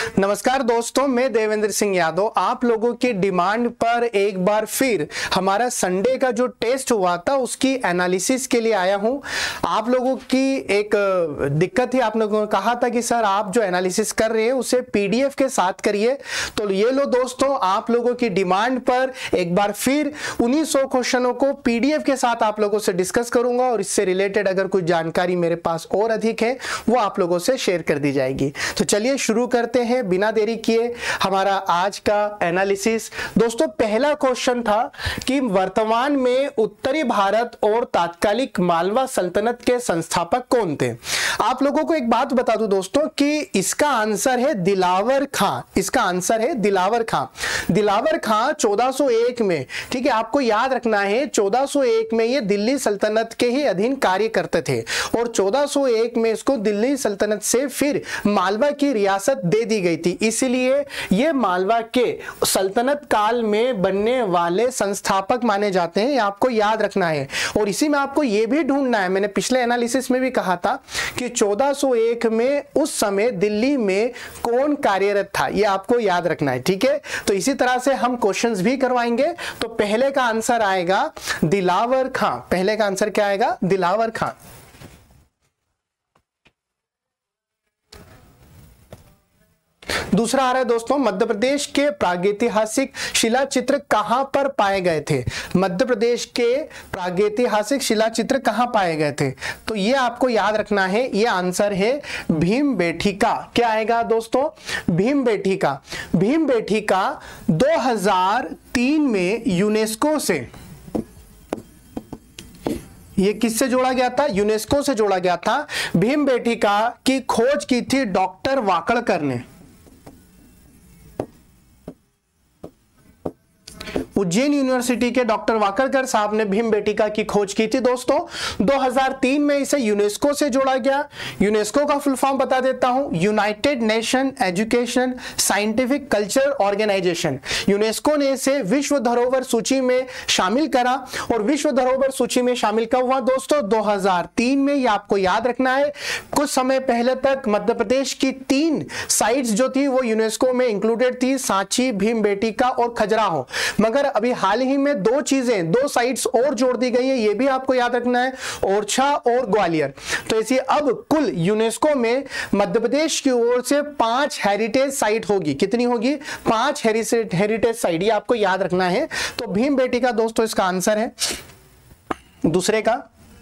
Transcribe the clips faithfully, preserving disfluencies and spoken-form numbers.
नमस्कार दोस्तों, मैं देवेंद्र सिंह यादव आप लोगों की डिमांड पर एक बार फिर हमारा संडे का जो टेस्ट हुआ था उसकी एनालिसिस के लिए आया हूं। आप लोगों की एक दिक्कत थी, आप लोगों ने कहा था कि सर आप जो एनालिसिस कर रहे हैं उसे पीडीएफ के साथ करिए। तो ये लो दोस्तों, आप लोगों की डिमांड पर एक बार फिर उन्नीस सौ क्वेश्चनों को पीडीएफ के साथ आप लोगों से डिस्कस करूंगा और इससे रिलेटेड अगर कोई जानकारी मेरे पास और अधिक है वो आप लोगों से शेयर कर दी जाएगी। तो चलिए शुरू करते हैं बिना देरी किए हमारा आज का एनालिसिस। दोस्तों, पहला क्वेश्चन था कि वर्तमान में उत्तरी भारत और तात्कालिक मालवा सल्तनत के संस्थापक कौन थे। आप लोगों को एक बात बता दूं दोस्तों कि इसका आंसर है दिलावर खां। इसका आंसर है दिलावर खां। दिलावर खां चौदह सौ एक में, ठीक है, आपको याद रखना है चौदह सौ एक में ये दिल्ली सल्तनत के ही अधीन कार्य करते थे और चौदह सौ एक में इसको दिल्ली सल्तनत से फिर मालवा की रियासत दे दी गई थी। इसलिए ये मालवा के सल्तनत काल में बनने वाले संस्थापक माने जाते हैं, ये आपको याद रखना है। और इसी में आपको ये भी ढूंढना है, मैंने पिछले एनालिसिस में भी कहा था कि चौदह सौ एक में उस समय दिल्ली में कौन कार्यरत था, ये आपको याद रखना है, ठीक है। तो इसी तरह से हम क्वेश्चंस भी करवाएंगे। तो पहले का आंसर आएगा दिलावर खां। पहले का आंसर क्या आएगा? दिलावर खां। दूसरा आ रहा है दोस्तों, मध्य प्रदेश के प्रागैतिहासिक शिला चित्र कहां पर पाए गए थे। मध्य प्रदेश के प्रागैतिहासिक शिला चित्र कहां पाए गए थे, तो ये आपको याद रखना है। ये आंसर है भीमबेटका। क्या आएगा दोस्तों? भीमबेटका। भीमबेटका दो हज़ार तीन में यूनेस्को से, ये किससे जोड़ा गया था? यूनेस्को से जोड़ा गया था। भीमबेटका की खोज की थी डॉक्टर वाकड़कर ने। उज्जैन यूनिवर्सिटी के डॉक्टर वाकड़कर साहब ने भीमबेटका की खोज की थी दोस्तों। दो हज़ार तीन में इसे यूनेस्को से जोड़ा गया। यूनेस्को का फुल फॉर्म बता देता हूं, United Nation education scientific culture organisation. UNESCO ने इसे विश्व धरोहर सूची में शामिल करा और विश्व धरोहर सूची में शामिल कब हुआ दोस्तों? दो हज़ार तीन में। ये आपको याद रखना है। कुछ समय पहले तक मध्य प्रदेश की तीन साइट्स जो थी वो यूनेस्को में इंक्लूडेड थी, सांची, भीमबेटका और खजुराहो। मगर अभी हाल ही में दो चीजें, दो साइट्स और जोड़ दी गई है, ये भी आपको याद रखना है, ओरछा और ग्वालियर। तो इसी अब कुल यूनेस्को में मध्य प्रदेश की ओर से पांच हेरिटेज साइट होगी। कितनी होगी? पांच हेरिटेज साइट, ये आपको याद रखना है। तो भीमबेटका दोस्तों इसका आंसर है। दूसरे का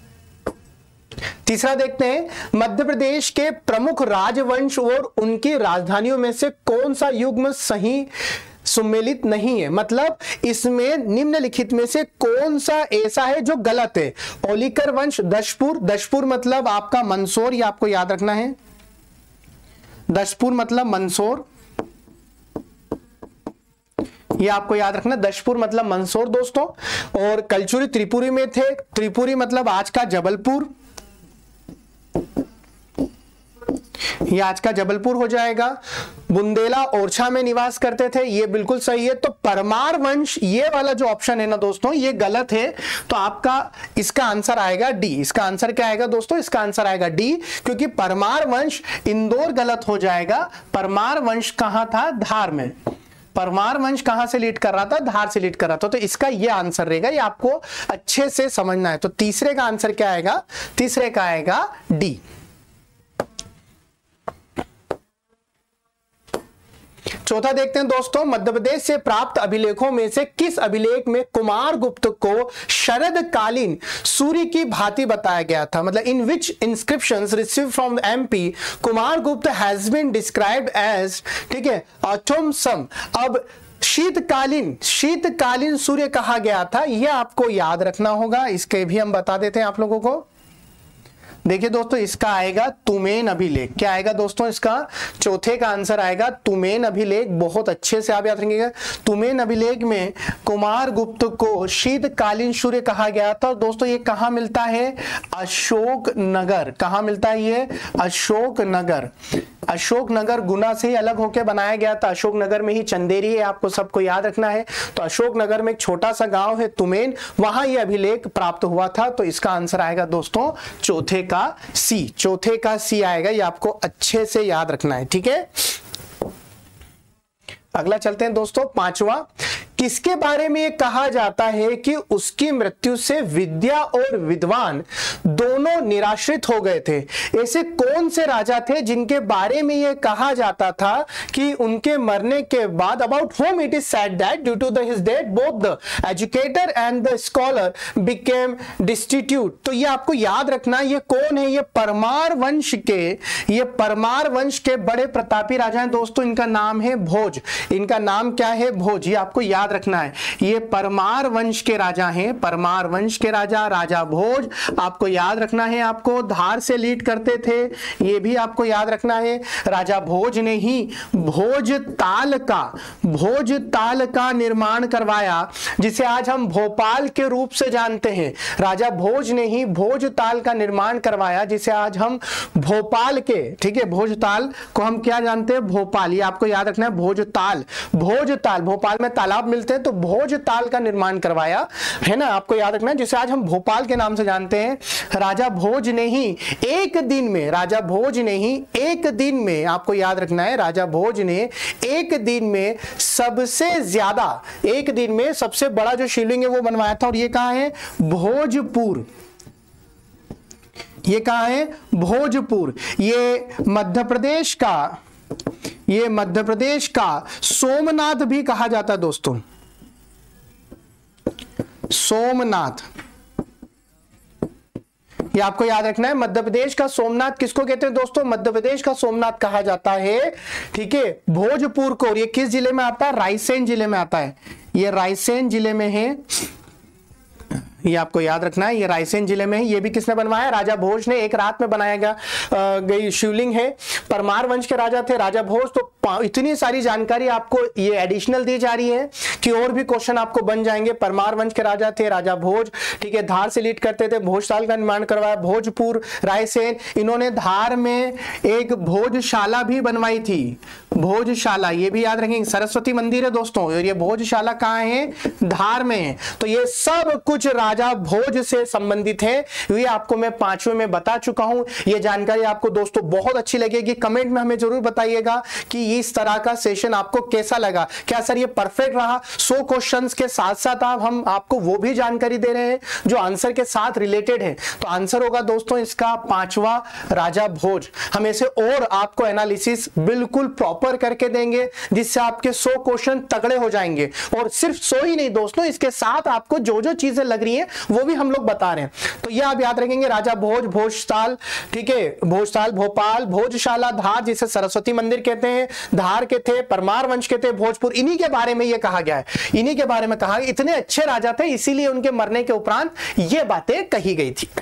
तीसरा देखते हैं, मध्य प्रदेश के प्रमुख राजवंश और उनकी राजधानियों में से कौन सा युग्म सही सुमेलित नहीं है। मतलब इसमें निम्नलिखित में से कौन सा ऐसा है जो गलत है। ओलिकर वंश दशपुर, दशपुर मतलब आपका मंदसौर, ये आपको याद रखना है। दशपुर मतलब मंदसौर, ये आपको याद रखना, दशपुर मतलब मंदसौर दोस्तों। और कलचुरी त्रिपुरी में थे, त्रिपुरी मतलब आज का जबलपुर, ये आज का जबलपुर हो जाएगा। बुंदेला ओरछा में निवास करते थे, ये बिल्कुल सही है। तो परमार वंश, ये वाला जो ऑप्शन है ना दोस्तों, ये गलत है। तो आपका इसका आंसर आएगा डी। इसका आंसर क्या आएगा दोस्तों? इसका आंसर आएगा डी, क्योंकि परमार वंश इंदौर गलत हो जाएगा। परमार वंश कहां था? धार में। परमार वंश कहां से लीड कर रहा था? धार से लीड कर रहा था। तो इसका ये आंसर रहेगा, ये आपको अच्छे से समझना है। तो तीसरे का आंसर क्या आएगा? तीसरे का आएगा डी। चौथा देखते हैं दोस्तों, मध्य प्रदेश से प्राप्त अभिलेखों में से किस अभिलेख में कुमार गुप्त को शरदकालीन सूर्य की भांति बताया गया था। मतलब in which inscriptions receive from MP Kumar Gupta has been described as, ठीक है, ऑटम सन। अब शीतकालीन, शीतकालीन सूर्य कहा गया था, यह आपको याद रखना होगा। इसके भी हम बता देते हैं आप लोगों को। देखिए दोस्तों, इसका आएगा तुमेन अभिलेख। क्या आएगा दोस्तों? इसका चौथे का आंसर आएगा तुमेन अभिलेख। बहुत अच्छे से आप याद रखेंगे। तुमेन अभिलेख में कुमार गुप्त को शीतकालीन सूर्य कहा गया था। दोस्तों ये कहां मिलता है? अशोकनगर। कहां मिलता है ये? अशोकनगर। अशोकनगर गुना से ही अलग होकर बनाया गया था। अशोकनगर में ही चंदेरी है, आपको सबको याद रखना है। तो अशोकनगर में एक छोटा सा गांव है तुमेन, वहां यह अभिलेख प्राप्त हुआ था। तो इसका आंसर आएगा दोस्तों चौथे का सी। चौथे का सी आएगा, ये आपको अच्छे से याद रखना है, ठीक है। अगला चलते हैं दोस्तों, पांचवा, किसके बारे में ये कहा जाता है कि उसकी मृत्यु से विद्या और विद्वान दोनों निराश्रित हो गए थे? ऐसे कौन से राजा थे जिनके बारे में ये कहा जाता था कि उनके मरने के बाद, about whom it is said that due to the his death both the educator and the scholar became destitute. तो ये आपको याद रखना, ये कौन है? ये परमार वंश के, ये परमार वंश के बड़े प्रतापी राजा हैं दोस्तों। इनका नाम है भोज। इनका नाम क्या है? भोज। ये आपको याद रखना है, ये परमार वंश के राजा हैं, परमार वंश के राजा, राजा भोज। आपको याद रखना है, आपको धार से लीड करते थे, ये भी आपको याद रखना है। राजा भोज ने ही भोज ताल का, भोज ताल का निर्माण करवाया, जिसे आज हम भोपाल के रूप से जानते हैं। राजा भोज ने ही भोज ताल का निर्माण करवाया, जिसे आज हम भोपाल के, ठीक है, भोज ताल को हम क्या जानते हैं? भोपाल। ये आपको याद रखना है, भोज ताल, भोज ताल, भोपाल में तालाब मिलते हैं तो भोज ताल का निर्माण करवाया, है ना, आपको याद रखना है, जिसे आज हम भोपाल के नाम से जानते हैं। राजा भोज ने ही एक दिन में, राजा भोज ने ही एक दिन में, आपको याद रखना है, राजा भोज ने एक दिन में सबसे ज्यादा, एक दिन में सबसे बड़ा जो शिवलिंग है वो बनवाया था। और ये कहां है? भोजपुर। ये कहां है? भोजपुर। ये मध्य प्रदेश का, ये मध्य प्रदेश का सोमनाथ भी कहा जाता है दोस्तों, सोमनाथ। ये आपको याद रखना है, मध्य प्रदेश का सोमनाथ किसको कहते हैं दोस्तों? मध्य प्रदेश का सोमनाथ कहा जाता है, ठीक है, भोजपुर को। और ये किस जिले में आता है? रायसेन जिले में आता है। ये रायसेन जिले में है, ये आपको याद रखना है, ये रायसेन जिले में है। ये भी किसने बनवाया? राजा भोज ने। एक रात में बनाया गया गई शिवलिंग है। परमार वंश के राजा थे राजा भोज। तो इतनी सारी जानकारी आपको ये एडिशनल दी जा रही है कि और भी क्वेश्चन आपको बन जाएंगे। परमार वंश के राजा थे राजा भोज, ठीक है, धार से लीड करते थे, भोजताल का निर्माण करवाया, भोजपुर, रायसेन। इन्होंने धार में एक भोजशाला भी बनवाई थी, भोजशाला, ये भी याद रखेंगे। सरस्वती मंदिर है दोस्तों, और ये भोजशाला कहाँ है? धार में है। तो ये सब कुछ राजा भोज से संबंधित है। ये आपको मैं पांचवें में बता चुका हूं। ये जानकारी आपको दोस्तों बहुत अच्छी लगेगी। कमेंट में हमें जरूर बताइएगा कि इस तरह का सेशन आपको कैसा लगा। क्या सर ये परफेक्ट रहा? सौ क्वेश्चंस के साथ साथ आप हम आपको वो भी जानकारी दे रहे हैं जो आंसर के साथ रिलेटेड है। तो आंसर होगा दोस्तों इसका पांचवा, राजा भोज। हम ऐसे और आपको एनालिसिस बिल्कुल प्रॉपर करके देंगे, जिससे आपके सौ क्वेश्चन तगड़े हो जाएंगे। और सिर्फ सौ ही नहीं दोस्तों, इसके साथ आपको जो जो चीजें लग रही हैं वो भी हम लोग बता रहे हैं। तो ये आप याद रखेंगे, राजा भोज, भोजताल, ठीक है, भोजताल, भोपाल, भोजशाला, धार, जिसे सरस्वती मंदिर कहते हैं, धार के थे, परमार वंश के थे, भोजपुर। इन्हीं के बारे में ये कहा गया है, इन्हीं के बारे में कहा। इतने अच्छे राजा थे, इसीलिए उनके मरने के उपरांत ये बातें कही गई थी।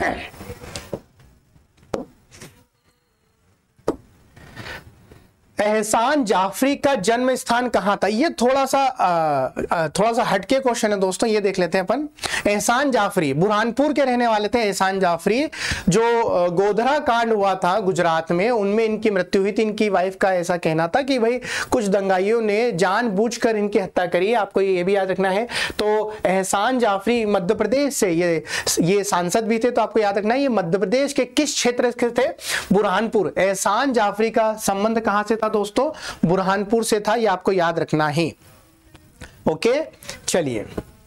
एहसान जाफरी का जन्म स्थान कहां था? ये थोड़ा सा आ, थोड़ा सा हटके क्वेश्चन है दोस्तों, ये देख लेते हैं अपन। एहसान जाफरी बुरहानपुर के रहने वाले थे। एहसान जाफरी, जो गोधरा कांड हुआ था गुजरात में, उनमें इनकी मृत्यु हुई थी। इनकी वाइफ का ऐसा कहना था कि भाई कुछ दंगाइयों ने जानबूझकर इनकी हत्या करी। आपको ये भी याद रखना है। तो एहसान जाफरी मध्य प्रदेश से ये ये सांसद भी थे, तो आपको याद रखना है ये मध्य प्रदेश के किस क्षेत्र के थे? बुरहानपुर। एहसान जाफरी का संबंध कहां से था दोस्तों? बुरहानपुर से था। ये आपको याद रखना है। ओके, चलिए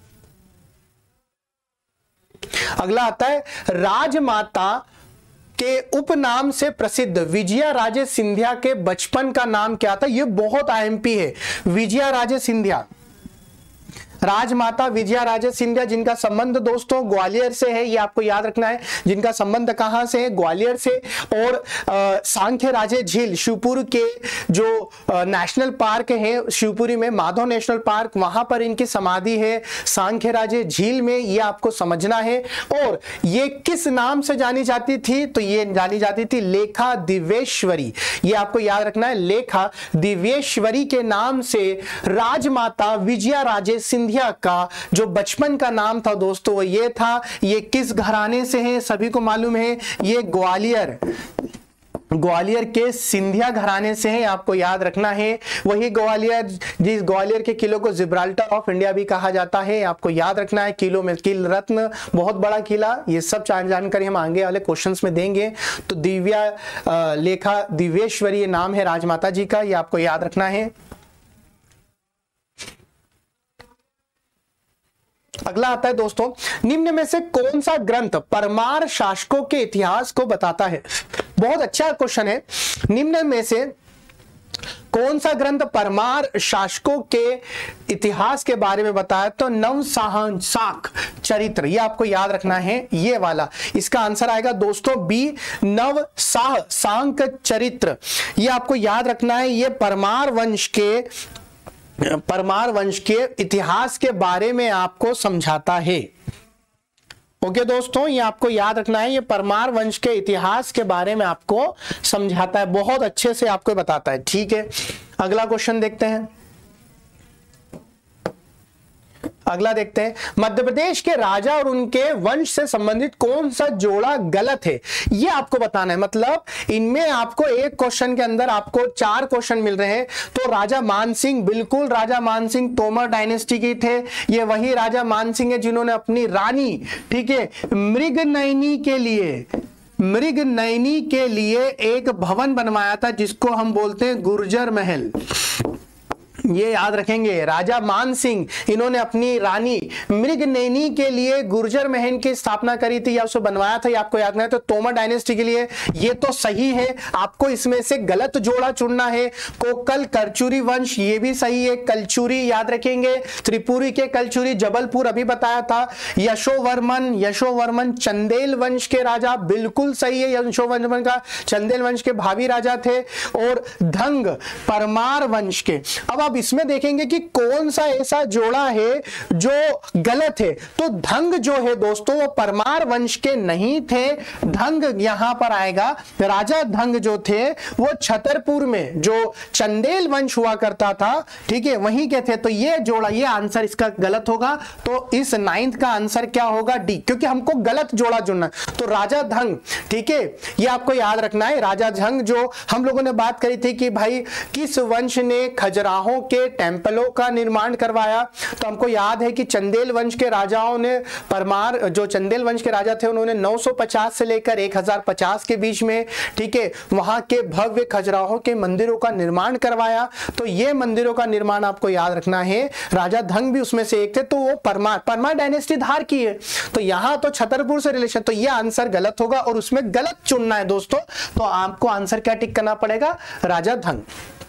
अगला आता है, राजमाता के उपनाम से प्रसिद्ध विजया राजे सिंधिया के बचपन का नाम क्या था? ये बहुत आईएमपी है। विजया राजे सिंधिया, राजमाता विजया राजे सिंधिया, जिनका संबंध दोस्तों ग्वालियर से है। ये आपको याद रखना है, जिनका संबंध कहां से है? ग्वालियर से। और सांख्य राजे झील, शिवपुरी के जो आ, नेशनल पार्क है शिवपुरी में, माधव नेशनल पार्क, वहां पर इनकी समाधि है, सांख्य राजे झील में। ये आपको समझना है। और ये किस नाम से जानी जाती थी? तो ये जानी जाती थी लेखा दिव्येश्वरी। ये आपको याद रखना है, लेखा दिव्येश्वरी के नाम से राजमाता विजया राजे सिंधिया का जो बचपन का नाम था दोस्तों वो ये था। ये किस घराने से है? सभी को मालूम है, ये ग्वालियर, ग्वालियर के सिंधिया घराने से है। आपको याद रखना है, वही ग्वालियर जिस ग्वालियर के किले को जिब्राल्टर ऑफ इंडिया भी कहा जाता है। आपको याद रखना है, किलो में किल रत्न, बहुत बड़ा किला। ये सब जानकारी हम आगे वाले क्वेश्चंस में देंगे। तो दिव्या लेखा दिव्येश्वरी नाम है राजमाता जी का, ये आपको याद रखना है। अगला आता है दोस्तों, निम्न में से कौन सा ग्रंथ परमार शासकों के इतिहास को बताता है? बहुत अच्छा क्वेश्चन है। निम्न में से कौन सा ग्रंथ परमार शासकों के इतिहास के बारे में बताया? तो नवशाक चरित्र, ये आपको याद रखना है, ये वाला इसका आंसर आएगा दोस्तों बी, नवशाक चरित्र। ये आपको याद रखना है, ये परमार वंश के परमार वंश के इतिहास के बारे में आपको समझाता है। ओके दोस्तों, ये आपको याद रखना है, ये परमार वंश के इतिहास के बारे में आपको समझाता है, बहुत अच्छे से आपको बताता है। ठीक है, अगला क्वेश्चन देखते हैं। अगला देखते हैं, मध्य प्रदेश के राजा और उनके वंश से संबंधित कौन सा जोड़ा गलत है? ये आपको बताना है। मतलब इनमें आपको एक क्वेश्चन के अंदर आपको चार क्वेश्चन मिल रहे हैं। तो राजा मानसिंह, बिल्कुल राजा मानसिंह तोमर डायनेस्टी के थे। ये वही राजा मानसिंह है जिन्होंने अपनी रानी, ठीक है, मृगनयनी के लिए मृगनयनी के लिए एक भवन बनवाया था जिसको हम बोलते हैं गुर्जर महल। ये याद रखेंगे, राजा मानसिंह, इन्होंने अपनी रानी मृगनयनी के लिए गुर्जर महल की स्थापना करी थी या उसे बनवाया था, ये आपको याद नहीं है। तो तोमर डायनेस्टी के लिए ये तो सही है, आपको इसमें से गलत जोड़ा चुनना है। कोकल करचूरी वंश, ये भी सही है। कलचुरी याद रखेंगे, त्रिपुरी के कलचुरी, जबलपुर अभी बताया था। यशोवर्मन, यशोवर्मन चंदेल वंश के राजा, बिल्कुल सही है, यशोवर्मन का चंदेल वंश के भावी राजा थे। और धंग परमार वंश के। अब इसमें देखेंगे कि कौन सा ऐसा जोड़ा है जो गलत है। तो धंग जो है दोस्तों वो परमार वंश के नहीं थे। धंग यहां पर आएगा, राजा धंग जो थे वो छतरपुर में जो चंदेल वंश हुआ करता था, ठीक है, वहीं के थे। तो ये जोड़ा, ये आंसर इसका गलत होगा। तो इस नाइन्थ का आंसर क्या होगा? डी, क्योंकि हमको गलत जोड़ा चुनना। तो राजा धंग, ठीक है, ये आपको याद रखना है। राजा धंग जो हम लोगों ने बात करी थी कि भाई किस वंश ने खजुराहो के टेम्पलों का निर्माण करवाया, तो हमको याद है कि चंदेल वंश के राजाओं ने, परमार जो चंदेल वंश के राजा थे उन्होंने नौ सौ पचास से लेकर एक हज़ार पचास के बीच में, ठीक है, वहां के भव्य खजुराहो के मंदिरों का निर्माण करवाया। तो ये मंदिरों का निर्माण आपको याद रखना है। राजा धंग भी उसमें से एक थे। तो वो परमार परमार डायनेस्टी धार की है। तो यहां तो छतरपुर से रिलेशन, तो ये आंसर गलत होगा और उसमें गलत चुनना है दोस्तों। तो आपको आंसर क्या टिक करना पड़ेगा? राजा धंग।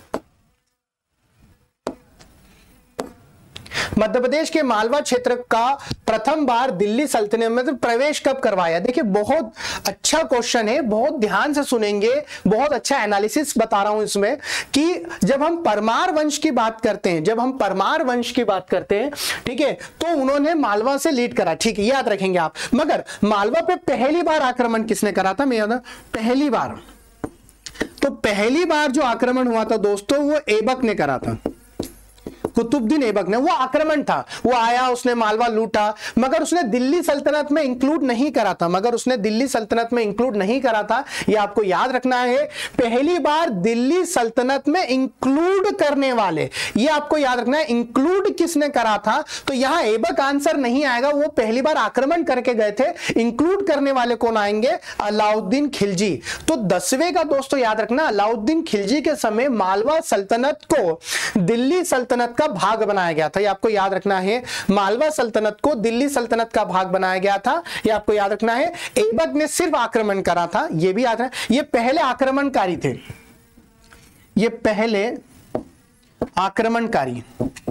मध्य प्रदेश के मालवा क्षेत्र का प्रथम बार दिल्ली सल्तनत में प्रवेश कब करवाया? देखिए बहुत अच्छा क्वेश्चन है, बहुत ध्यान से सुनेंगे, बहुत अच्छा एनालिसिस बता रहा हूं इसमें कि जब हम परमार वंश की बात करते हैं, जब हम परमार वंश की बात करते हैं, ठीक है, तो उन्होंने मालवा से लीड करा, ठीक है, याद रखेंगे आप। मगर मालवा पे पहली बार आक्रमण किसने करा था? मैं याद पहली बार, तो पहली बार जो आक्रमण हुआ था दोस्तों वो ऐबक ने करा था, कुतुबुद्दीन ऐबक ने। वो आक्रमण था, वो आया, उसने मालवा लूटा, मगर उसने दिल्ली सल्तनत में इंक्लूड नहीं करा था, मगर उसने दिल्ली सल्तनत में इंक्लूड नहीं करा था। ये आपको याद रखना है। पहली बार दिल्ली सल्तनत में इंक्लूड करने वाले, ये आपको याद रखना है, इंक्लूड किसने करा था? तो यहां ऐबक आंसर नहीं आएगा, वो पहली बार आक्रमण करके गए थे। इंक्लूड करने वाले कौन आएंगे? अलाउद्दीन खिलजी। तो दसवें का दोस्तों याद रखना, अलाउद्दीन खिलजी के समय मालवा सल्तनत को दिल्ली सल्तनत भाग बनाया गया था। ये आपको याद रखना है, मालवा सल्तनत को दिल्ली सल्तनत का भाग बनाया गया था। ये आपको याद रखना है। ऐबक ने सिर्फ आक्रमण करा था, ये भी याद रखना। ये पहले आक्रमणकारी थे, ये पहले आक्रमणकारी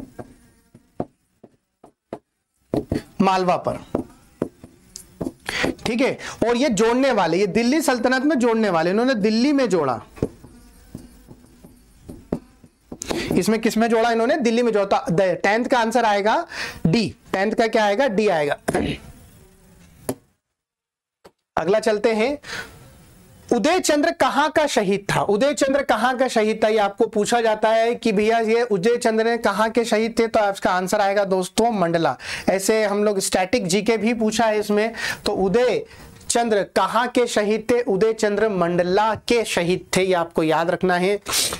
मालवा पर, ठीक है। और ये जोड़ने वाले, ये दिल्ली सल्तनत में जोड़ने वाले, इन्होंने दिल्ली में जोड़ा। इसमें किसमें जोड़ा? इन्होंने दिल्ली में जोड़ा। टेंथ का आंसर आएगा डी। टेंथ का क्या आएगा? डी आएगा। अगला चलते हैं, उदय चंद्र कहां का शहीद था? उदय चंद्र कहां का शहीद था? ये आपको पूछा जाता है कि भैया ये उदय चंद्र ने कहां के शहीद थे, तो आपका आंसर आएगा दोस्तों मंडला। ऐसे हम लोग स्टैटिक जीके भी पूछा है इसमें। तो उदय चंद्र कहां के शहीद थे? उदय चंद्र मंडला के शहीद थे, ये आपको याद रखना है।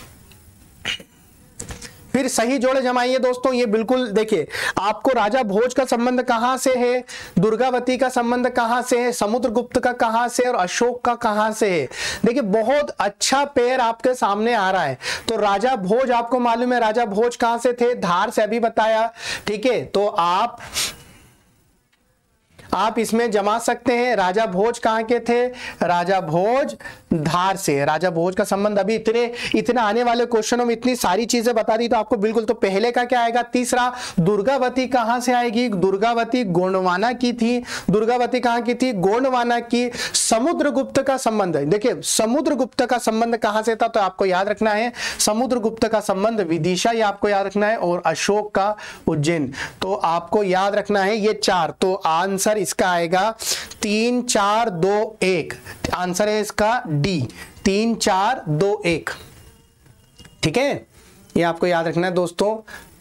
फिर सही जोड़े जमाइए दोस्तों। ये बिल्कुल देखिए, आपको राजा भोज का संबंध कहां से है, दुर्गावती का संबंध कहां से है, समुद्रगुप्त का कहां से और अशोक का कहां से है। देखिए बहुत अच्छा पेयर आपके सामने आ रहा है। तो राजा भोज आपको मालूम है, राजा भोज कहां से थे? धार से, अभी बताया, ठीक है। तो आप आप इसमें जमा सकते हैं। राजा भोज कहाँ के थे? राजा भोज धार से। राजा भोज का संबंध अभी इतने इतने आने वाले क्वेश्चनों में इतनी सारी चीजें बता दी तो आपको बिल्कुल। तो पहले का क्या आएगा? तीसरा, दुर्गावती कहां से आएगी? दुर्गावती गोंडवाना की थी। दुर्गावती कहां की थी? गोंडवाना की। समुद्रगुप्त का संबंध, देखिए समुद्रगुप्त का संबंध कहां से था? तो आपको याद रखना है समुद्रगुप्त का संबंध विदिशा, ये आपको याद रखना है, और अशोक का उज्जैन। तो आपको याद रखना है ये चार। तो आंसर इसका आएगा तीन चार दो एक। आंसर है इसका डी, तीन चार दो एक। ठीक है, ये आपको याद रखना है दोस्तों।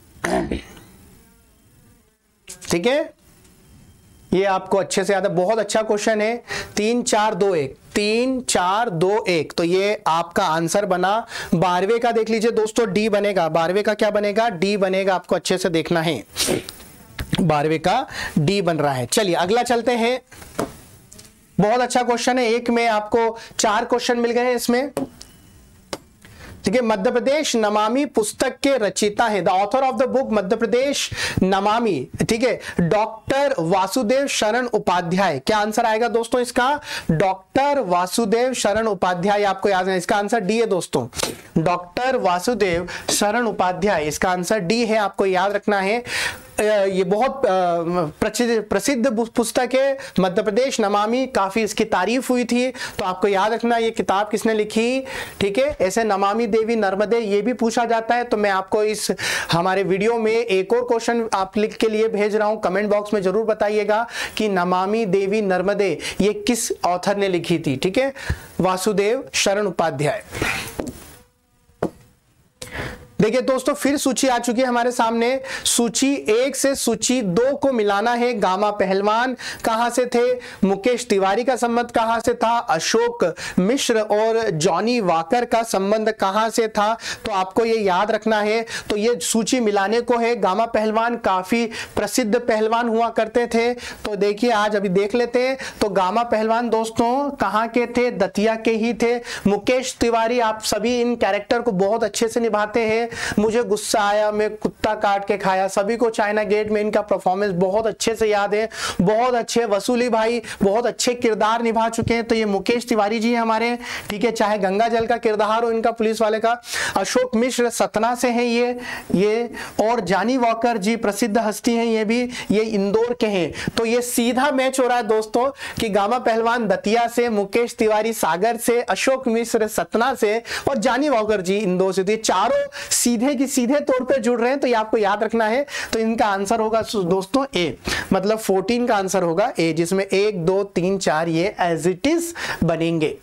ठीक है, ये आपको अच्छे से याद है, बहुत अच्छा क्वेश्चन है। तीन चार दो एक, तीन चार दो एक, तो ये आपका आंसर बना। बारहवें का देख लीजिए दोस्तों, डी बनेगा। बारहवें का क्या बनेगा? डी बनेगा। आपको अच्छे से देखना है, बारहवें का डी बन रहा है। चलिए अगला चलते हैं। बहुत अच्छा क्वेश्चन है, एक में आपको चार क्वेश्चन मिल गए हैं इसमें। ठीक है, मध्य प्रदेश नमामि पुस्तक के रचयिता है, the author of the book Madhya Pradesh Namami, ठीक है, डॉक्टर वासुदेव शरण उपाध्याय। क्या आंसर आएगा दोस्तों इसका? डॉक्टर वासुदेव शरण उपाध्याय। आपको याद है इसका आंसर डी है दोस्तों, डॉक्टर वासुदेव शरण उपाध्याय, इसका आंसर डी है। आपको याद रखना है, ये बहुत प्रसिद्ध प्रसिद्ध पुस्तक है मध्य प्रदेश नमामि, काफी इसकी तारीफ हुई थी। तो आपको याद रखना ये किताब किसने लिखी? ठीक है, ऐसे नमामि देवी नर्मदे ये भी पूछा जाता है। तो मैं आपको इस हमारे वीडियो में एक और क्वेश्चन आप लिख के लिए भेज रहा हूं, कमेंट बॉक्स में जरूर बताइएगा कि नमामि देवी नर्मदे ये किस ऑथर ने लिखी थी। ठीक है, वासुदेव शरण उपाध्याय। देखिए दोस्तों, फिर सूची आ चुकी है हमारे सामने। सूची एक से सूची दो को मिलाना है। गामा पहलवान कहां से थे? मुकेश तिवारी का संबंध कहां से था? अशोक मिश्र और जॉनी वॉकर का संबंध कहां से था? तो आपको ये याद रखना है। तो ये सूची मिलाने को है। गामा पहलवान काफी प्रसिद्ध पहलवान हुआ करते थे। तो देखिए आज अभी देख लेते हैं। तो गामा पहलवान दोस्तों कहां के थे? दतिया के ही थे। मुकेश तिवारी, आप सभी इन कैरेक्टर को बहुत अच्छे से निभाते हैं। मुझे गुस्सा आया, मैं कुत्ता काट के खाया, सभी को चाइना गेट में इनका परफॉर्मेंस बहुत अच्छे से याद है। बहुत अच्छे वसूली भाई, बहुत अच्छे किरदार निभा चुके हैं। तो ये मुकेश तिवारी जी हमारे, ठीक है, चाहे गंगा जल का किरदार हो इनका, पुलिस वाले का। अशोक मिश्र सतना से हैं ये ये और जॉनी वॉकर जी प्रसिद्ध हस्ती हैं, ये भी ये इंदौर के हैं। तो ये सीधा मैच हो रहा है दोस्तों कि गामा पहलवान दतिया से, मुकेश तिवारी सागर से, अशोक मिश्र सतना से और जॉनी वॉकर जी इंदौर से। चारों सीधे की सीधे तौर पे जुड़ रहे हैं। तो ये आपको याद रखना है। तो इनका आंसर होगा दोस्तों ए, मतलब चौदह का आंसर होगा ए, जिसमें एक दो तीन चार ये एज इट इज बनेंगे।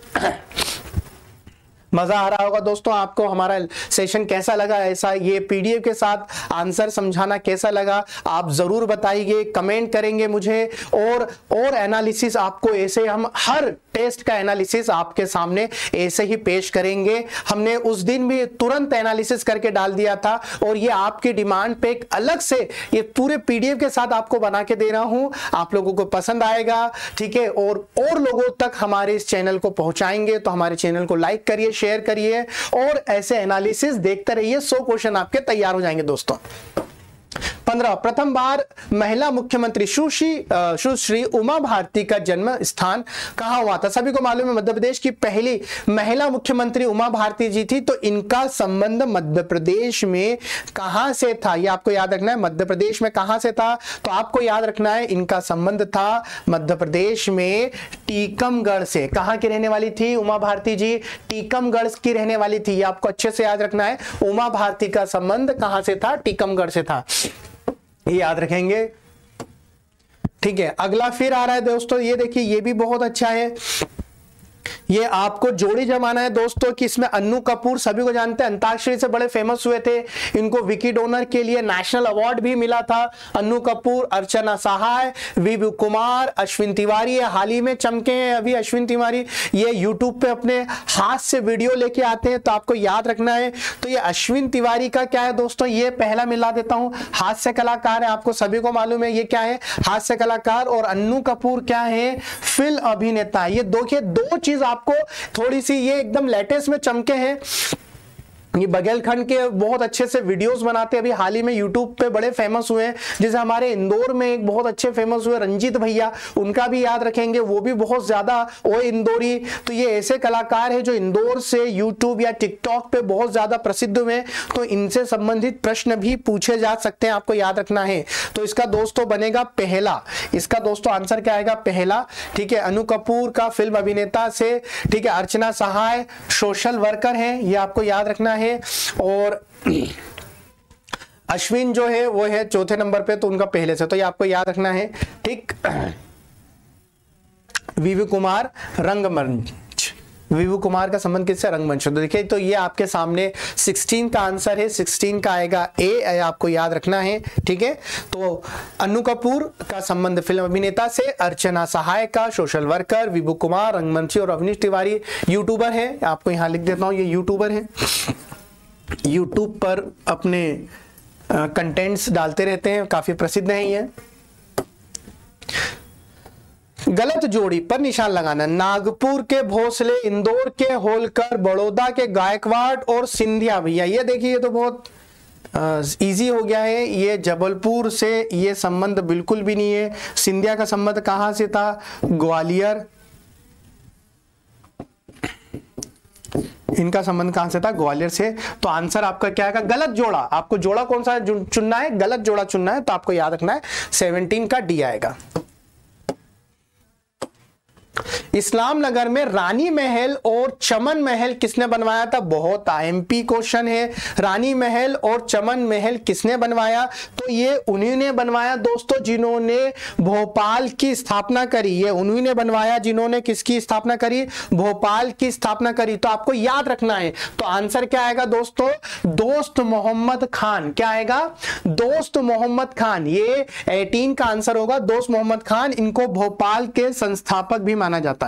मजा आ रहा होगा दोस्तों आपको। हमारा सेशन कैसा लगा, ऐसा ये पीडीएफ के साथ आंसर समझाना कैसा लगा आप जरूर बताइए, कमेंट करेंगे मुझे। और और एनालिसिस आपको ऐसे, हम हर टेस्ट का एनालिसिस आपके सामने ऐसे ही पेश करेंगे। हमने उस दिन भी तुरंत एनालिसिस करके डाल दिया था और ये आपकी डिमांड पे एक अलग से ये पूरे पीडीएफ के साथ आपको बना के दे रहा हूं। आप लोगों को पसंद आएगा, ठीक है, और और लोगों तक हमारे इस चैनल को पहुंचाएंगे। तो हमारे चैनल को लाइक करिए, शेयर करिए और ऐसे एनालिसिस देखते रहिए। सौ क्वेश्चन आपके तैयार हो जाएंगे दोस्तों। पंद्रह, प्रथम बार महिला मुख्यमंत्री सुश्री सुश्री उमा भारती का जन्म स्थान कहां हुआ था? सभी को मालूम है मध्य प्रदेश की पहली महिला मुख्यमंत्री उमा भारती जी थी। तो इनका संबंध मध्य प्रदेश में कहां से था? ये आपको याद रखना है, मध्य प्रदेश में कहां से था? तो आपको याद रखना है इनका संबंध था मध्य प्रदेश में टीकमगढ़ से। कहां की रहने वाली थी उमा भारती जी? टीकमगढ़ की रहने वाली थी। ये आपको अच्छे से याद रखना है। उमा भारती का संबंध कहां से था? टीकमगढ़ से था, ये याद रखेंगे। ठीक है, अगला फिर आ रहा है दोस्तों, ये देखिए ये भी बहुत अच्छा है। ये आपको जोड़ी जमाना है दोस्तों कि इसमें अन्नू कपूर, सभी को जानते हैं, अंताक्षरी से बड़े फेमस हुए थे। इनको विकी डोनर के लिए नेशनल अवार्ड भी मिला था। अन्नू कपूर, अर्चना सहाय, विभू कुमार, अश्विन तिवारी, हाल ही में चमके हैं अभी अश्विन तिवारी। ये यूट्यूब पे अपने हाथ से वीडियो लेके आते हैं, तो आपको याद रखना है। तो ये अश्विन तिवारी का क्या है दोस्तों, ये पहला मिला देता हूं, हास्य कलाकार है, आपको सभी को मालूम है ये क्या है, हास्य कलाकार। और अन्नू कपूर क्या है? फिल्म अभिनेता। ये दो के दो चीज आपको थोड़ी सी ये एकदम लेटेस्ट में चमके हैं। ये बघेलखंड के बहुत अच्छे से वीडियोस बनाते हैं, अभी हाल ही में यूट्यूब पे बड़े फेमस हुए हैं। जैसे हमारे इंदौर में एक बहुत अच्छे फेमस हुए रंजीत भैया, उनका भी याद रखेंगे, वो भी बहुत ज्यादा ओ इंदौरी। तो ये ऐसे कलाकार है जो इंदौर से यूट्यूब या टिकटॉक पे बहुत ज्यादा प्रसिद्ध हुए, तो इनसे संबंधित प्रश्न भी पूछे जा सकते हैं, आपको याद रखना है। तो इसका दोस्तों बनेगा पहला, इसका दोस्तों आंसर क्या आएगा? पहला। ठीक है, अनु कपूर का फिल्म अभिनेता से, ठीक है, अर्चना सहाय सोशल वर्कर है, ये आपको याद रखना है। और अश्विन जो है वो है चौथे नंबर पे, तो उनका पहले से, तो ये आपको याद रखना है। ठीक, वीवी कुमार रंगमंच, वीवी कुमार का संबंध किससे? रंगमंच। तो देखिए, तो ये आपके सामने सोलह का आंसर है, सोलह का आएगा ए, आपको याद रखना है। ठीक है, तो अनु कपूर का संबंध फिल्म अभिनेता से, अर्चना सहाय का सोशल वर्कर, वीवी कुमार रंगमंची, और अवनीश तिवारी यूट्यूबर है, आपको यहां लिख देता हूं, ये यूट्यूबर है, यूट्यूब पर अपने कंटेंट्स डालते रहते हैं, काफी प्रसिद्ध हैं ये। गलत जोड़ी पर निशान लगाना, नागपुर के भोसले, इंदौर के होलकर, बड़ौदा के गायकवाड़ और सिंधिया भैया। ये देखिए, ये तो बहुत इजी हो गया है। ये जबलपुर से ये संबंध बिल्कुल भी नहीं है। सिंधिया का संबंध कहां से था? ग्वालियर। इनका संबंध कहां से था? ग्वालियर से। तो आंसर आपका क्या आएगा? गलत जोड़ा। आपको जोड़ा कौन सा चुनना है? गलत जोड़ा चुनना है, तो आपको याद रखना है सत्रह का डी आएगा। इस्लाम नगर में रानी महल और चमन महल किसने बनवाया था? बहुत आईएमपी क्वेश्चन है। रानी महल और चमन महल किसने बनवाया? तो ये उन्हीं ने बनवाया दोस्तों जिन्होंने भोपाल की स्थापना करी। ये उन्हीं ने बनवाया जिन्होंने किसकी स्थापना करी? भोपाल की स्थापना करी। तो आपको याद रखना है। तो आंसर क्या आएगा दोस्तों? दोस्त मोहम्मद खान। क्या आएगा? दोस्त मोहम्मद खान। ये अठारह का आंसर होगा, दोस्त मोहम्मद खान। इनको भोपाल के संस्थापक भी माना जाता है।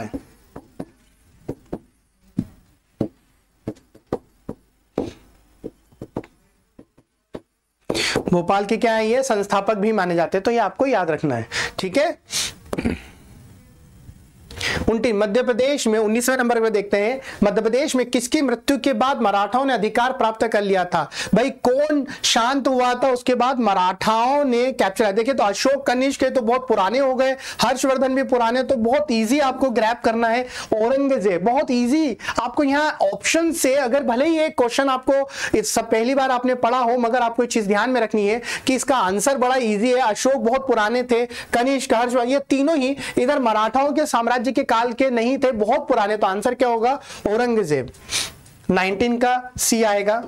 भोपाल के क्या है? ये संस्थापक भी माने जाते हैं, तो ये आपको याद रखना है। ठीक है, उनटी मध्य प्रदेश में उन्नीसवें नंबर पे देखते हैं, मध्य प्रदेश में किसकी मृत्यु के बाद मराठाओं ने अधिकार प्राप्त कर लिया था? भाई कौन शांत हुआ था उसके बाद मराठाओं ने कैप्चर किया? देखिए, तो अशोक कनिष्क तो बहुत पुराने हो गए, हर्षवर्धन भी पुराने, तो बहुत इजी आपको ग्रैप करना है। औरंगजेब बहुत इजी। आपको यहाँ ऑप्शन से, अगर भले ही एक क्वेश्चन आपको सब पहली बार आपने पढ़ा हो, मगर आपको एक चीज ध्यान में रखनी है कि इसका आंसर बड़ा इजी है। अशोक बहुत पुराने थे, कनिष्क, हर्षवर्धन, ये तीनों ही इधर मराठाओं के साम्राज्य के काल के नहीं थे, बहुत पुराने। तो आंसर क्या होगा? औरंगजेब। उन्नीस का सी आएगा।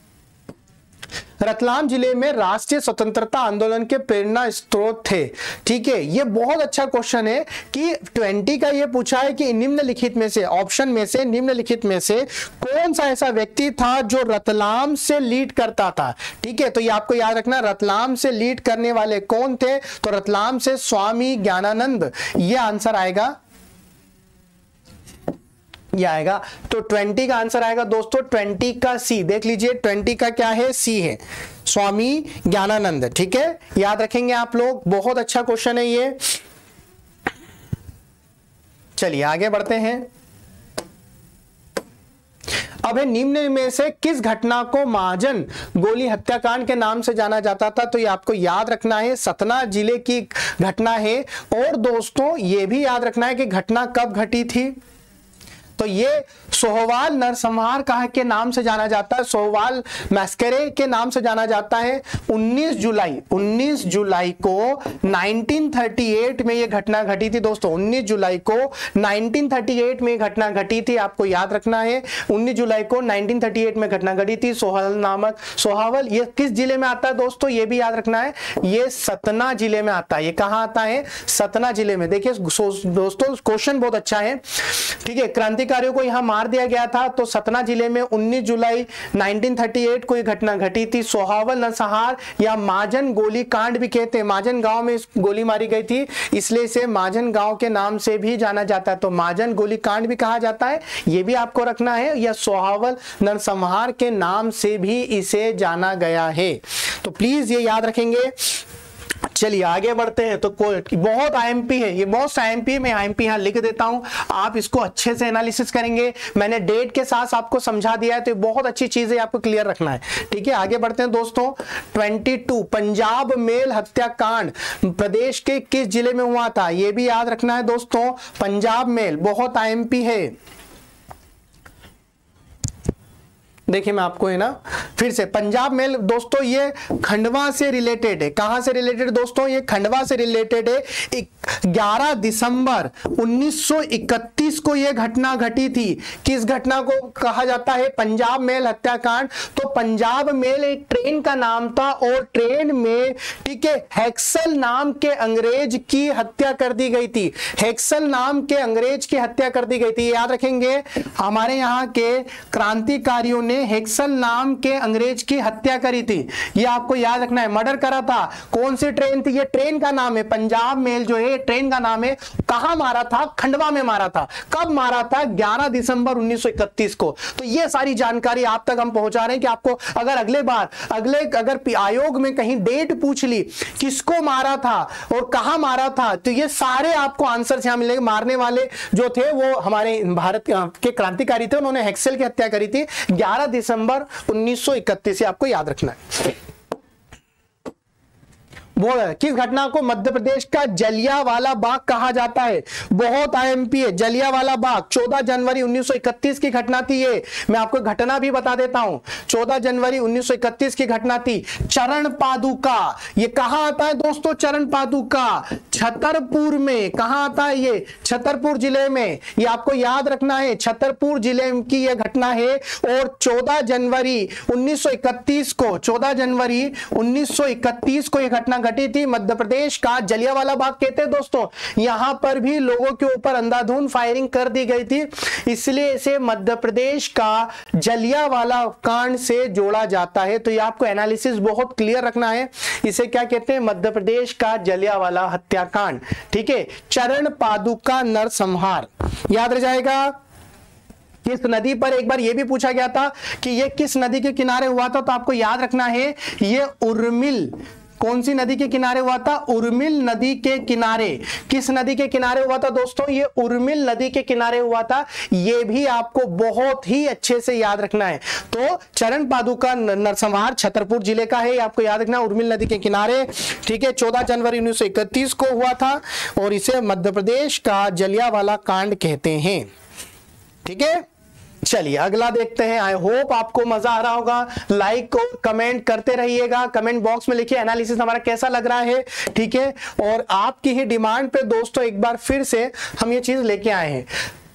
रतलाम जिले में राष्ट्रीय स्वतंत्रता आंदोलन के प्रेरणा स्रोत थे। ठीक है, ये बहुत अच्छा क्वेश्चन है कि बीस का ये पूछा है कि निम्नलिखित में से, ऑप्शन में से, निम्नलिखित में से कौन सा ऐसा व्यक्ति था जो रतलाम से लीड करता था? ठीक है, तो ये आपको याद रखना, रतलाम से लीड करने वाले कौन थे? तो रतलाम से स्वामी ज्ञानानंद। ये आंसर आएगा, ये आएगा। तो बीस का आंसर आएगा दोस्तों, बीस का सी। देख लीजिए, बीस का क्या है? सी है, स्वामी ज्ञानानंद। ठीक है, याद रखेंगे आप लोग, बहुत अच्छा क्वेश्चन है ये। चलिए आगे बढ़ते हैं। अब है, निम्न में से किस घटना को महाजन गोली हत्याकांड के नाम से जाना जाता था? तो ये आपको याद रखना है, सतना जिले की घटना है। और दोस्तों ये भी याद रखना है कि घटना कब घटी थी। तो ये सोहवाल नरसंहार कहा के नाम से जाना जाता है, सोहवाल मैस्करे के नाम से जाना जाता है। उन्नीस जुलाई उन्नीस जुलाई को उन्नीस सौ अड़तीस में ये घटना घटी थी दोस्तों। उन्नीस जुलाई को उन्नीस सौ अड़तीस में घटना घटी थी, आपको याद रखना है। उन्नीस जुलाई को उन्नीस सौ अड़तीस में घटना घटी थी। सोहवाल नामक, सोहावल ये किस जिले में आता है दोस्तों? ये भी याद रखना है, ये सतना जिले में आता है। ये कहां आता है? सतना जिले में। देखिए दोस्तों, क्वेश्चन बहुत अच्छा है। ठीक है, क्रांतिकारियों को यहां मार दिया गया था, तो सतना जिले में उन्नीस जुलाई उन्नीस सौ अड़तीस को यह घटना घटी थी। सोहावल नरसंहार या माजन गोली कांड भी कहते हैं। माजन गांव में गोली मारी गई थी, इसलिए इसे माजन गांव के नाम से भी जाना जाता है। तो माजन गोली कांड भी कहा जाता है, यह भी आपको रखना है। या सोहावल नरसंहार के नाम से भी इसे जाना गया है। तो प्लीज ये याद रखेंगे। चलिए आगे बढ़ते हैं। तो बहुत आईएमपी है, ये बहुत आईएमपी, मैं आईएमपी यहां लिख देता हूं, आप इसको अच्छे से एनालिसिस करेंगे। मैंने डेट के साथ आपको समझा दिया है, तो बहुत अच्छी चीज है, आपको क्लियर रखना है। ठीक है, आगे बढ़ते हैं दोस्तों। बाईस पंजाब मेल हत्याकांड प्रदेश के किस जिले में हुआ था, यह भी याद रखना है दोस्तों। पंजाब मेल बहुत आईएमपी है। देखिए मैं आपको है ना फिर से, पंजाब मेल दोस्तों ये खंडवा से रिलेटेड है। कहां से रिलेटेड दोस्तों, ये खंडवा से रिलेटेड है। ग्यारह दिसंबर उन्नीस सौ इकतीस को यह घटना घटी थी। किस घटना को कहा जाता है, पंजाब मेल हत्याकांड। तो पंजाब मेल एक ट्रेन का नाम था, और ट्रेन में ठीक है हेक्सल नाम के अंग्रेज की हत्या कर दी गई थी। हेक्सल नाम के अंग्रेज की हत्या कर दी गई थी, याद रखेंगे। हमारे यहाँ के क्रांतिकारियों ने हेक्सल नाम के अंग्रेज की हत्या करी थी, यह आपको याद रखना है। मर्डर करा था, कौन सी ट्रेन थी, ये ट्रेन का नाम है। पंजाब मेल जो है ट्रेन का नाम है। कहां मारा था, खंडवा में मारा था। कब मारा था, ग्यारह दिसंबर उन्नीस सौ इकतीस को। तो ये सारी जानकारी आप तक हम पहुंचा रहे हैं कि आपको अगर अगले बार अगले अगर आयोग में कहीं डेट पूछ ली, किसको मारा था और कहां मारा था, तो ये सारे आपको आंसर यहां मिलेंगे। मारने वाले जो थे वो हमारे भारत के क्रांतिकारी थे, उन्होंने हेक्सल की हत्या करी थी ग्यारह दिसंबर उन्नीस सौ इकतीस, आपको याद रखना है। वो किस घटना को मध्य प्रदेश का जलियांवाला बाग कहा जाता है, बहुत आईएमपी है। जलियांवाला बाग चौदह जनवरी उन्नीस सौ इकतीस की घटना थी। ये मैं आपको घटना भी बता देता हूं, चौदह जनवरी उन्नीस सौ इकतीस की घटना थी। चरण पादुका, ये कहां आता है दोस्तों, चरण पादुका छतरपुर में। कहां आता है ये, छतरपुर जिले में, ये आपको याद रखना है। छतरपुर जिले की यह घटना है। और चौदह जनवरी उन्नीस सौ इकतीस को चौदह जनवरी उन्नीस सौ इकतीस को यह घटना घटी थी। मध्य प्रदेश का जलियांवाला बाग कहते हैं दोस्तों। यहां पर भी लोगों के ऊपर अंधाधुंध फायरिंग कर दी गई थी, इसलिए इसे मध्य प्रदेश का जलियांवाला कांड से जोड़ा जाता है। तो ये आपको एनालिसिस बहुत क्लियर रखना है। इसे क्या कहते हैं, मध्य प्रदेश का जलियांवाला हत्याकांड। ठीक है, चरण पादुका नरसंहार याद रह जाएगा। किस नदी पर, एक बार यह भी पूछा गया था कि यह किस नदी के किनारे हुआ था, तो आपको याद रखना है यह उर्मिल। कौन सी नदी के किनारे हुआ था, उर्मिल नदी के किनारे। किस नदी के किनारे हुआ था दोस्तों, ये उर्मिल नदी के किनारे हुआ था। ये भी आपको बहुत ही अच्छे से याद रखना है। तो चरण पादुका नरसंहार छतरपुर जिले का है, आपको याद रखना, उर्मिल नदी के किनारे। ठीक है, चौदह जनवरी उन्नीस सौ इकतीस को हुआ था, और इसे मध्य प्रदेश का जलियांवाला कांड कहते हैं। ठीक है, चलिए अगला देखते हैं। आई होप आपको मजा आ रहा होगा। लाइक और कमेंट करते रहिएगा, कमेंट बॉक्स में लिखिए एनालिसिस हमारा कैसा लग रहा है। ठीक है, और आपकी ही डिमांड पे दोस्तों एक बार फिर से हम ये चीज लेके आए हैं।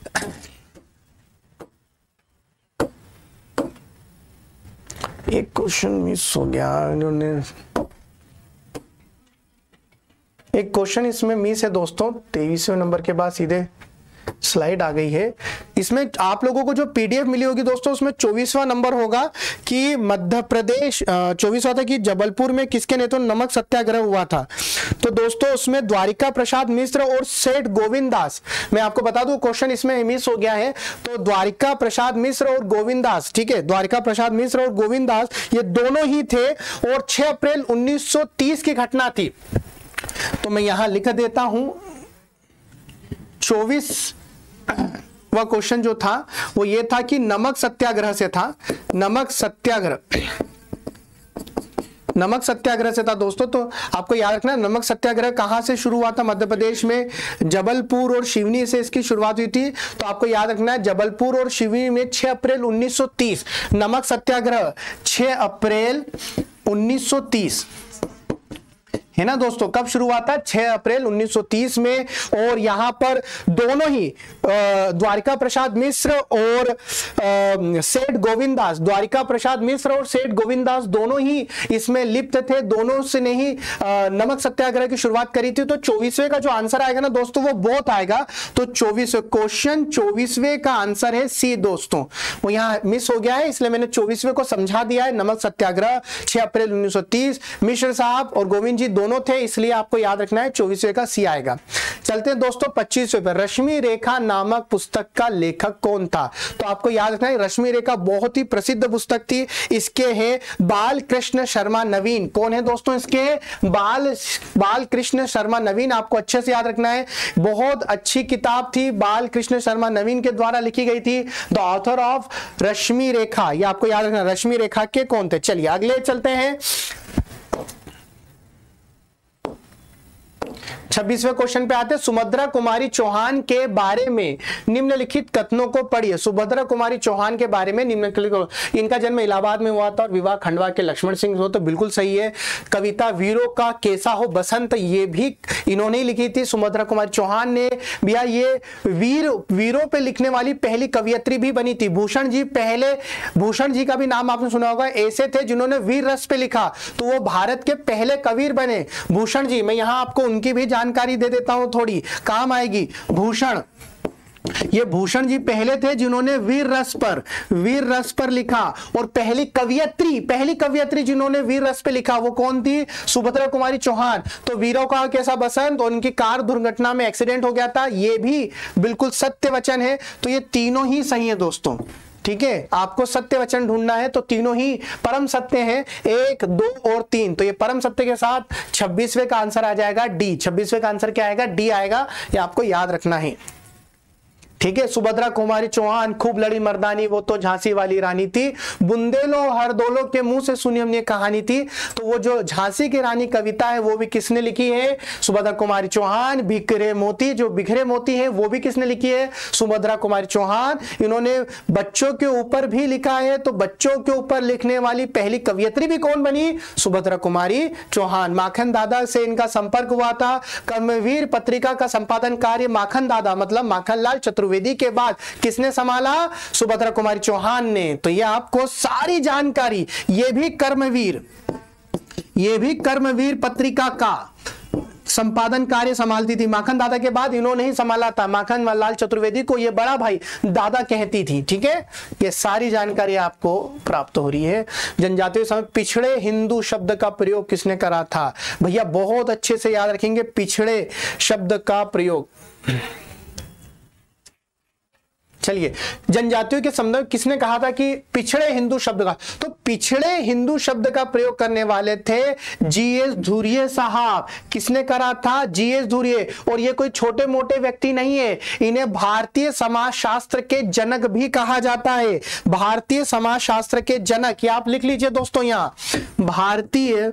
एक क्वेश्चन मिस हो गया, इन्होंने एक क्वेश्चन इसमें मिस है दोस्तों। तेईसवें नंबर के बाद सीधे स्लाइड आ गई है। इसमें आप लोगों को जो पीडीएफ मिली होगी दोस्तों, उसमें चौबीसवां नंबर होगा कि मध्य प्रदेश, चौबीसवां था कि जबलपुर में किसके नेतृत्व नमक सत्याग्रह हुआ था। तो दोस्तों उसमें द्वारिका प्रसाद मिश्र और सेठ गोविंद दास। मैं आपको बता दूं क्वेश्चन इसमें मिस हो गया है। तो द्वारिका प्रसाद मिश्र और गोविंद दास, ठीक है, द्वारिका प्रसाद मिश्र और गोविंद दास ये दोनों ही थे, और छह अप्रैल उन्नीस सौ तीस की घटना थी। तो मैं यहां लिख देता हूं, चौबीस वह क्वेश्चन जो था वो ये था कि नमक सत्याग्रह से था। नमक सत्याग्रह नमक सत्याग्रह से था दोस्तों। तो आपको याद रखना, नमक सत्याग्रह कहां से शुरू हुआ था, मध्य प्रदेश में जबलपुर और सिवनी से इसकी शुरुआत हुई थी। तो आपको याद रखना है जबलपुर और सिवनी में छह अप्रैल उन्नीस सौ तीस नमक सत्याग्रह, छह अप्रैल उन्नीस सौ तीस है ना दोस्तों। कब शुरू हुआ था, छह अप्रैल उन्नीस सौ तीस में। और यहां पर दोनों ही द्वारिका प्रसाद मिश्र और सेठ गोविंद दास, द्वारिका प्रसाद मिश्र और सेठ गोविंद दास दोनों ही इसमें लिप्त थे। दोनों से ने ही नमक सत्याग्रह की शुरुआत करी थी। तो चौबीसवें का जो आंसर आएगा ना दोस्तों वो बहुत आएगा। तो चौबीसवें क्वेश्चन, चौबीसवें का आंसर है सी दोस्तों। वो यहां मिस हो गया है, इसलिए मैंने चौबीसवें को समझा दिया है। नमक सत्याग्रह छह अप्रैल उन्नीस सौ तीस, मिश्र साहब और गोविंद जी दोनों दोनों थे, इसलिए आपको याद रखना है चौबीसवें का सी आएगा। चलते हैं दोस्तों पच्चीसवें पर। रश्मि रेखा नामक पुस्तक का लेखक कौन था? तो आपको याद रखना है रश्मि रेखा बहुत ही प्रसिद्ध पुस्तक थी। इसके हैं बाल कृष्ण शर्मा नवीन। कौन है दोस्तों इसके? बाल बाल कृष्ण शर्मा नवीन। आपको अच्छे से याद रखना है, बहुत अच्छी किताब थी, बाल कृष्ण शर्मा नवीन के द्वारा लिखी गई थी। The author of Rashmi Rekha, ये आपको याद रखना। रश्मि रेखा के कौन थे? चलिए अगले चलते हैं। छब्बीसवें क्वेश्चन पे आते हैं। सुभद्रा कुमारी चौहान के बारे में निम्नलिखित कथनों को पढ़िए। सुभद्रा कुमारी चौहान के बारे में निम्नलिखित, इनका जन्म इलाहाबाद में हुआ था और विवाह खंडवा के लक्ष्मण सिंह हो, तो बिल्कुल सही है। कविता वीरों का कैसा हो बसंत, ये भी इन्होंने ही लिखी थी, सुभद्रा कुमारी चौहान ने। भैया ये वीर वीरों पे लिखने वाली पहली कवियत्री भी बनी थी। भूषण जी पहले, भूषण जी का भी नाम आपने सुना होगा, ऐसे थे जिन्होंने वीर रस पे लिखा, तो वो भारत के पहले कवि बने भूषण जी। मैं यहां आपको उनकी भी जानकारी दे देता हूं, थोड़ी काम आएगी। भूषण, ये भूषण जी पहले थे जिन्होंने वीर रस पर वीर रस पर लिखा, और पहली कवियत्री पहली कवियत्री जिन्होंने वीर रस पे लिखा वो कौन थी? सुभद्रा कुमारी चौहान। तो वीरों का कैसा बसंत, और उनकी कार दुर्घटना में एक्सीडेंट हो गया था, ये भी बिल्कुल सत्य वचन है। तो ये तीनों ही सही है दोस्तों, ठीक है। आपको सत्य वचन ढूंढना है तो तीनों ही परम सत्य हैं, एक, दो और तीन। तो ये परम सत्य के साथ छब्बीसवें का आंसर आ जाएगा डी। छब्बीसवें का आंसर क्या आएगा? डी आएगा, ये आपको याद रखना है, ठीक है। सुभद्रा कुमारी चौहान खूब लड़ी मर्दानी, वो तो झांसी वाली रानी थी, बुंदेलो हरदोलो के मुंह से सुनी हमने कहानी थी। तो वो जो झांसी की रानी कविता है वो भी किसने लिखी है? सुभद्रा कुमारी चौहान। बिखरे मोती, जो बिखरे मोती है वो भी किसने लिखी है? सुभद्रा कुमारी चौहान। इन्होंने बच्चों के ऊपर भी लिखा है, तो बच्चों के ऊपर लिखने वाली पहली कवियत्री भी कौन बनी? सुभद्रा कुमारी चौहान। माखन दादा से इनका संपर्क हुआ था। कर्मवीर पत्रिका का संपादन कार्य माखन दादा मतलब माखनलाल चतुर्वेदी वेदी के बाद किसने संभाला? सुभद्रा कुमारी चौहान ने। तो ये आपको सारी जानकारी, ये भी कर्मवीर ये भी कर्मवीर पत्रिका का संपादन कार्य संभालती थी। माखन दादा के बाद इन्होंने ही संभाला था। माखन लाल चतुर्वेदी को ये बड़ा भाई दादा कहती थी, ठीक है। ये सारी जानकारी आपको प्राप्त हो रही है। जनजातीय समय पिछड़े हिंदू शब्द का प्रयोग किसने करा था? भैया बहुत अच्छे से याद रखेंगे, पिछड़े शब्द का प्रयोग। चलिए, जनजातियों के संदर्भ किसने कहा था कि पिछड़े हिंदू शब्द का? तो पिछड़े हिंदू शब्द का प्रयोग करने वाले थे जीएस धुरिये साहब। किसने करा था? जीएस धुरिये। और ये कोई छोटे मोटे व्यक्ति नहीं है, इन्हें भारतीय समाजशास्त्र के जनक भी कहा जाता है। भारतीय समाजशास्त्र के जनक, ये आप लिख लीजिए दोस्तों, यहां भारतीय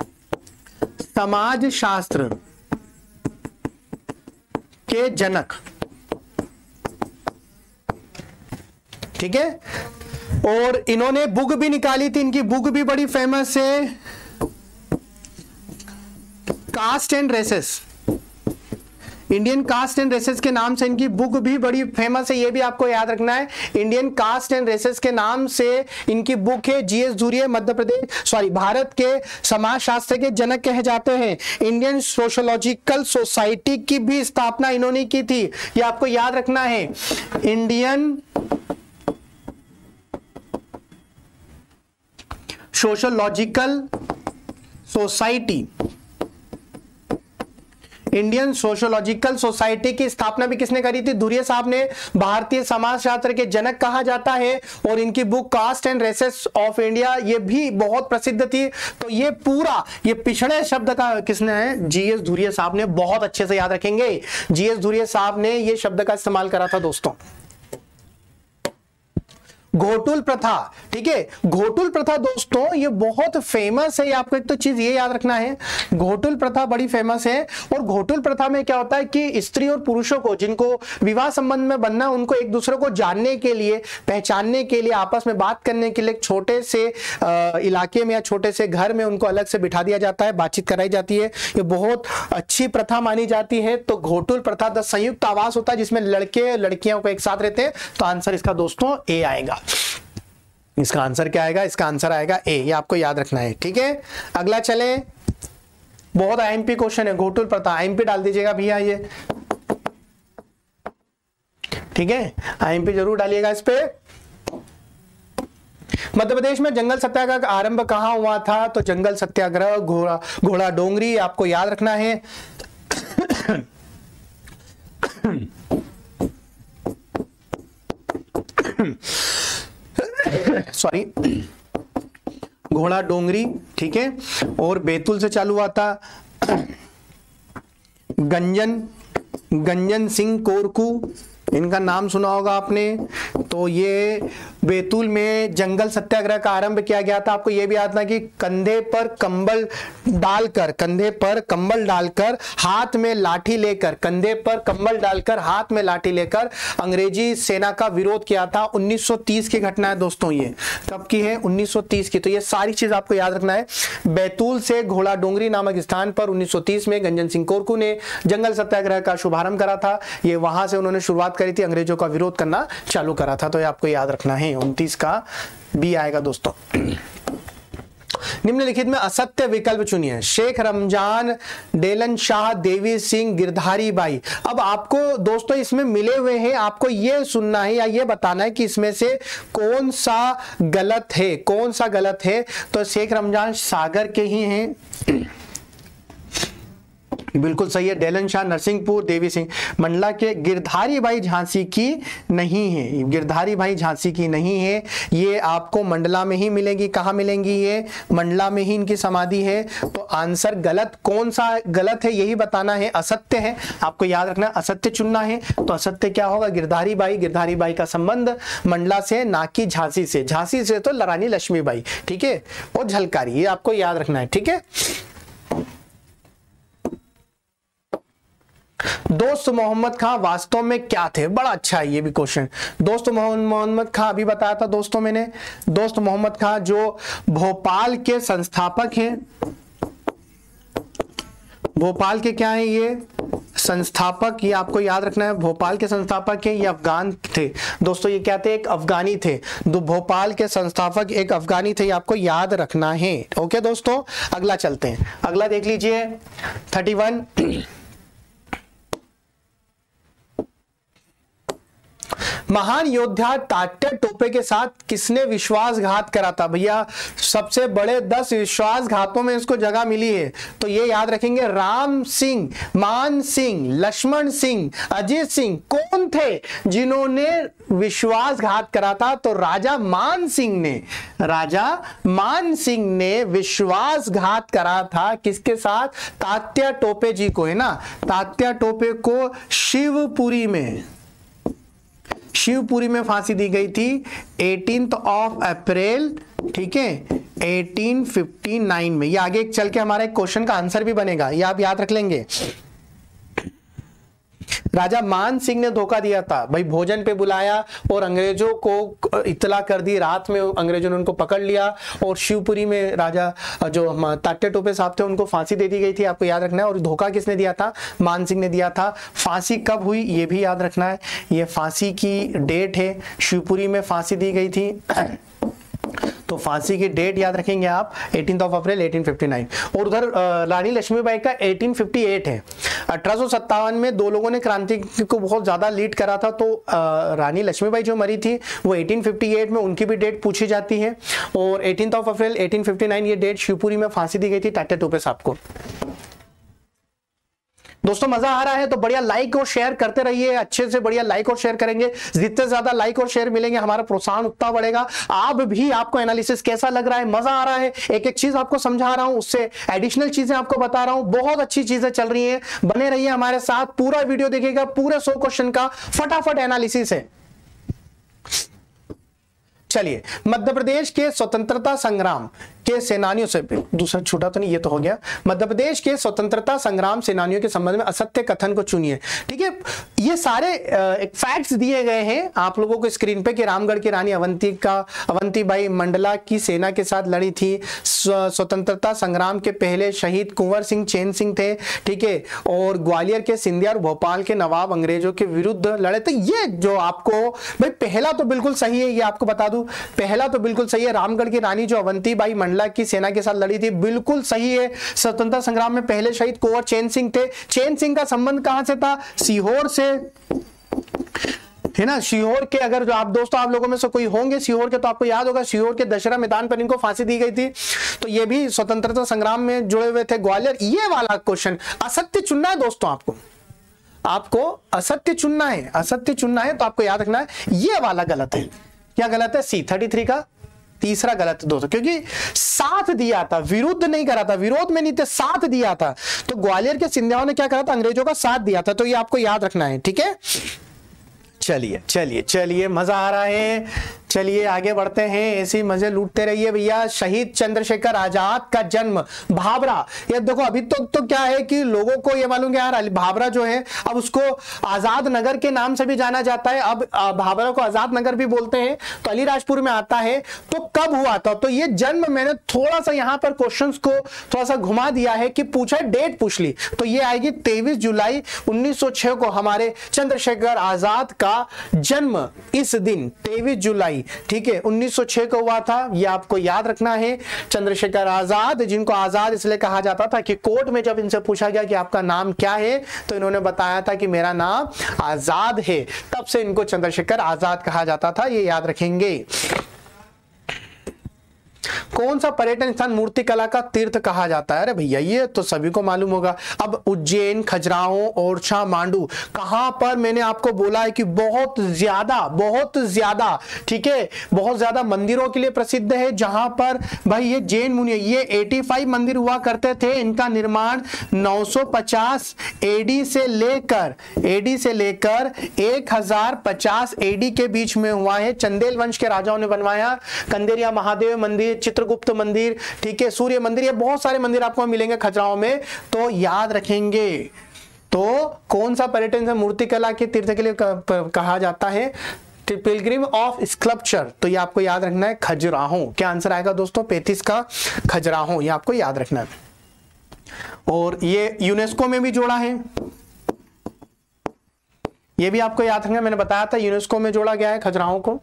समाजशास्त्र के जनक, ठीक है। और इन्होंने बुक भी निकाली थी, इनकी बुक भी बड़ी फेमस है, caste and races. Indian caste and races के नाम से इनकी बुक भी बड़ी फेमस है, ये भी आपको याद रखना है। इंडियन कास्ट एंड रेसेस के नाम से इनकी बुक है। जीएस धुरिये मध्य प्रदेश सॉरी भारत के समाजशास्त्र के जनक कहे जाते हैं। इंडियन सोशोलॉजिकल सोसाइटी की भी स्थापना इन्होंने की थी, ये आपको याद रखना है। Indian sociological society Indian sociological society की स्थापना भी किसने करी थी? धुरिये साहब ने। भारतीय समाजशास्त्र के जनक कहा जाता है, और इनकी book caste and races of India ये भी बहुत प्रसिद्ध थी। तो ये पूरा ये पिछड़े शब्द का किसने है? जीएस धुरिये साहब ने। बहुत अच्छे से याद रखेंगे, जीएस धुरिये साहब ने ये शब्द का इस्तेमाल करा था दोस्तों। घोटुल प्रथा, ठीक है। घोटुल प्रथा दोस्तों ये बहुत फेमस है, ये आपको एक तो चीज ये याद रखना है, घोटुल प्रथा बड़ी फेमस है। और घोटुल प्रथा में क्या होता है कि स्त्री और पुरुषों को जिनको विवाह संबंध में बनना, उनको एक दूसरे को जानने के लिए, पहचानने के लिए, आपस में बात करने के लिए एक छोटे से इलाके में या छोटे से घर में उनको अलग से बिठा दिया जाता है, बातचीत कराई जाती है। ये बहुत अच्छी प्रथा मानी जाती है। तो घोटुल प्रथा द संयुक्त आवास होता है जिसमें लड़के लड़कियों को एक साथ रहते हैं। तो आंसर इसका दोस्तों ए आएगा। इसका आंसर क्या आएगा? इसका आंसर आएगा ए, ये आपको याद रखना है, ठीक है। अगला चले, बहुत आईएमपी क्वेश्चन है, घोटुल प्रथा। आईएमपी डाल दीजिएगा भैया ये, ठीक है। आईएमपी जरूर डालिएगा इस पे। मध्य प्रदेश में जंगल सत्याग्रह का आरंभ कहां हुआ था? तो जंगल सत्याग्रह घोड़ा घोड़ा डोंगरी, आपको याद रखना है। सॉरी, घोड़ा डोंगरी, ठीक है। और बैतूल से चालू हुआ था। गंजन गंजन सिंह कोरकू, इनका नाम सुना होगा आपने। तो ये बैतूल में जंगल सत्याग्रह का आरंभ किया गया था। आपको यह भी याद था कि कंधे पर कंबल डालकर कंधे पर कंबल डालकर हाथ में लाठी लेकर कंधे पर कंबल डालकर हाथ में लाठी लेकर अंग्रेजी सेना का विरोध किया था। उन्नीस सौ तीस की घटना है दोस्तों। ये कब की है? उन्नीस सौ तीस की। तो ये सारी चीज आपको याद रखना है। बैतूल से घोड़ा डोंगरी नामक स्थान पर उन्नीस सौ तीस में गंजन सिंह कोरकू ने जंगल सत्याग्रह का शुभारंभ करा था। ये वहां से उन्होंने शुरुआत करी थी, अंग्रेजों का विरोध करना चालू करा था। तो ये आपको याद रखना है। उनतीस का बी आएगा दोस्तों। निम्नलिखित में असत्य विकल्प चुनिए। शेख रमजान, डेलन शाह, देवी सिंह, गिरधारी बाई। अब आपको दोस्तों इसमें मिले हुए हैं, आपको यह सुनना है या यह बताना है कि इसमें से कौन सा गलत है, कौन सा गलत है। तो शेख रमजान सागर के ही हैं, बिल्कुल सही है। डेलन शाह नरसिंहपुर, देवी सिंह मंडला के। गिरधारी बाई झांसी की नहीं है, गिरधारी बाई झांसी की नहीं है। ये आपको मंडला में ही मिलेगी। कहां मिलेंगी? ये मंडला में ही इनकी समाधि है। तो आंसर गलत, कौन सा गलत है यही बताना है। असत्य है, आपको याद रखना, असत्य चुनना है। तो असत्य क्या होगा? गिरधारी बाई। गिरधारी बाई का संबंध मंडला से, ना कि झांसी से। झांसी से तो रानी लक्ष्मीबाई, ठीक है, और झलकारी, ये आपको याद रखना है, ठीक है। दोस्त मोहम्मद खां वास्तव में क्या थे? बड़ा अच्छा है ये भी क्वेश्चन। दोस्त मोहम्मद खां अभी बताया था दोस्तों मैंने। दोस्त मोहम्मद खां जो भोपाल के संस्थापक हैं, भोपाल के क्या है ये? संस्थापक। ये आपको याद रखना है, भोपाल के संस्थापक है। ये अफगान थे दोस्तों। ये क्या थे? एक अफगानी थे। दो भोपाल के संस्थापक एक अफगानी थे, ये आपको याद रखना है। ओके दोस्तों, अगला चलते हैं। अगला देख लीजिए थर्टी वन। महान योद्धा तात्या टोपे के साथ किसने विश्वासघात करा था? भैया सबसे बड़े दस विश्वासघातों में इसको जगह मिली है। तो ये याद रखेंगे, राम सिंह, मान सिंह, लक्ष्मण सिंह, अजीत सिंह। कौन थे जिन्होंने विश्वासघात करा था? तो राजा मान सिंह ने, राजा मान सिंह ने विश्वासघात करा था। किसके साथ? तात्या टोपे जी को, है ना। तात्या टोपे को शिवपुरी में शिवपुरी में फांसी दी गई थी अठारह ऑफ अप्रैल, ठीक है, अठारह सौ उनसठ में। ये आगे चल के हमारे क्वेश्चन का आंसर भी बनेगा, ये आप याद रख लेंगे। राजा मान सिंह ने धोखा दिया था भाई, भोजन पे बुलाया और अंग्रेजों को इत्तला कर दी। रात में अंग्रेजों ने उनको पकड़ लिया और शिवपुरी में राजा जो तात्या टोपे साहब थे उनको फांसी दे दी गई थी, आपको याद रखना है। और धोखा किसने दिया था? मान सिंह ने दिया था। फांसी कब हुई ये भी याद रखना है। ये फांसी की डेट है, शिवपुरी में फांसी दी गई थी। तो फांसी की डेट याद रखेंगे आप, अठारह ऑफ अप्रैल अठारह सौ उनसठ। और उधर रानी लक्ष्मीबाई का अठारह सौ अट्ठावन है। अठारह सौ सत्तावन में दो लोगों ने क्रांति को बहुत ज्यादा लीड करा था। तो रानी लक्ष्मीबाई जो मरी थी वो अठारह सौ अट्ठावन में, उनकी भी डेट पूछी जाती है। और अठारह ऑफ अप्रैल अठारह सौ उनसठ ये डेट शिवपुरी में फांसी दी गई थी तात्या टोपे साहब को। दोस्तों मजा आ रहा है तो बढ़िया लाइक और शेयर करते रहिए, अच्छे से बढ़िया लाइक और शेयर करेंगे। जितने ज्यादा लाइक और शेयर मिलेंगे हमारा प्रोत्साहन उतना बढ़ेगा। आप भी, आपको एनालिसिस कैसा लग रहा है? मजा आ रहा है? एक एक चीज आपको समझा रहा हूं, उससे एडिशनल चीजें आपको बता रहा हूं। बहुत अच्छी चीजें चल रही हैं, बने रहिए हमारे साथ, पूरा वीडियो देखिएगा। पूरे सौ क्वेश्चन का फटाफट एनालिसिस है। चलिए, मध्य प्रदेश के स्वतंत्रता संग्राम के सेनानियों से, दूसरा छोटा तो नहीं, ये तो हो गया। मध्य प्रदेश के स्वतंत्रता संग्राम सेनानियों के संबंध में असत्य कथन को चुनिए। ठीक है, ये सारे एक फैक्ट्स दिए गए हैं आप लोगों को स्क्रीन पे कि रामगढ़ की रानी अवंती का अवंतीबाई मंडला की सेना के साथ लड़ी थी। स्वतंत्रता संग्राम के पहले शहीद कुंवर सिंह चैन सिंह थे, ठीक है, और ग्वालियर के सिंधिया और भोपाल के नवाब अंग्रेजों के विरुद्ध लड़े थे। ये जो आपको भाई पहला तो बिल्कुल सही है, ये आपको बता दूं, पहला तो बिल्कुल सही है। रामगढ़ की रानी जो अवंतीबाई मंडला की सेना के साथ लड़ी थी, बिल्कुल सही है। स्वतंत्रता संग्राम में पहले शहीद कुंवर चैन सिंह थे। चैन सिंह का संबंध कहां से था? सीहोर से, है ना। सीहोर के, अगर जो आप दोस्तों आप लोगों में से कोई होंगे सीहोर के, तो आपको याद होगा सीहोर के दशहरा मैदान पर इनको फांसी दी गई थी, तो ये भी स्वतंत्रता संग्राम में जुड़े हुए थे। ग्वालियर, ये वाला क्वेश्चन असत्य चुनना है दोस्तों, आपको आपको असत्य चुनना है, असत्य चुनना है, तो आपको याद रखना है ये वाला गलत है। क्या गलत है? सी थर्टी थ्री का तीसरा गलत दोस्तों, क्योंकि साथ दिया था, विरुद्ध नहीं करा था, विरोध में नहीं थे, साथ दिया था। तो ग्वालियर के सिंधियाओं ने क्या करा था? अंग्रेजों का साथ दिया था। तो ये आपको याद रखना है, ठीक है। चलिए चलिए चलिए, मजा आ रहा है, चलिए आगे बढ़ते हैं, ऐसे मजे लूटते रहिए भैया। शहीद चंद्रशेखर आजाद का जन्म भाभरा। ये देखो अभी तो तो क्या है कि लोगों को ये मालूम है यार भाभरा जो है अब उसको आजाद नगर के नाम से भी जाना जाता है। अब भाभरा को आजाद नगर भी बोलते हैं, तो अलीराजपुर में आता है। तो कब हुआ था? तो ये जन्म मैंने थोड़ा सा यहाँ पर क्वेश्चंस को थोड़ा सा घुमा दिया है कि पूछा, डेट पूछ ली, तो ये आएगी तेईस जुलाई उन्नीस सौ छह को हमारे चंद्रशेखर आजाद का जन्म इस दिन तेईस जुलाई, ठीक है, उन्नीस सौ छह को हुआ था। ये आपको याद रखना है। चंद्रशेखर आजाद, जिनको आजाद इसलिए कहा जाता था कि कोर्ट में जब इनसे पूछा गया कि आपका नाम क्या है, तो इन्होंने बताया था कि मेरा नाम आजाद है, तब से इनको चंद्रशेखर आजाद कहा जाता था। ये याद रखेंगे। कौन सा पर्यटन स्थान मूर्तिकला का तीर्थ कहा जाता है? अरे भैया ये तो सभी को मालूम होगा। अब उज्जैन, खजुराहो, ओरछा, मांडू, कहां पर मैंने आपको बोला है कि बहुत ज्यादा बहुत ज्यादा ठीक है, बहुत ज्यादा मंदिरों के लिए प्रसिद्ध है, जहां पर भाई ये जैन मुनि, ये पचासी मंदिर हुआ करते थे। इनका निर्माण नौ सौ पचास एडी से लेकर एडी से लेकर एक हज़ार पचास एडी के बीच में हुआ है। चंदेल वंश के राजाओं ने बनवाया। कंदेरिया महादेव मंदिर, चित्रगुप्त मंदिर, ठीक है, सूर्य मंदिर, ये बहुत सारे मंदिर आपको मिलेंगे खजुराहो में, तो याद रखेंगे। तो कौन सा पर्यटन मूर्तिकला के तीर्थ के लिए कहा जाता है? Pilgrim of sculpture. तो ये आपको याद रखना है खजुराहो। क्या आंसर आएगा दोस्तों? पैंतीस का खजुराहो, ये आपको याद रखना है। और ये यूनेस्को में भी जोड़ा है, ये भी आपको याद रखना है। मैंने बताया था यूनेस्को में जोड़ा गया है खजुराहो को।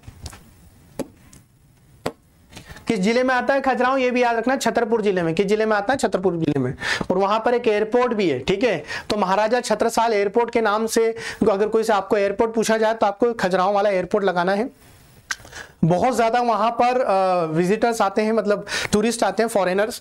किस जिले में आता है खजुराहो? ये भी याद रखना, छतरपुर जिले में। किस जिले में आता है? छतरपुर जिले में। और वहां पर एक एयरपोर्ट भी है, ठीक है। तो महाराजा छत्रसाल एयरपोर्ट के नाम से अगर कोई से आपको एयरपोर्ट पूछा जाए तो आपको खजुराहो वाला एयरपोर्ट लगाना है। बहुत ज्यादा वहां पर विजिटर्स आते हैं, मतलब टूरिस्ट आते हैं, फॉरेनर्स।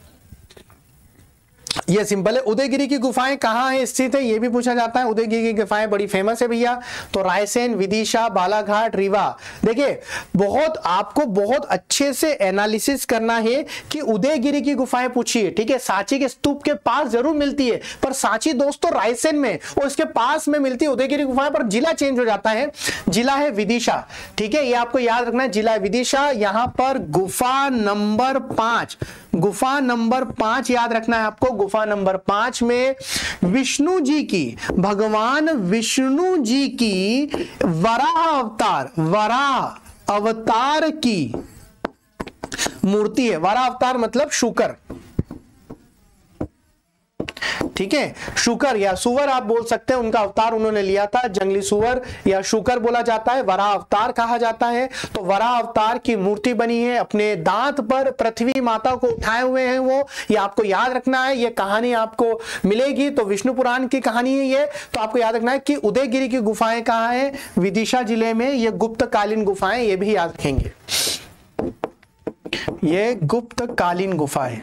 ये सिंपल है। उदयगिरी की गुफाएं कहाँ है स्थित है? ये भी पूछा जाता है। उदयगिरी की गुफाएं बड़ी फेमस है भैया। तो रायसेन, विदिशा, बालाघाट, रीवा। देखिए बहुत आपको बहुत अच्छे से एनालिसिस करना है कि उदयगिरी की गुफाएं पूछी है, ठीक है। सांची के स्तूप के पास जरूर मिलती है, पर सांची दोस्तों रायसेन में और इसके पास में मिलती है उदयगिरी गुफाएं, पर जिला चेंज हो जाता है। जिला है विदिशा, ठीक है, ये आपको याद रखना है। जिला विदिशा। यहां पर गुफा नंबर पांच, गुफा नंबर पांच याद रखना है आपको। गुफा नंबर पांच में विष्णु जी की, भगवान विष्णु जी की वराह अवतार, वराह अवतार की मूर्ति है। वराह अवतार मतलब शुकर, ठीक है, शुकर या सुवर आप बोल सकते हैं। उनका अवतार उन्होंने लिया था, जंगली सुवर या शुकर बोला जाता है, वराह अवतार कहा जाता है। तो वराह अवतार की मूर्ति बनी है, अपने दांत पर पृथ्वी माता को उठाए हुए हैं वो, ये आपको याद रखना है। ये कहानी आपको मिलेगी, तो विष्णु पुराण की कहानी है ये। तो आपको याद रखना है कि उदयगिरी की गुफाएं कहाँ है? विदिशा जिले में। ये गुप्तकालीन गुफाएं, ये भी याद रखेंगे, ये गुप्तकालीन गुफाएं।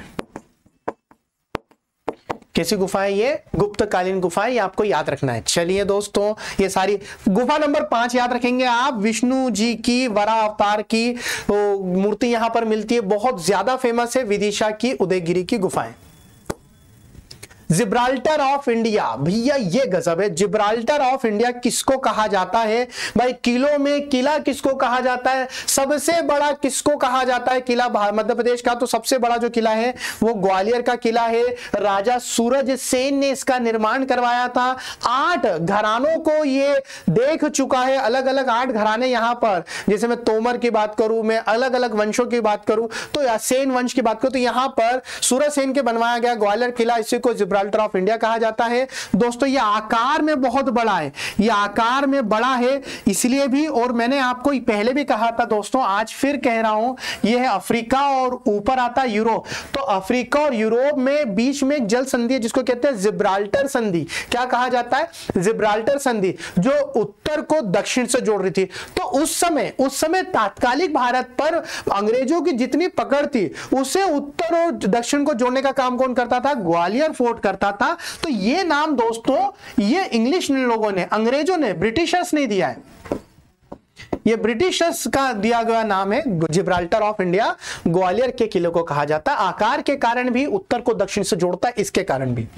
कैसी गुफाएं? ये गुप्तकालीन गुफाएं, ये आपको याद रखना है। चलिए दोस्तों, ये सारी गुफा नंबर पांच याद रखेंगे आप। विष्णु जी की वराह अवतार की मूर्ति यहां पर मिलती है, बहुत ज्यादा फेमस है विदिशा की उदयगिरी की गुफाएं। जिब्राल्टर ऑफ इंडिया, भैया ये गजब है। जिब्राल्टर ऑफ इंडिया किसको कहा जाता है भाई? किलों में किला किसको कहा जाता है? सबसे बड़ा किसको कहा जाता है किला मध्य प्रदेश का? तो सबसे बड़ा जो किला है वो ग्वालियर का किला है। राजा सूरज सेन ने इसका निर्माण करवाया था। आठ घरानों को ये देख चुका है, अलग अलग आठ घराने यहां पर। जैसे मैं तोमर की बात करूं, मैं अलग अलग वंशों की बात करूं, तो या सेन वंश की बात करूं, तो यहां पर सूरज सेन के बनवाया गया ग्वालियर किला, इसी को जिब्राल्टर ऑफ इंडिया कहा जाता है। दोस्तों ये आकार में बहुत बड़ा है, ये आकार में बड़ा है इसलिए भी, और मैंने आपको पहले भी कहा था दोस्तों, आज फिर कह रहा हूं, ये है अफ्रीका और ऊपर आता है यूरोप। तो अफ्रीका और यूरोप में बीच में एक जल संधि है जिसको कहते हैं जिब्राल्टर संधि। क्या कहा जाता है? जिब्राल्टर संधि, जो उत्तर को दक्षिण से जोड़ रही थी। तो उस समय उस समय तात्कालिक भारत पर अंग्रेजों की जितनी पकड़ थी उसे उत्तर और दक्षिण को जोड़ने का काम कौन करता था? ग्वालियर फोर्ट करता था। तो ये नाम दोस्तों ये इंग्लिश लोगों ने, अंग्रेजों ने, ब्रिटिशर्स ने दिया है। ये ब्रिटिशर्स का दिया गया नाम है जिब्राल्टर ऑफ इंडिया। ग्वालियर के किले को कहा जाता है, आकार के कारण भी, उत्तर को दक्षिण से जोड़ता है इसके कारण भी।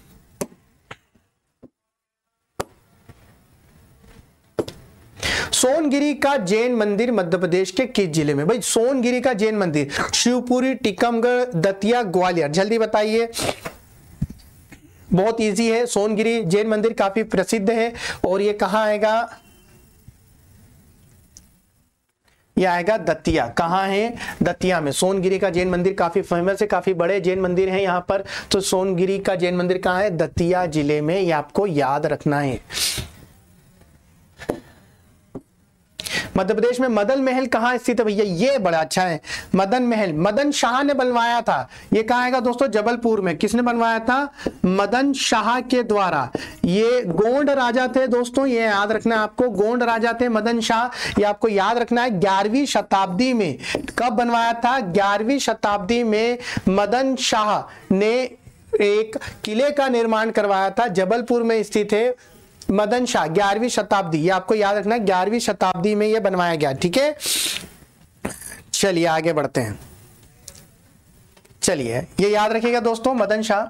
सोनगिरी का जैन मंदिर मध्य प्रदेश के किस जिले में? भाई सोनगिरी का जैन मंदिर शिवपुरी, टीकमगढ़, दतिया, ग्वालियर, जल्दी बताइए। बहुत इजी है, सोनगिरी जैन मंदिर काफी प्रसिद्ध है और ये कहां आएगा? ये आएगा दतिया। कहां है? दतिया में। सोनगिरी का जैन मंदिर काफी फेमस है, काफी बड़े जैन मंदिर हैं यहां पर। तो सोनगिरी का जैन मंदिर कहां है? दतिया जिले में, ये आपको याद रखना है। मध्य प्रदेश में मदन महल कहां स्थित है भैया? ये बड़ा अच्छा है, मदन महल मदन शाह ने बनवाया था। ये कहां आएगा दोस्तों? जबलपुर में। किसने बनवाया था? मदन शाह के द्वारा। ये गोंड राजा थे दोस्तों, ये याद रखना है आपको, गोंड राजा थे मदन शाह, ये आपको याद रखना है। ग्यारहवीं शताब्दी में। कब बनवाया था? ग्यारहवीं शताब्दी में मदन शाह ने एक किले का निर्माण करवाया था, जबलपुर में स्थित है मदन शाह। ग्यारहवीं शताब्दी, ये आपको याद रखना है, ग्यारहवीं शताब्दी में ये बनवाया गया। ठीक है, चलिए आगे बढ़ते हैं। चलिए ये याद रखिएगा दोस्तों, मदन शाह।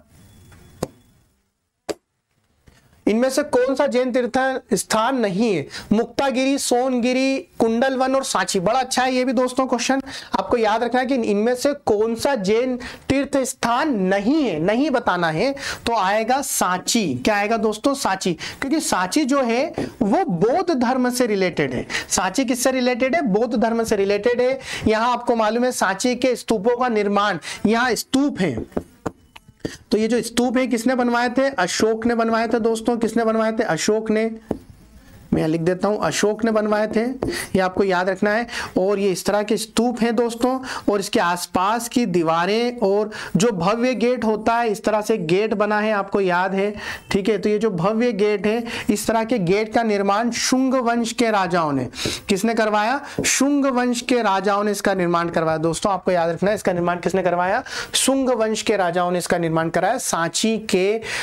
इनमें से कौन सा जैन तीर्थ स्थान नहीं है? मुक्तागिरी, सोनगिरी, कुंडलवन और सांची। बड़ा अच्छा है ये भी दोस्तों क्वेश्चन, आपको याद रखना है कि इनमें से कौन सा जैन तीर्थ स्थान नहीं है, नहीं बताना है। तो आएगा सांची। क्या आएगा दोस्तों? सांची, क्योंकि सांची जो है वो बौद्ध धर्म से रिलेटेड है। सांची किससे रिलेटेड है? बौद्ध धर्म से रिलेटेड है। यहां आपको मालूम है सांची के स्तूपों का निर्माण, यहां स्तूप है। तो ये जो स्तूप है किसने बनवाए थे? अशोक ने बनवाए थे दोस्तों। किसने बनवाए थे? अशोक ने। मैं लिख देता हूं, अशोक ने बनवाए थे, ये आपको याद रखना है। और ये इस तरह के स्तूप हैं दोस्तों, और इसके आसपास की दीवारें और जो भव्य गेट होता है, इस तरह से गेट बना है, आपको याद है। ठीक है, तो ये जो भव्य गेट है, इस तरह के गेट का निर्माण शुंग वंश के राजाओं ने, किसने करवाया? शुंग वंश के राजाओं ने इसका निर्माण करवाया दोस्तों, आपको याद रखना है। इसका निर्माण किसने करवाया? शुंग वंश के राजाओं ने इसका निर्माण कराया। सांची के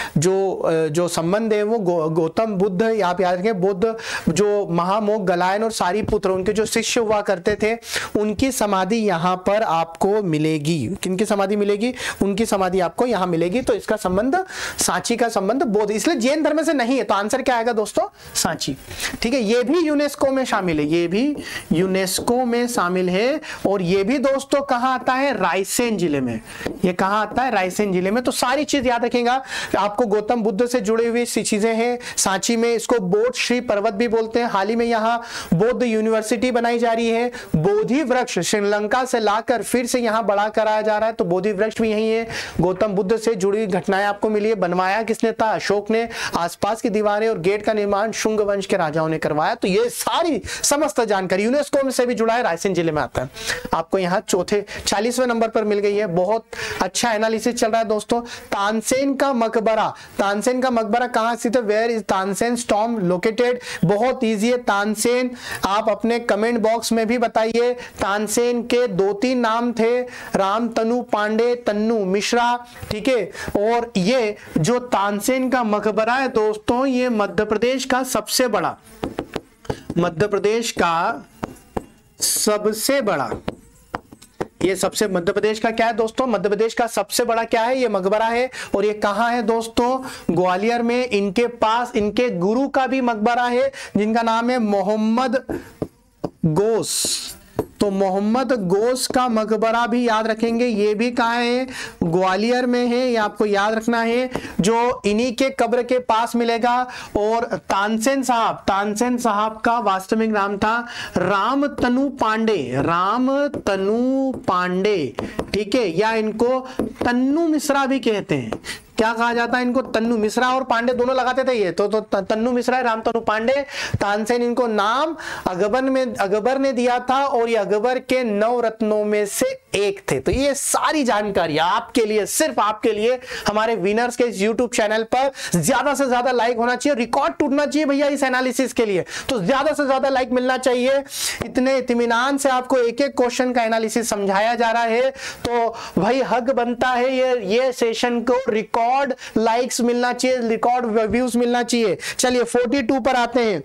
जो जो संबंध है वो गौतम बुद्ध, आप याद रखें, बुद्ध जो महामोग गलायन और सारी पुत्र, उनके जो शिष्य हुआ करते थे, उनकी समाधि यहां पर आपको मिलेगी। किनकी समाधि मिलेगी? उनकी समाधि आपको यहां मिलेगी। तो इसका संबंध, सांची का संबंध बौद्ध, इसलिए जैन धर्म से नहीं है। तो आंसर क्या आएगा दोस्तों? सांची। ठीक है, ये भी यूनेस्को में शामिल है, ये भी यूनेस्को में शामिल है। और ये भी दोस्तों कहां आता है? रायसेन जिले में। ये कहां आता है? रायसेन जिले में। तो सारी चीज याद रखेगा आपको, गौतम बुद्ध से जुड़ी हुई चीजें हैं सांची में। इसको बोध श्री पर्वत भी बोलते हैं। हाल ही में यहाँ बौद्ध यूनिवर्सिटी बनाई जा रही है। बोधि वृक्ष श्रीलंका से लाकर फिर से यहाँ बड़ा कराया जा रहा है, तो बोधि वृक्ष भी यही है। गौतम बुद्ध से जुड़ी घटनाएं आपको मिली है। बनवाया किसने था? अशोक ने। आसपास की दीवारें और गेट का निर्माण शुंग वंश के राजाओं ने करवाया। तो ये सारी समस्त जानकारी यूनेस्को से भी जुड़ा है, रायसेन जिले में आता है। आपको यहाँ चौथे चालीसवें नंबर पर मिल गई है। बहुत अच्छा एनालिसिस चल रहा है दोस्तों। तानसेन का मकबरा, तानसेन का मकबरा कहां स्थित है? Where is Tansen tomb located? बहुत इजी है। तानसेन आप अपने कमेंट बॉक्स में भी बताइए। तानसेन के दो तीन नाम थे, राम तनु पांडे, तन्नू मिश्रा। ठीक है, और ये जो तानसेन का मकबरा है दोस्तों, ये मध्य प्रदेश का सबसे बड़ा, मध्य प्रदेश का सबसे बड़ा, ये सबसे मध्य प्रदेश का क्या है दोस्तों? मध्य प्रदेश का सबसे बड़ा क्या है? ये मकबरा है। और ये कहां है दोस्तों? ग्वालियर में। इनके पास इनके गुरु का भी मकबरा है, जिनका नाम है मोहम्मद गोस। तो मोहम्मद गोस का मकबरा भी याद रखेंगे। ये भी कहाँ है? ग्वालियर में है, ये आपको याद रखना है, जो इन्हीं के कब्र के पास मिलेगा। और तानसेन साहब, तानसेन साहब का वास्तविक नाम था राम तनु पांडे, राम तनु पांडे। ठीक है, या इनको तन्नू मिश्रा भी कहते हैं। क्या कहा जाता है इनको, तन्नू मिश्रा और पांडे दोनों लगाते थे ये, तो, तो तन्नू मिश्रा, रामतनु पांडे, तानसेन, इनको नाम अकबर में अकबर ने दिया था और ये अकबर के नौ रत्नों में से एक थे। तो ये सारी जानकारी आपके लिए, सिर्फ आपके लिए, हमारे विनर्स के इस यूट्यूब चैनल पर ज्यादा से ज्यादा लाइक होना चाहिए, रिकॉर्ड टूटना चाहिए भैया इस एनालिसिस के लिए, तो ज्यादा से ज्यादा लाइक मिलना चाहिए। इतने इत्मीनान से आपको एक एक क्वेश्चन का एनालिसिस समझाया जा रहा है, तो भाई हक बनता है ये ये सेशन को रिकॉर्ड लाइक्स मिलना चाहिए, रिकॉर्ड व्यूज मिलना चाहिए। चलिए बयालीस पर आते हैं।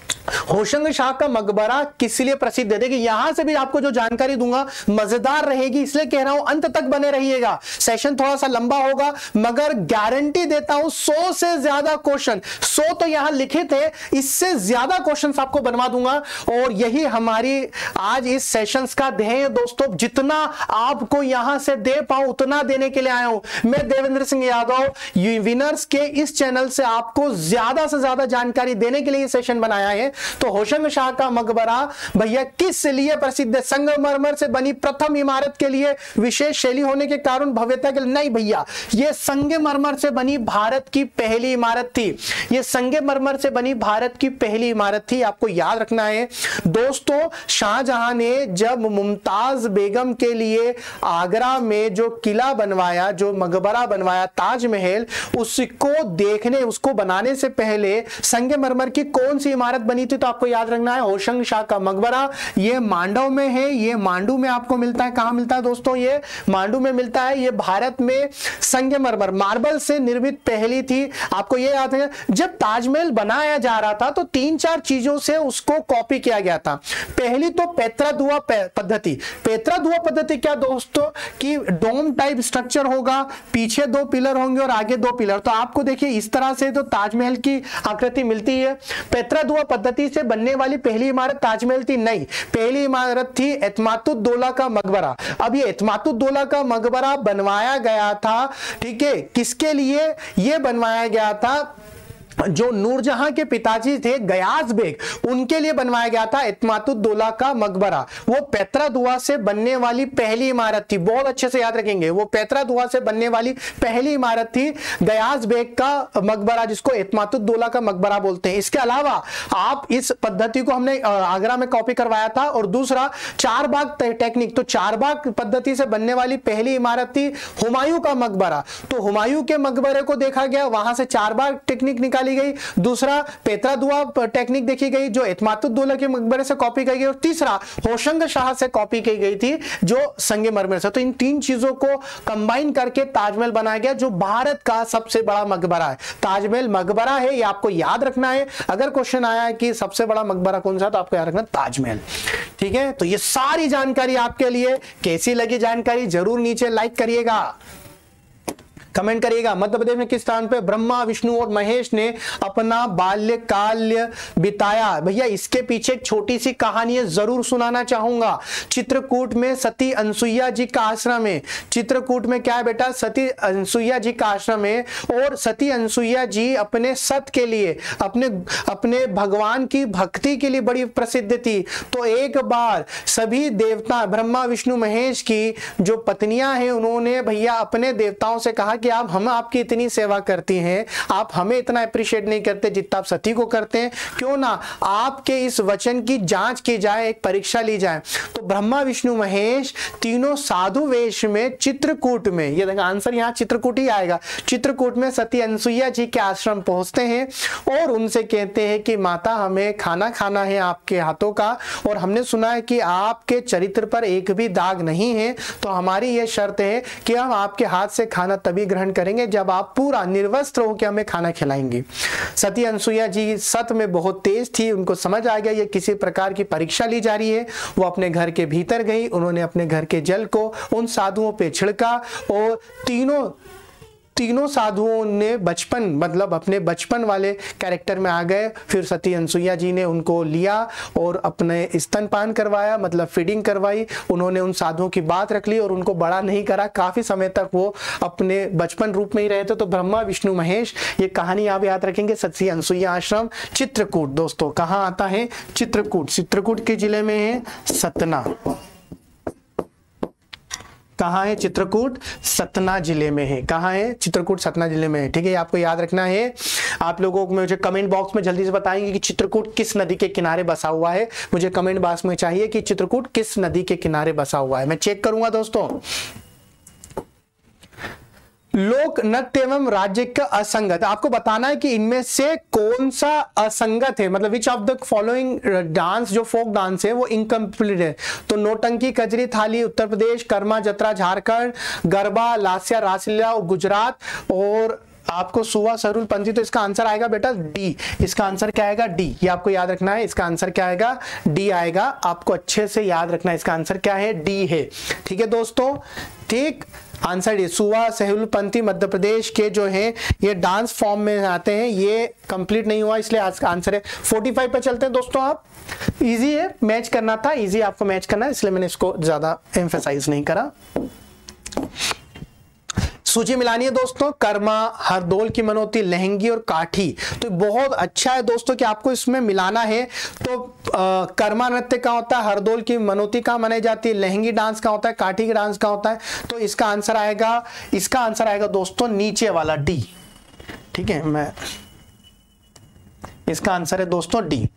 होशंग शाह का मकबरा किस लिए प्रसिद्ध है? देखिए यहां से भी आपको जो जानकारी दूंगा मजेदार रहेगी, इसलिए कह रहा हूं अंत तक बने रहिएगा। सेशन थोड़ा सा लंबा होगा मगर गारंटी देता हूं सौ से ज्यादा क्वेश्चन, सौ तो यहां लिखित है, इससे ज्यादा क्वेश्चंस आपको बनवा दूंगा। और यही हमारी आज इस सेशंस का ध्येय है दोस्तों, जितना आपको यहां से दे पाऊं उतना देने के लिए आया हूं। मैं देवेंद्र सिंह यादव विनर्स के इस चैनल से आपको ज्यादा से ज्यादा जानकारी देने के लिए सेशन बनाया है। तो होशंग शाह का मकबरा भैया किस लिए प्रसिद्ध है? संगमरमर से बनी प्रथम इमारत के लिए, विशेष शैली होने के कारण, भव्यता के लिए? नहीं भैया, यह संगमरमर से बनी भारत की पहली इमारत थी। यह संगमरमर से बनी भारत की पहली इमारत थी, आपको याद रखना है दोस्तों। शाहजहां ने जब मुमताज बेगम के लिए आगरा में जो किला बनवाया, जो मकबरा बनवाया ताजमहल, उसको देखने, उसको बनाने से पहले संगमरमर की कौन सी इमारत बनी थी? तो आपको याद रखना है होशंग शाह का मकबरा। ये मांडव में है, ये मांडू में आपको मिलता है। कहां मिलता है दोस्तों? ये मांडू में मिलता है। ये भारत में संगमरमर मार्बल से निर्मित पहली थी। आपको ये याद है जब ताजमहल बनाया जा रहा था तो तीन चार चीजों से उसको कॉपी किया गया था। पहली तो पेत्रा दुआ पद्धति। पेत्रा दुआ पद्धति क्या दोस्तों कि डोम टाइप स्ट्रक्चर होगा, पीछे दो पिलर होंगे और आगे दो पिलर। तो आपको देखिए इस तरह से तो ताजमहल की आकृति मिलती है। पेत्रा दुआ पद्धति से बनने वाली पहली इमारत ताजमहल थी? नहीं, पहली इमारत थी एतमातुद्दौला का मकबरा। अब ये एतमातुद्दौला का मकबरा बनवाया गया था, ठीक है, किसके लिए ये बनवाया गया था? जो नूरजहां के पिताजी थे गयास बेग, उनके लिए बनवाया गया था एतमातुद्दौला का मकबरा। वो पेत्रा दुआ से बनने वाली पहली इमारत थी, बहुत अच्छे से याद रखेंगे। वो पेत्रा दुआ से बनने वाली पहली इमारत थी, गयास बेग का मकबरा, जिसको एतमातुद्दौला का मकबरा बोलते हैं। इसके अलावा आप इस पद्धति को हमने आगरा में कॉपी करवाया था। और दूसरा चारबाग टेक्निक, तो चारबाग पद्धति से बनने वाली पहली इमारत थी हुमायूं का मकबरा। तो हुमायूं के मकबरे को देखा गया, वहां से चारबाग टेक्निक निकाली गई। दूसरा पेत्रा दुआ टेक्निक देखी गई जो एतमातुद्दौला के मकबरे से कॉपी की गई। और तीसरा होशंग शाह से कॉपी की गई थी जो संगमरमर से। तो इन तीन चीजों को कंबाइन करके ताजमहल बनाया गया, जो भारत का सबसे बड़ा मकबरा है। ताजमहल मकबरा है, ये आपको याद रखना है। अगर क्वेश्चन आया है कि सबसे बड़ा मकबरा कौन सा, तो आपको याद रखना ताजमहल, ठीक है। तो ये सारी जानकारी आपके लिए। कैसी लगी जानकारी जरूर नीचे लाइक करिएगा, कमेंट करिएगा। मध्य प्रदेश में किस स्थान पे ब्रह्मा विष्णु और महेश ने अपना बाल्यकाल बिताया? भैया इसके पीछे एक छोटी सी कहानी है, जरूर सुनाना चाहूंगा। चित्रकूट में सती अनसुईया जी का आश्रम है। चित्रकूट में क्या है बेटा? सती अनसुईया जी का आश्रम है। और सती अनसुईया जी अपने सत के लिए, अपने अपने भगवान की भक्ति के लिए बड़ी प्रसिद्ध थी। तो एक बार सभी देवता, ब्रह्मा विष्णु महेश की जो पत्नियां हैं, उन्होंने भैया अपने देवताओं से कहा कि आप, हम आपकी इतनी सेवा करती हैं, आप हमें इतना अप्रिशिएट नहीं करते जितना आप सती को करते हैं, क्यों ना आपके इस वचन की जांच की जाए, एक परीक्षा ली जाए। तो ब्रह्मा विष्णु महेश तीनों साधु वेश में चित्रकूट में, ये देखा आंसर यहाँ चित्रकूट ही आएगा, चित्रकूट में सती अनसुईया जी के आश्रम पहुंचते हैं और उनसे कहते हैं कि माता हमें खाना खाना है आपके हाथों का, और हमने सुना है कि आपके चरित्र पर एक भी दाग नहीं है, तो हमारी यह शर्त है कि हम आपके हाथ से खाना तभी ग्रहण करेंगे जब आप पूरा निर्वस्त्र होकर हमें खाना खिलाएंगी। सती अनसुईया जी सत में बहुत तेज थी, उनको समझ आ गया ये किसी प्रकार की परीक्षा ली जा रही है। वो अपने घर के भीतर गई, उन्होंने अपने घर के जल को उन साधुओं पे छिड़का और तीनों तीनों साधुओं ने बचपन, मतलब अपने बचपन वाले कैरेक्टर में आ गए। फिर सती अनसुईया जी ने उनको लिया और अपने स्तनपान करवाया, मतलब फीडिंग करवाई। उन्होंने उन साधुओं की बात रख ली और उनको बड़ा नहीं करा। काफी समय तक वो अपने बचपन रूप में ही रहे थे। तो ब्रह्मा विष्णु महेश, ये कहानी आप याद रखेंगे। सती अनसुईया आश्रम चित्रकूट दोस्तों कहाँ आता है? चित्रकूट, चित्रकूट के जिले में है, सतना। कहाँ है? चित्रकूट सतना जिले में है। कहाँ है? चित्रकूट सतना जिले में है। ठीक है, आपको याद रखना है। आप लोगों को मुझे कमेंट बॉक्स में जल्दी से बताएंगे कि चित्रकूट किस नदी के किनारे बसा हुआ है। मुझे कमेंट बॉक्स में चाहिए कि चित्रकूट किस नदी के किनारे बसा हुआ है, मैं चेक करूंगा दोस्तों। लोक नृत्य एवं राज्य का असंगत, आपको बताना है कि इनमें से कौन सा असंगत है, मतलब which of the following dance, जो फोक डांस है वो इनकम्प्लीट है। तो नौटंकी, कजरी, थाली उत्तर प्रदेश, कर्मा जत्रा झारखंड, गरबा, लास्या, रासलीला गुजरात, और आपको सुवा सरुल पंथी। तो इसका आंसर आएगा बेटा डी। इसका आंसर क्या आएगा? डी। ये आपको याद रखना है, इसका आंसर क्या आएगा? डी आएगा। आपको अच्छे से याद रखना है, इसका आंसर क्या है? डी है। ठीक है दोस्तों, ठीक आंसर डी। सुवा सरुल पंथी मध्य प्रदेश के जो है ये डांस फॉर्म में आते हैं। ये कंप्लीट नहीं हुआ इसलिए आज का आंसर है। पैंतालीस पे चलते हैं दोस्तों। आप इजी है, मैच करना था, इजी आपको मैच करना है, इसलिए मैंने इसको ज्यादा एम्फेसाइज नहीं करा। सूची मिलानी है दोस्तों। कर्मा, हरदोल की मनोती, लहंगी और काठी। तो बहुत अच्छा है दोस्तों कि आपको इसमें मिलाना है। तो आ, कर्मा नृत्य का होता है, हरदोल की मनोती कहाँ मनाई जाती है, लहंगी डांस का होता है, काठी का डांस का होता है। तो इसका आंसर आएगा, इसका आंसर आएगा दोस्तों नीचे वाला डी। ठीक है, मैं इसका आंसर है दोस्तों डी।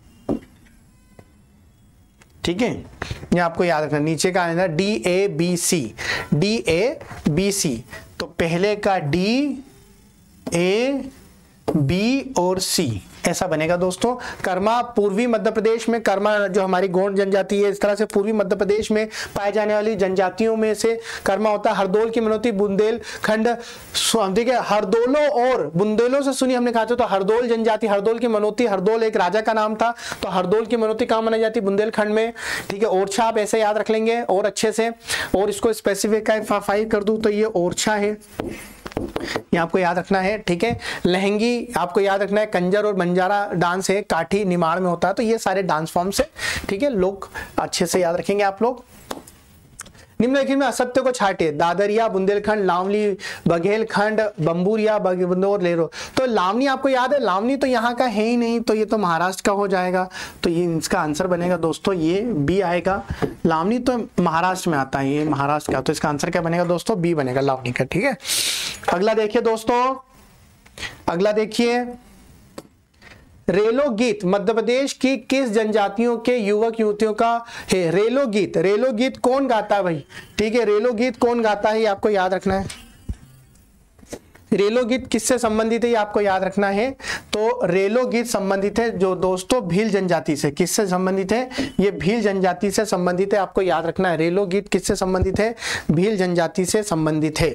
ठीक है, ये आपको याद रखना, नीचे का आएगा D A B C, D A B C. तो पहले का डी, ए, बी और सी ऐसा बनेगा दोस्तों। कर्मा पूर्वी मध्य प्रदेश में, कर्मा जो हमारी गोंड जनजाति है, इस तरह से पूर्वी मध्य प्रदेश में पाए जाने वाली जनजातियों में से कर्मा होता है। हरदोल की मनोती बुंदेलखंड, देखिए हरदोलों और बुंदेलों से सुनी हमने कहा था। तो हरदोल जनजाति, हरदोल की मनोती, हरदोल एक राजा का नाम था। तो हरदोल की मनोती कहाँ मनाई जाती? बुंदेलखंड में। ठीक है, ओरछा आप ऐसे याद रख लेंगे और अच्छे से, और इसको स्पेसिफाई कर दूं तो ये ओरछा है, ये आपको याद रखना है। ठीक है, लहंगी आपको याद रखना है, कंजर और बंजारा डांस है, काठी निमाड़ में होता है। तो ये सारे डांस फॉर्म्स है। ठीक है, लोग अच्छे से याद रखेंगे आप लोग। निम्नलिखित में असत्य को छाटे। दादरिया, बुंदेलखंड, लावली, बघेलखंड, बंबूरिया, बंदौर, लेरो। तो लावनी आपको याद है, लावनी तो यहाँ का है ही नहीं, तो ये तो महाराष्ट्र का हो जाएगा। तो ये इसका आंसर बनेगा दोस्तों ये बी आएगा। लावनी तो महाराष्ट्र में आता है, ये महाराष्ट्र का। तो इसका आंसर क्या बनेगा दोस्तों? बी बनेगा, लावनी का। ठीक है, अगला देखिए दोस्तों, अगला देखिए, रेलो गीत मध्य प्रदेश की किस जनजातियों के युवक युवतियों का है? रेलो गीत, रेलो गीत कौन गाता है भाई? ठीक है, रेलो गीत कौन गाता है ये आपको याद रखना है। रेलो गीत किससे संबंधित है ये आपको याद रखना है। तो रेलो गीत संबंधित है जो दोस्तों भील जनजाति से। किससे संबंधित है? ये भील जनजाति से संबंधित है, आपको याद रखना है। रेलो गीत किससे संबंधित है? भील जनजाति से संबंधित है।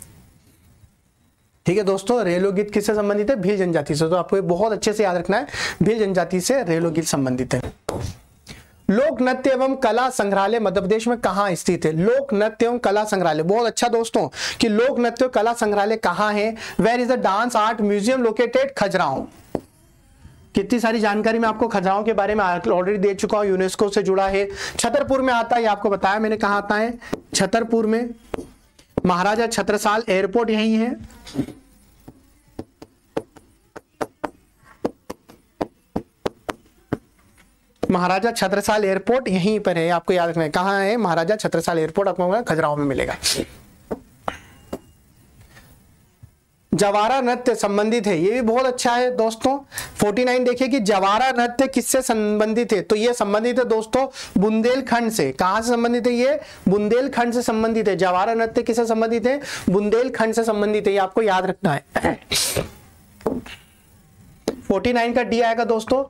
ठीक है दोस्तों, रेलो गीत किससे संबंधित है? भील जनजाति से। तो आपको बहुत अच्छे से याद रखना है, भील जनजाति से रेलो गीत संबंधित है। लोक नृत्य एवं कला संग्रहालय मध्य प्रदेश में कहाँ स्थित है? लोक नृत्य एवं कला संग्रहालय, बहुत अच्छा दोस्तों कि लोक नृत्य कला संग्रहालय कहाँ है? Where is the dance art museum located? Khajuraho. कितनी सारी जानकारी मैं आपको खजुराहो के बारे में ऑलरेडी दे चुका हूँ, यूनेस्को से जुड़ा है। छतरपुर में आता है, आपको बताया मैंने कहाँ आता है, छतरपुर में। महाराजा छत्रसाल एयरपोर्ट यही है। महाराजा छत्रसाल एयरपोर्ट यहीं पर है, आपको याद रखना है। कहाँ है महाराजा छत्रसाल एयरपोर्ट? आपको खजुराहो में मिलेगा। जवारा नृत्य संबंधित है, ये भी बहुत अच्छा है दोस्तों। उनचास देखिए कि जवारा नृत्य किससे संबंधित है? तो ये संबंधित है दोस्तों बुंदेलखंड से। कहां से संबंधित है? ये बुंदेलखंड से संबंधित है। जवारा नृत्य किससे संबंधित है? बुंदेलखंड से संबंधित है, ये आपको याद रखना है। उनचास का डी आएगा दोस्तों।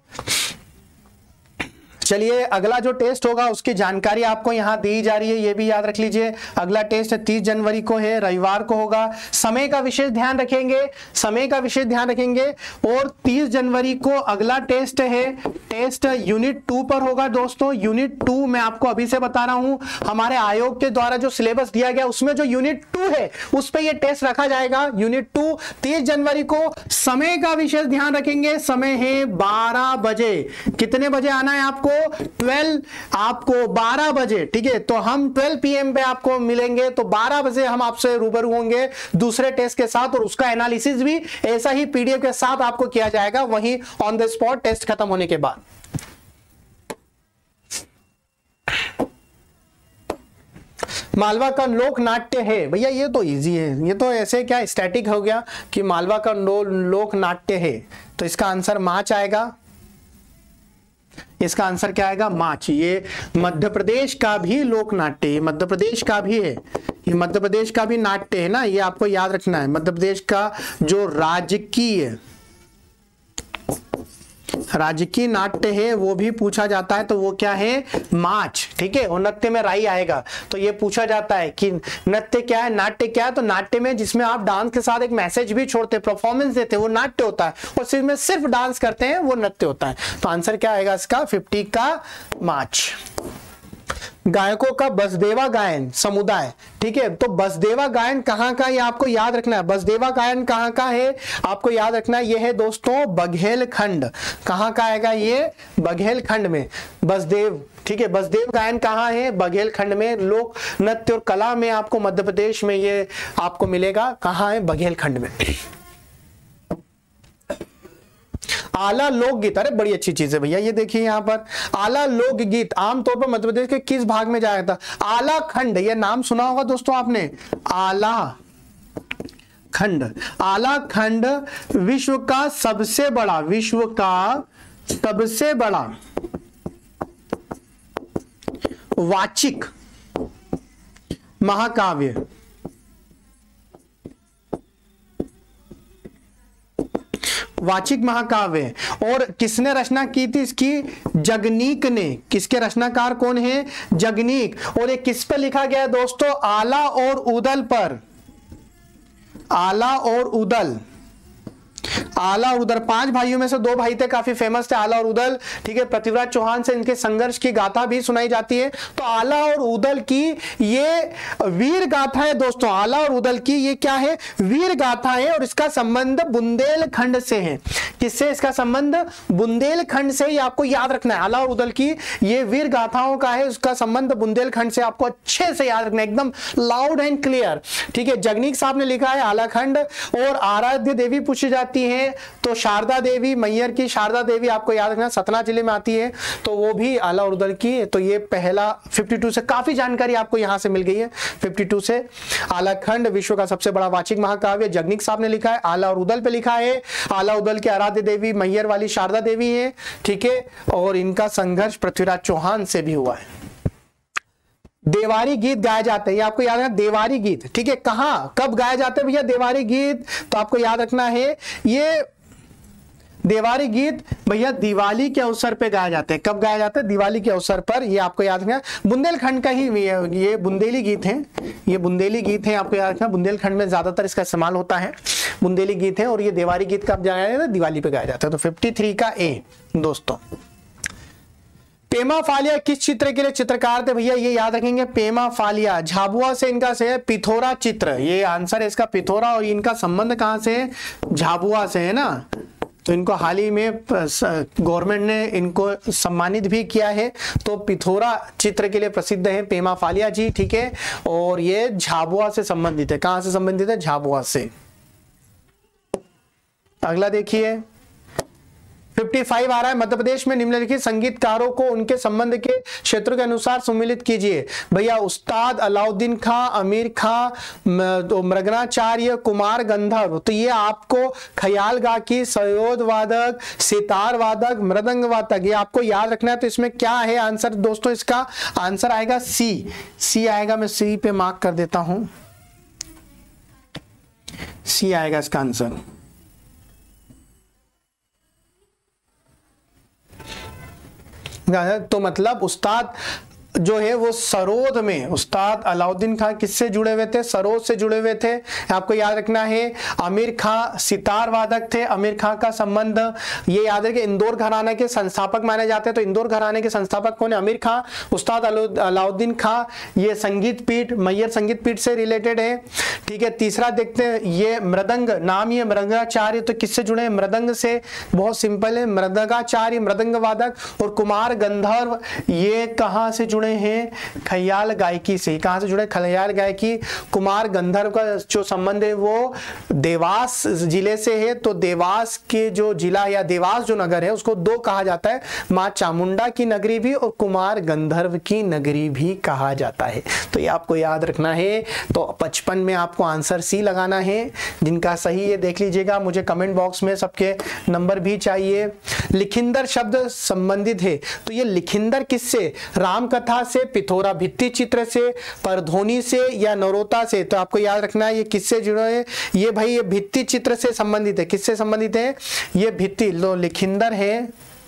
चलिए अगला जो टेस्ट होगा उसकी जानकारी आपको यहां दी जा रही है, ये भी याद रख लीजिए। अगला टेस्ट तीस जनवरी को है, रविवार को होगा। समय का विशेष ध्यान रखेंगे, समय का विशेष ध्यान रखेंगे। और तीस जनवरी को अगला टेस्ट है, टेस्ट यूनिट टू पर होगा दोस्तों। यूनिट टू मैं आपको अभी से बता रहा हूं, हमारे आयोग के द्वारा जो सिलेबस दिया गया उसमें जो यूनिट टू है उस पर यह टेस्ट रखा जाएगा। यूनिट टू तीस जनवरी को। समय का विशेष ध्यान रखेंगे, समय है बारह बजे। कितने बजे आना है आपको? बारह, आपको बारह बजे। ठीक है, तो हम बारह पी एम पे आपको मिलेंगे, तो बारह बजे हम आपसे रूबरू होंगे दूसरे टेस्ट के साथ, और उसका एनालिसिस भी ऐसा ही पीडीएफ के साथ आपको किया जाएगा वहीं ऑन द स्पॉट टेस्ट खत्म होने के बाद। मालवा का लोक नाट्य है? भैया ये तो इजी है, ये तो ऐसे क्या स्टैटिक हो गया कि मालवा का लोक नाट्य है, तो इसका आंसर माच आएगा। इसका आंसर क्या आएगा? माच। ये मध्य प्रदेश का भी लोक नाट्य, ये मध्य प्रदेश का भी है, ये मध्य प्रदेश का भी नाट्य है ना, ये आपको याद रखना है। मध्य प्रदेश का जो राजकीय राजकीय नाट्य है वो भी पूछा जाता है, तो वो क्या है? माच। ठीक है, और नृत्य में राई आएगा, तो ये पूछा जाता है कि नृत्य क्या है, नाट्य क्या है। तो नाट्य में जिसमें आप डांस के साथ एक मैसेज भी छोड़ते, परफॉर्मेंस देते, वो नाट्य होता है, और सिर्फ में सिर्फ डांस करते हैं, वो नृत्य होता है। तो आंसर क्या आएगा इसका? फिफ्टी का माच। गायकों का बसदेवा गायन समुदाय, ठीक है, तो बसदेवा गायन कहाँ का, ये आपको याद रखना है। बसदेवा गायन कहाँ का है आपको याद रखना है, ये है दोस्तों बघेलखंड। कहाँ का आएगा ये? बघेलखंड में बसदेव। ठीक है, बसदेव गायन कहाँ है? बघेलखंड में। लोक नृत्य और कला में आपको मध्य प्रदेश में ये आपको मिलेगा, कहाँ है? बघेलखंड में। आला लोकगीत, अरे बड़ी अच्छी चीज है भैया, ये देखिए यहाँ पर आला लोकगीत आमतौर पर मध्य प्रदेश के किस भाग में जाया था? आला खंड, ये नाम सुना होगा दोस्तों आपने, आला खंड। आला खंड विश्व का सबसे बड़ा, विश्व का सबसे बड़ा वाचिक महाकाव्य, वाचिक महाकाव्य। और किसने रचना की थी इसकी? जगनीक ने। किसके रचनाकार कौन है? जगनीक। और ये किस पर लिखा गया है दोस्तों? आला और उदल पर। आला और उदल, आला और उदल, पांच भाइयों में से दो भाई थे, काफी फेमस थे आला और उदल। ठीक है, पृथ्वीराज चौहान से इनके संघर्ष की गाथा भी सुनाई जाती है। तो आला और उदल की ये वीर गाथा है दोस्तों, आला और उदल की ये क्या है? वीर गाथा है, और इसका संबंध बुंदेलखंड से है। किससे इसका संबंध? बुंदेलखंड से। ही आपको याद रखना है, आला और उदल की ये वीर गाथाओं का है, उसका संबंध बुंदेलखंड से। आपको अच्छे से याद रखना है, एकदम लाउड एंड क्लियर। ठीक है, जगनीक साहब ने लिखा है आलाखंड। और आराध्य देवी पूछी जाती है तो शारदा देवी, मैयर की शारदा देवी आपको याद रखना, सतना जिले में आती है, तो वो भी आला और उदल की। तो ये पहला बावन से काफी जानकारी आपको यहां से मिल गई है। बावन से आलाखंड विश्व का सबसे बड़ा वाचिक महाकाव्य, जगनीक साहब ने लिखा है। आला और उदल पे लिखा है, आला उदल के आराध्य देवी मैयर वाली शारदा देवी है। ठीक है, और इनका संघर्ष पृथ्वीराज चौहान से भी हुआ है। देवारी गीत गाए जाते हैं, ये आपको याद रखना, देवारी गीत। ठीक है, कहाँ कब गाए जाते हैं भैया देवारी गीत? तो आपको याद रखना है, ये देवारी गीत भैया दिवाली के अवसर पे गाए जाते हैं। कब गाए जाते हैं? दिवाली के अवसर पर। ये आपको याद रखना, बुंदेलखंड का ही ये बुंदेली गीत है, ये बुंदेली गीत है, आपको याद रखना। बुंदेलखंड में ज्यादातर इसका इस्तेमाल होता है, बुंदेली गीत है। और ये देवारी गीत कब गाया जाता है? दिवाली पे गाया जाता है। तो फिफ्टी थ्री का ए दोस्तों। पेमा फालिया किस चित्र के लिए चित्रकार थे भैया? ये याद रखेंगे, पेमा फालिया झाबुआ से इनका से है, पिथौरा चित्र, ये आंसर है इसका पिथौरा। और इनका संबंध कहां से है? झाबुआ से है ना। तो इनको हाल ही में गवर्नमेंट ने इनको सम्मानित भी किया है। तो पिथौरा चित्र के लिए प्रसिद्ध है पेमा फालिया जी। ठीक है, और ये झाबुआ से संबंधित है। कहां से संबंधित है? झाबुआ से। अगला देखिए पचपन आ रहा है, मध्य प्रदेश में निम्नलिखित संगीतकारों को उनके संबंध के क्षेत्र के अनुसार सम्मिलित कीजिए। भैया उस्ताद अलाउद्दीन खां, आमिर खां, तो मृगनाचार्य, कुमार गंधर्व। तो ये आपको ख्याल गायकी, सयोद वादक, सितार वादक, मृदंग वादक, ये आपको याद रखना है। तो इसमें क्या है आंसर दोस्तों? इसका आंसर आएगा सी। सी आएगा, मैं सी पे मार्क कर देता हूं, सी आएगा इसका आंसर। तो मतलब उस्ताद जो है वो सरोद में, उस्ताद अलाउद्दीन खां किससे जुड़े हुए थे? सरोद से जुड़े हुए थे। आपको याद रखना है। आमिर खां सितार वादक थे। आमिर खां का संबंध ये याद है कि इंदौर घराने के संस्थापक माने जाते हैं। तो इंदौर घराने के संस्थापक कौन है? आमिर खां। उस्ताद अलाउद्दीन खां ये संगीत पीठ, मैयर संगीत पीठ से रिलेटेड है। ठीक है, तीसरा देखते हैं, ये मृदंग नाम, ये मृदंगाचार्य, तो किससे जुड़े हैं? मृदंग से। बहुत सिंपल है, मृदंगाचार्य मृदंग वादक। और कुमार गंधर्व ये कहां से जुड़े जुड़े हैं? खयाल गायकी से। कहां से जुड़े? खयाल गायकी। कुमार गंधर्व का जो संबंध है वो देवास जिले से है, तो देवास के जो जिला या देवास जो नगर है उसको दो कहा जाता है, मां चामुंडा की नगरी भी और कुमार गंधर्व की नगरी भी कहा जाता है। तो ये आपको याद रखना है। तो पचपन में आपको आंसर सी लगाना है। जिनका सही है देख लीजिएगा, मुझे कमेंट बॉक्स में सबके नंबर भी चाहिए। लिखिंदर शब्द संबंधित है, तो ये लिखिंदर किससे? राम कथा से, पिथौरा भित्ति चित्र से, परधोनी से या नरोता से? तो आपको याद रखना है ये किससे जुड़े हैं? ये भाई ये भित्ति चित्र से संबंधित है। किससे संबंधित है? ये भित्ति, लो लिखिंदर है,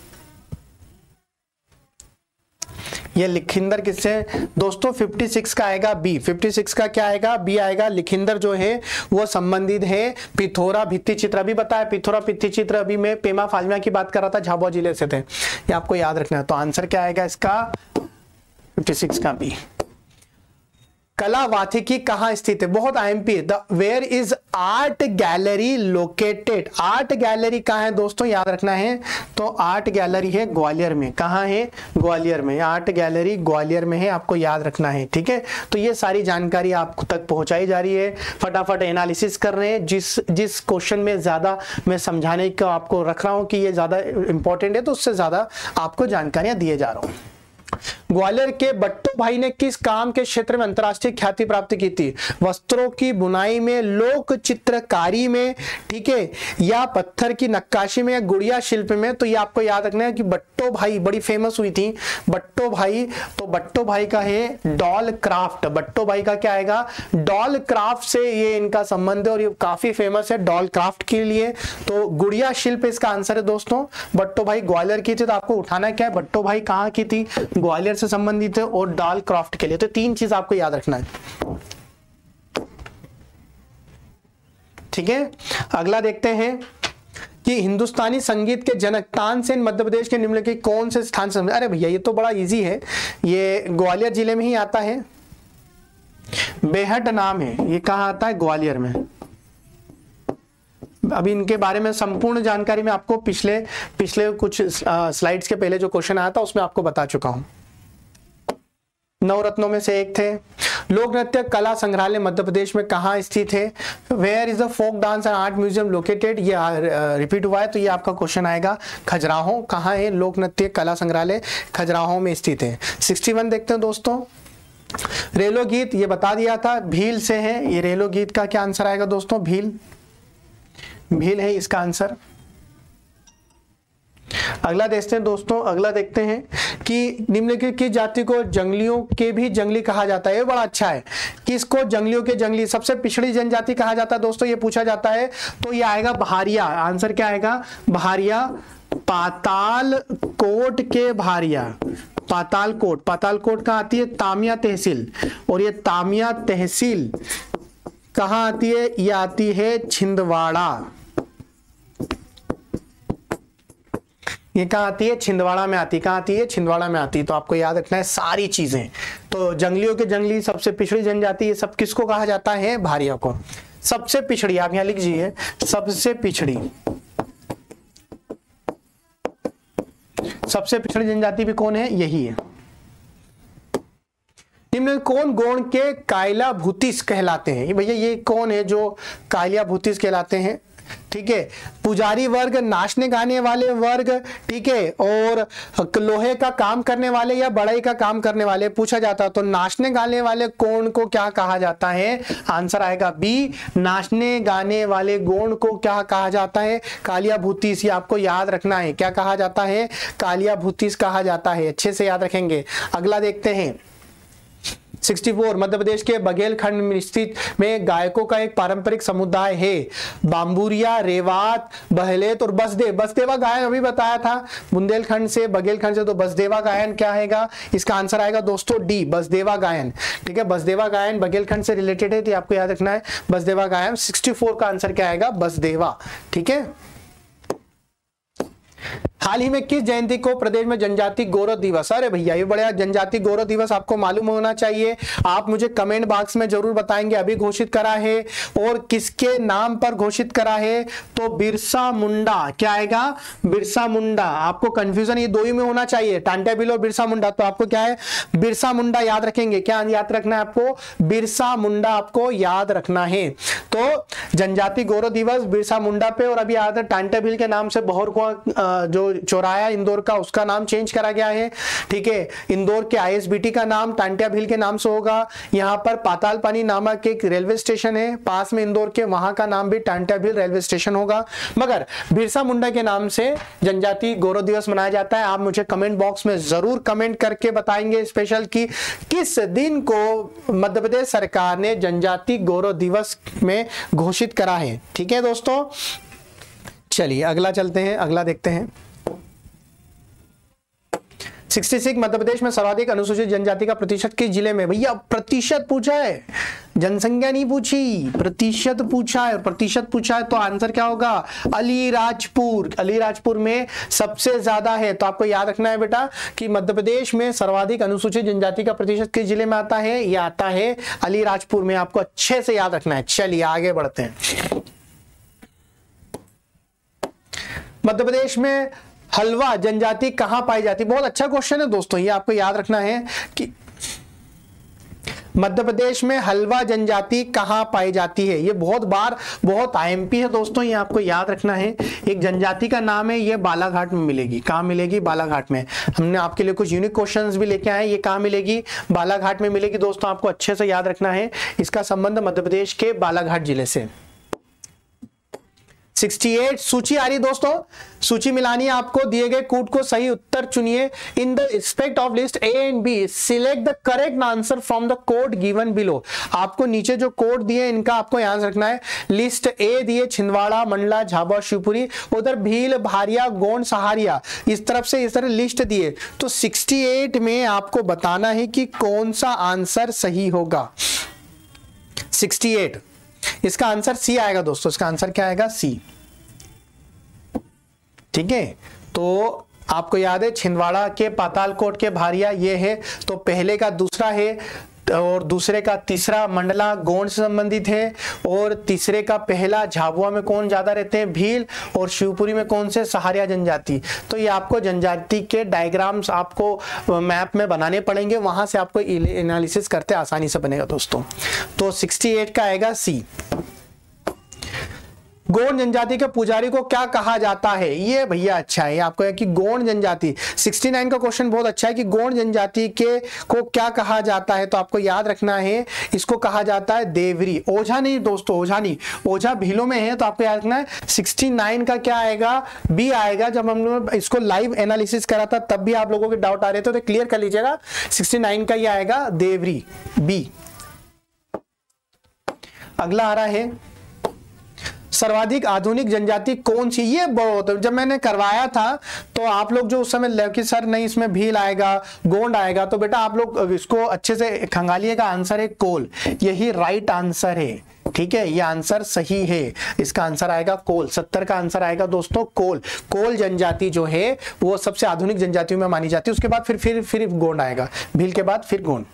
ये लिखिंदर किससे दोस्तों? छप्पन का आएगा बी। छप्पन का क्या आएगा? बी आएगा। लिखिंदर जो है वो संबंधित है पिथौरा भित्ति चित्र। अभी बताया पिथौरा भित्ति चित्र, अभी मैं पेमा फाल्मिया की बात कर रहा था, झाबुआ जिले से थे, ये आपको याद रखना है। तो आंसर क्या आएगा इसका? छप्पन का बी। कला वाथिकी कहाँ स्थित है? बहुत IMP. The where is art gallery located? Art gallery कहाँ है दोस्तों? याद रखना है। तो आर्ट गैलरी है ग्वालियर में। कहाँ है? ग्वालियर में। आर्ट गैलरी ग्वालियर में है, आपको याद रखना है। ठीक है, तो ये सारी जानकारी आप तक पहुंचाई जा रही है। फटाफट एनालिसिस कर रहे हैं। जिस जिस क्वेश्चन में ज्यादा मैं समझाने का आपको रख रहा हूं कि ये ज्यादा इंपॉर्टेंट है, तो उससे ज्यादा आपको जानकारियां दिए जा रहा हूं। ग्वालियर के बट्टू भाई ने किस काम के क्षेत्र में अंतर्राष्ट्रीय ख्याति प्राप्त की थी? वस्त्रों की बुनाई में, लोक चित्रकारी में, ठीक है, या पत्थर की नक्काशी में, या गुड़िया शिल्प में? तो ये आपको याद रखना है कि बट्टो भाई बड़ी फेमस हुई थी। बट्टो भाई, तो बट्टो भाई का है डॉल क्राफ्ट। बट्टो भाई का क्या आएगा? डॉल क्राफ्ट से ये इनका संबंध है और ये काफी फेमस है डॉल क्राफ्ट के लिए। तो गुड़िया शिल्प इसका आंसर है दोस्तों। बट्टो भाई ग्वालियर की थी, तो आपको उठाना क्या है? बट्टो भाई कहाँ की थी? ग्वालियर से संबंधित है और डॉल क्राफ्ट के लिए। तो तीन चीज आपको याद रखना है। ठीक है, अगला देखते हैं कि हिंदुस्तानी संगीत के जनक तानसेन मध्य प्रदेश के निम्नलिखित कौन से स्थान से? अरे भैया ये तो बड़ा इजी है, ये ग्वालियर जिले में ही आता है। बेहट नाम है, ये कहाँ आता है? ग्वालियर में। अभी इनके बारे में संपूर्ण जानकारी मैं आपको पिछले पिछले कुछ स्लाइड्स के पहले जो क्वेश्चन आया था उसमें आपको बता चुका हूं। नवरत्नों में से एक थे। लोक नृत्य कला संग्रहालय मध्य प्रदेश में कहाँ स्थित है? Where is the folk dance and art museum located? ये रिपीट हुआ है, तो ये आपका क्वेश्चन आएगा। खजुराहो कहाँ है? लोक नृत्य कला संग्रहालय खजुराहो में स्थित है। इकसठ देखते हैं दोस्तों। रेलो गीत ये बता दिया था, भील से है। ये रेलो गीत का क्या आंसर आएगा दोस्तों? भील, भील है इसका आंसर। अगला देखते हैं दोस्तों, अगला देखते हैं कि निम्नलिखित की जाति को जंगलियों के भी जंगली कहा जाता है। ये बड़ा अच्छा है। किसको जंगलियों के जंगली? सबसे पिछड़ी जनजाति कहा जाता है दोस्तों, ये पूछा जाता है। तो ये आएगा भारिया। आंसर क्या आएगा? भारिया। पाताल कोट के भारिया। पाताल कोट, पाताल कोट कहाँ आती है? तामिया तहसील। और ये तामिया तहसील कहाँ आती है? ये आती है छिंदवाड़ा। ये कहाँ आती है? छिंदवाड़ा में आती है। कहाँ आती है? छिंदवाड़ा में आती है। तो आपको याद रखना है सारी चीजें। तो जंगलियों के जंगली, सबसे पिछड़ी जनजाति, ये सब किसको कहा जाता है? भारिया को। सबसे पिछड़ी, आप यहां लिख लीजिए, सबसे पिछड़ी। सबसे पिछड़ी जनजाति भी कौन है? यही है। निम्न कौन गौण के कायला भूतिस कहलाते हैं? भैया ये कौन है जो कायला भूतिस कहलाते हैं? ठीक है, पुजारी वर्ग, नाचने गाने वाले वर्ग, ठीक है, और लोहे का काम करने वाले या बढ़ई का काम करने वाले पूछा जाता। तो नाचने गाने वाले गौण को क्या कहा जाता है? आंसर आएगा बी। नाचने गाने वाले गौण को क्या कहा जाता है? कालिया भूतिस। ये आपको याद रखना है, क्या कहा जाता है? कालिया भूतिस कहा जाता है। अच्छे से याद रखेंगे। अगला देखते हैं। चौंसठ मध्य प्रदेश के बघेलखंड में स्थित में गायकों का एक पारंपरिक समुदाय है। बाम्बूरिया, रेवात, बहलेत और बसदेव। बसदेवा गायन अभी बताया था, बुंदेलखंड से, बघेलखंड से। तो बसदेवा गायन क्या आएगा? इसका आंसर आएगा दोस्तों डी, बसदेवा गायन। ठीक है, बसदेवा गायन बघेलखंड से रिलेटेड है, तो आपको याद रखना है बसदेवा गायन। चौंसठ का आंसर क्या आएगा? बसदेवा। ठीक है, हाल ही में किस जयंती को प्रदेश में जनजाति गौरव दिवस, अरे भैया ये बड़ा जनजाति गौरव दिवस आपको मालूम होना चाहिए, आप मुझे कमेंट बॉक्स में जरूर बताएंगे। अभी घोषित करा है और किसके नाम पर घोषित करा है, तो बिरसा मुंडा, क्या आएगा, बिरसा मुंडा। आपको कंफ्यूजन ये दो ही में होना चाहिए, टांटा बिल और बिरसा मुंडा, तो आपको क्या है, बिरसा मुंडा याद रखेंगे। क्या याद रखना है आपको, बिरसा मुंडा आपको याद रखना है। तो जनजाति गौरव दिवस बिरसा मुंडा पे, और अभी याद है टांटा बिल के नाम से बहर को जो चौराया इंदौर का उसका नाम चेंज करा गया है, ठीक है। इंदौर के आईएसबीटी का नाम टांटा बिल के नाम से होगा। यहाँ पर पाताल पानी नामक एक रेलवे स्टेशन है पास में इंदौर के, वहां का नाम भी टांटा बिल रेलवे स्टेशन होगा। मगर बिरसा मुंडा के नाम से जनजाति गौरव दिवस मनाया जाता है। आप मुझे कमेंट बॉक्स में जरूर कमेंट करके बताएंगे स्पेशल कि किस दिन को मध्य प्रदेश सरकार ने जनजाति गौरव दिवस में घोषित करा है, ठीक है दोस्तों। चलिए अगला चलते हैं, अगला देखते हैं। छियासठ मध्य प्रदेश में सर्वाधिक अनुसूचित जनजाति का प्रतिशत किस जिले में, भैया प्रतिशत पूछा है, जनसंख्या नहीं पूछी, प्रतिशत पूछा है। और प्रतिशत पूछा है तो आंसर क्या होगा, अलीराजपुर। अलीराजपुर में सबसे ज्यादा है। तो आपको याद रखना है बेटा कि मध्य प्रदेश में सर्वाधिक अनुसूचित जनजाति का प्रतिशत किस जिले में आता है, यह आता है अलीराजपुर में। आपको अच्छे से याद रखना है। चलिए आगे बढ़ते हैं। मध्य प्रदेश में हलवा जनजाति कहां पाई जाती है, बहुत अच्छा क्वेश्चन है दोस्तों। ये आपको याद रखना है कि मध्य प्रदेश में हलवा जनजाति कहां पाई जाती है। ये बहुत बार बहुत आईएमपी है दोस्तों, ये आपको याद रखना है। एक जनजाति का नाम है, ये बालाघाट में मिलेगी। कहां मिलेगी, बालाघाट में। हमने आपके लिए कुछ यूनिक क्वेश्चंस भी लेके आए, ये कहां मिलेगी, बालाघाट में मिलेगी दोस्तों। आपको अच्छे से याद रखना है, इसका संबंध मध्य प्रदेश के बालाघाट जिले से। अड़सठ सूची आ रही दोस्तों, सूची मिलानी है आपको। दिए गए कूट को सही उत्तर चुनिए। In the respect of list A and B select the correct answer from the code given below. आपको नीचे जो कोड दिए इनका आपको याद रखना है। लिस्ट ए दिए छिंदवाड़ा, मंडला, झाबुआ, शिवपुरी, उधर भील, भारिया, गोंड, सहारिया, इस तरफ से इस तरह लिस्ट दिए। तो अड़सठ में आपको बताना है कि कौन सा आंसर सही होगा। अड़सठ इसका आंसर सी आएगा दोस्तों, इसका आंसर क्या आएगा, सी, ठीक है। तो आपको याद है छिंदवाड़ा के, पातालकोट के, भारिया ये है। तो पहले का दूसरा है और दूसरे का तीसरा मंडला गोंड से संबंधित है, और तीसरे का पहला झाबुआ में कौन ज्यादा रहते हैं, भील, और शिवपुरी में कौन से, सहारिया जनजाति। तो ये आपको जनजाति के डायग्राम्स आपको मैप में बनाने पड़ेंगे, वहां से आपको एनालिसिस करते आसानी से बनेगा दोस्तों। तो अड़सठ का आएगा सी। गोंड जनजाति के पुजारी को क्या कहा जाता है, ये भैया अच्छा है आपको है कि गोंड जनजाति। उनहत्तर का क्वेश्चन बहुत अच्छा है कि गोंड जनजाति के को क्या कहा जाता है। तो आपको याद रखना है, इसको कहा जाता है देवरी। ओझा नहीं दोस्तों, ओझा नहीं, ओझा भीलों में है। तो आपको याद रखना है उनहत्तर का क्या आएगा, बी आएगा। जब हम लोग इसको लाइव एनालिसिस करा था तब भी आप लोगों के डाउट आ रहे थे, तो क्लियर कर लीजिएगा। उनहत्तर का ये आएगा देवरी, बी। अगला आ रहा है, सर्वाधिक आधुनिक जनजाति कौन सी। ये बहुत, जब मैंने करवाया था तो आप लोग जो उस समय लगे सर नहीं इसमें भील आएगा, गोंड आएगा, तो बेटा आप लोग इसको अच्छे से खंगालिएगा। आंसर है कोल, यही राइट आंसर है, ठीक है, ये आंसर सही है। इसका आंसर आएगा कोल। सत्तर का आंसर आएगा दोस्तों कोल। कोल जनजाति जो है वो सबसे आधुनिक जनजातियों में मानी जाती है। उसके बाद फिर फिर फिर गोंड आएगा, भील के बाद फिर गोंड।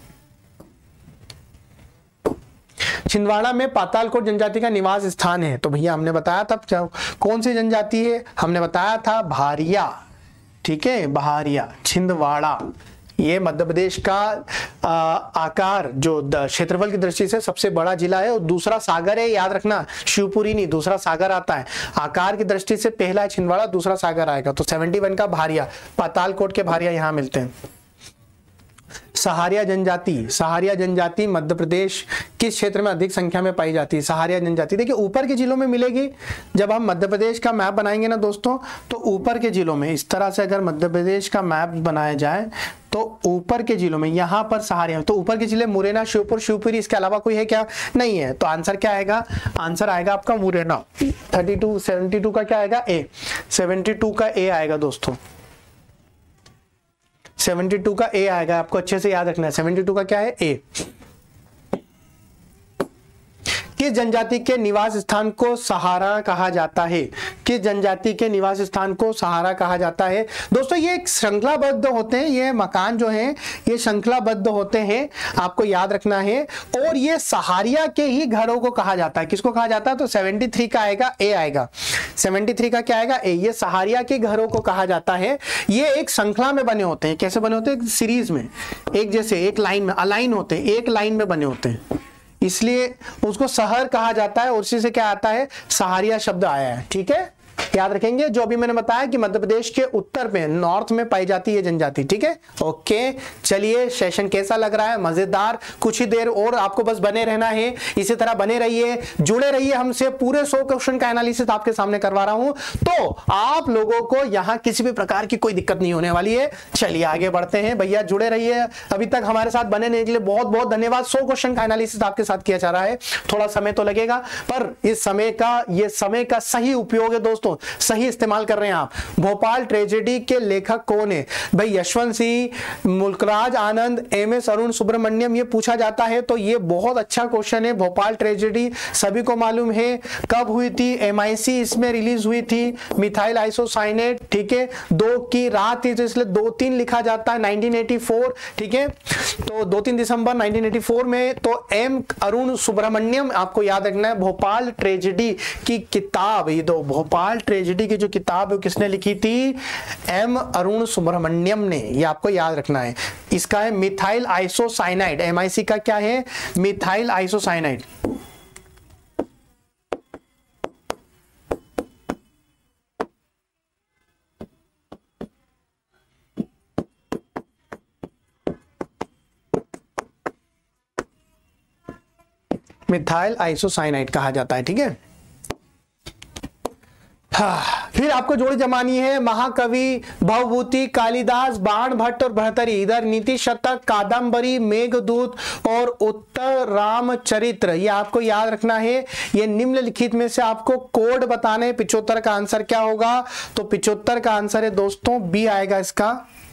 छिंदवाड़ा में पातालकोट जनजाति का निवास स्थान है। तो भैया हमने बताया था कौन सी जनजाति है, हमने बताया था भारिया, ठीक है, भारिया, छिंदवाड़ा। ये मध्य प्रदेश का आ, आकार जो क्षेत्रफल की दृष्टि से सबसे बड़ा जिला है, और दूसरा सागर है, याद रखना, शिवपुरी नहीं, दूसरा सागर आता है। आकार की दृष्टि से पहला है छिंदवाड़ा, दूसरा सागर आएगा। तो इकहत्तर का भारिया, पातालकोट के भारिया यहां मिलते हैं। सहारिया जनजाति, सहारिया जनजाति मध्य प्रदेश किस क्षेत्र में अधिक संख्या में पाई जाती है। सहारिया जनजाति देखिए ऊपर के जिलों में मिलेगी। जब हम मध्य प्रदेश का मैप बनाएंगे ना दोस्तों, तो ऊपर के जिलों में इस तरह से अगर मध्य प्रदेश का मैप बनाया जाए तो ऊपर के जिलों में यहाँ पर सहारिया, तो ऊपर के जिले मुरैना, शिवपुर, शिवपुरी, इसके अलावा कोई है क्या, नहीं है। तो आंसर क्या आएगा, आंसर आएगा आपका Morena. Thirty two seventy two का क्या आएगा, ए, सेवेंटी टू का ए आएगा दोस्तों, बहत्तर का ए आएगा। आपको अच्छे से याद रखना है, बहत्तर का क्या है, ए। किस जनजाति के निवास स्थान को सहारा कहा जाता है? किस जनजाति के निवास स्थान को सहारा कहा जाता है? दोस्तों ये एक श्रृंखलाबद्ध होते हैं, ये मकान जो हैं ये श्रृंखलाबद्ध होते हैं, आपको याद रखना है। और ये सहारिया के ही घरों को कहा जाता है। किसको कहा जाता है? तो तिहत्तर का आएगा ए आएगा, तिहत्तर का क्या आएगा? ए। ये सहारिया के घरों को कहा जाता है। ये एक श्रृंखला में बने होते हैं। कैसे बने होते हैं? सीरीज में, एक जैसे एक लाइन में अलाइन होते हैं, एक लाइन में बने होते हैं, इसलिए उसको शहर कहा जाता है। और उसी से क्या आता है? सहारिया शब्द आया है। ठीक है, याद रखेंगे। जो अभी मैंने बताया कि मध्य प्रदेश के उत्तर में, नॉर्थ में पाई जाती है जनजाति। ठीक है, ओके। चलिए, सेशन कैसा लग रहा है? मजेदार। कुछ ही देर और आपको बस बने रहना है, इसी तरह बने रहिए, जुड़े रहिए हमसे। पूरे सौ क्वेश्चन का एनालिसिस आपके सामने करवा रहा हूं, तो आप लोगों को यहां किसी भी प्रकार की कोई दिक्कत नहीं होने वाली है। चलिए आगे बढ़ते हैं भैया, जुड़े रहिए। अभी तक हमारे साथ बने रहने के लिए बहुत बहुत धन्यवाद। सौ क्वेश्चन का एनालिसिस आपके साथ किया जा रहा है, थोड़ा समय तो लगेगा, पर इस समय का ये समय का सही उपयोग है दोस्तों, सही इस्तेमाल कर रहे हैं आप। भोपाल ट्रेजेडी के लेखक कौन है? भाई यशवंत सिंह, मुल्कराज आनंद, एम एस अरुण सुब्रमण्यम, ये पूछा जाता है तो ये बहुत अच्छा क्वेश्चन है। भोपाल ट्रेजेडी सभी को मालूम है कब हुई थी? एम आई सी इसमें रिलीज हुई थी, मिथाइल आइसोसाइनेट। ठीक है, दो की रात थी तो इसलिए दो तीन लिखा जाता है, नाइनटीन एटी फोर। ठीक है, तो दो तीन दिसंबर नाइनटीन एटी फोर में। तो एम अरुण सुब्रमण्यम आपको याद रखना है। भोपाल ट्रेजेडी की किताब, ये दो भोपाल ट्रेजेडी की जो किताब है किसने लिखी थी? एम अरुण सुब्रमण्यम ने, ये आपको याद रखना है। इसका है methyl isocyanide. M I C का क्या है? Methyl isocyanide. मिथाइल आइसोसाइनाइड कहा जाता है। ठीक है, हाँ, फिर आपको जोड़ी जमानी है। महाकवि, भवभूति, कालिदास, बाण भट्ट और भर्तरी। इधर नीति शतक, कादंबरी, मेघदूत और उत्तर रामचरित्र, ये आपको याद रखना है। ये निम्नलिखित में से आपको कोड बताने हैं। पिछहत्तर का आंसर क्या होगा? तो पिछहत्तर का आंसर है दोस्तों बी आएगा इसका।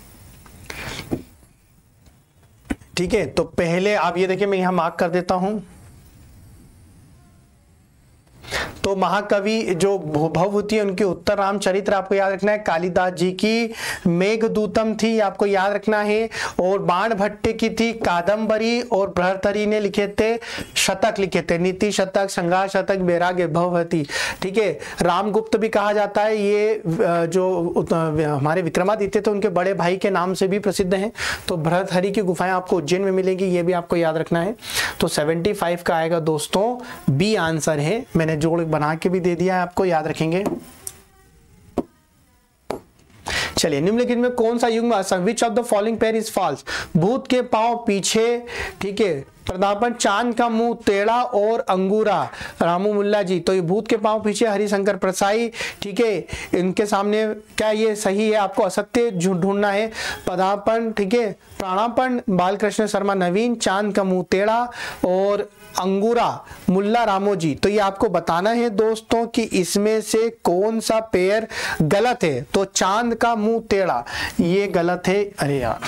ठीक है, तो पहले आप ये देखिए, मैं यहां मार्क कर देता हूं। तो महाकवि जो भवभूति है उनकी उत्तर रामचरित्र आपको याद रखना है। कालिदास जी की मेघदूतम थी, आपको याद रखना है। और बाण भट्ट की थी कादंबरी। और भर्तरी ने लिखे थे शतक, लिखे थे नीति शतक, श्रृंगार शतक, वैराग्य भवभूति। ठीक है, रामगुप्त भी कहा जाता है। ये जो हमारे विक्रमादित्य थे उनके बड़े भाई के नाम से भी प्रसिद्ध हैं। तो भर्तहरि की गुफाएं आपको उज्जैन में मिलेंगी, ये भी आपको याद रखना है। तो पचहत्तर का आएगा दोस्तों बी आंसर है। मैंने जोड़ बना के भी दे दिया है, आपको याद रखेंगे। चलिए, निम्नलिखित में कौन सा युग्म which of the following pair is false? भूत के पांव पीछे, ठीक है, प्रदापन, चांद का मुंह टेढ़ा और अंगूरा, रामू मुल्ला जी। तो ये भूत के पांव पीछे हरिशंकर प्रसाई। ठीक है, इनके सामने क्या ये सही है? आपको असत्य ढूंढना है। पदापन, ठीक है, प्राणापन, बालकृष्ण शर्मा नवीन, चांद का मुंह टेढ़ा और अंगूरा मुल्ला रामो जी। तो ये आपको बताना है दोस्तों कि इसमें से कौन सा पेयर गलत है। तो चांद का मुंह टेढ़ा ये गलत है। अरे यार,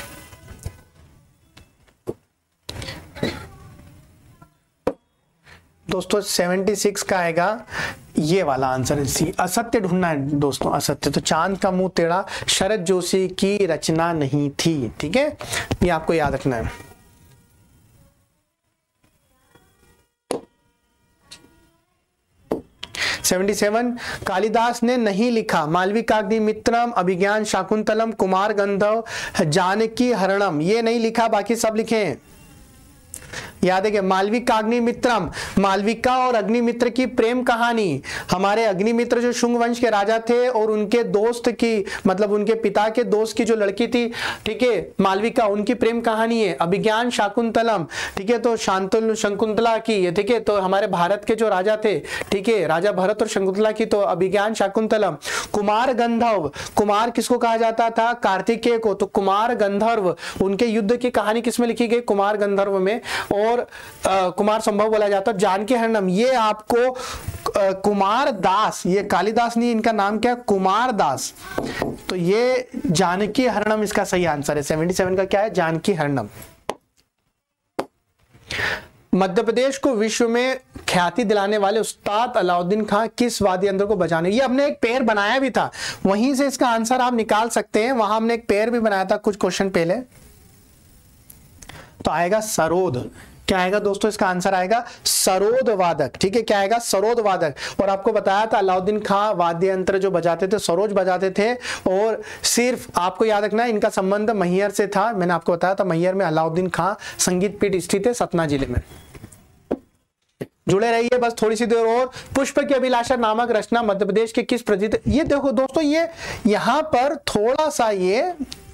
दोस्तों छिहत्तर का आएगा ये वाला आंसर है सी। असत्य ढूंढना है दोस्तों, असत्य। तो चांद का मुंह टेढ़ा शरद जोशी की रचना नहीं थी। ठीक है, ये आपको याद रखना है। सतहत्तर कालिदास ने नहीं लिखा मालविकाग्निमित्रम, अभिज्ञान शाकुंतलम, कुमार गंधर्व, जानकी हरणम, ये नहीं लिखा, बाकी सब लिखे हैं। याद है कि मालविकाग्निमित्रम, मालविका और अग्निमित्र की प्रेम कहानी। हमारे अग्निमित्र जो शुंग वंश के राजा थे और उनके दोस्त की, मतलब उनके पिता के दोस्त की जो लड़की थी, ठीक है, मालविका, उनकी प्रेम कहानी है। अभिज्ञान शाकुंतलम, ठीक है, तो शांतल शकुंतला की है। ठीक है, तो हमारे भारत के जो राजा थे, ठीक है, राजा भरत और शकुंतला की, तो अभिज्ञान शाकुंतलम। कुमार गंधर्व, कुमार किसको कहा जाता था? कार्तिकेय को। तो कुमार गंधर्व, उनके युद्ध की कहानी किसमें लिखी गई? कुमार गंधर्व में। और आ, कुमार संभव बोला जाता है। जानकी हरणम, ये आपको आ, कुमार दास, ये कालिदास नहीं, इनका नाम क्या है? कुमार दास। तो ये जानकी हरणम इसका सही आंसर है। सतहत्तर का क्या है? जानकी हरणम। मध्य प्रदेश को विश्व में ख्याति दिलाने वाले उस्ताद अलाउद्दीन खां किस वाद्य यंत्र को बजाने, ये हमने एक पेयर बनाया भी था, वहीं से इसका आंसर आप निकाल सकते हैं, वहां हमने एक पेयर भी बनाया था कुछ क्वेश्चन पहले। तो आएगा सरोद, क्या आएगा दोस्तों, इसका आंसर आएगा सरोद वादक। ठीक है, क्या आएगा, सरोद वादक। और आपको बताया था अलाउद्दीन खां वाद्य यंत्र जो बजाते थे सरोज बजाते थे, और सिर्फ आपको याद रखना है इनका संबंध मैहर से था। मैंने आपको बताया था मैहर में अलाउद्दीन खां संगीत पीठ स्थित है सतना जिले में। जुड़े रहिए बस थोड़ी सी देर और। पुष्प की अभिलाषा नामक रचना मध्य प्रदेश के किस प्रसिद्ध, ये देखो दोस्तों, ये यहां पर थोड़ा सा ये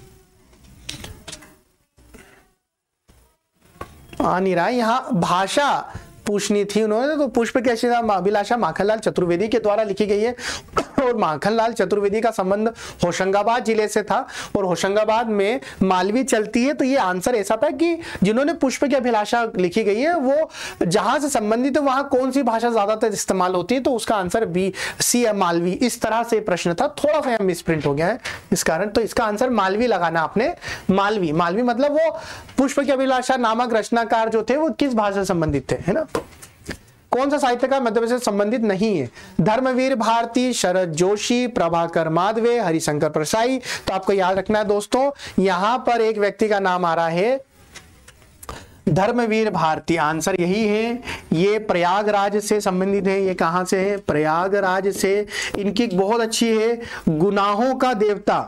आ नहीं रहा है, यहां भाषा पूछनी थी उन्होंने, तो पुष्प की अभिलाषा माखनलाल चतुर्वेदी के द्वारा लिखी गई है, और माखनलाल चतुर्वेदी का संबंध होशंगाबाद जिले से था, और होशंगाबाद में मालवी चलती है। तो ये आंसर ऐसा था कि जिन्होंने पुष्प की अभिलाषा लिखी गई है वो जहां से संबंधित है वहां कौन सी भाषा ज्यादातर इस्तेमाल होती है, तो उसका आंसर बी सी है, मालवी। इस तरह से प्रश्न था, थोड़ा सा मिसप्रिंट हो गया है इस कारण, तो इसका आंसर मालवी लगाना आपने, मालवी। मालवी मतलब वो पुष्प की अभिलाषा नामक रचनाकार जो थे वो किस भाषा से संबंधित थे, है ना। कौन सा साहित्यकार मध्य प्रदेश से संबंधित नहीं है, धर्मवीर भारती, शरद जोशी, प्रभाकर माधवे, हरिशंकर परसाई। तो आपको याद रखना है दोस्तों, यहां पर एक व्यक्ति का नाम आ रहा है धर्मवीर भारती, आंसर यही है। ये प्रयागराज से संबंधित है, ये कहां से है, प्रयागराज से। इनकी बहुत अच्छी है, गुनाहों का देवता,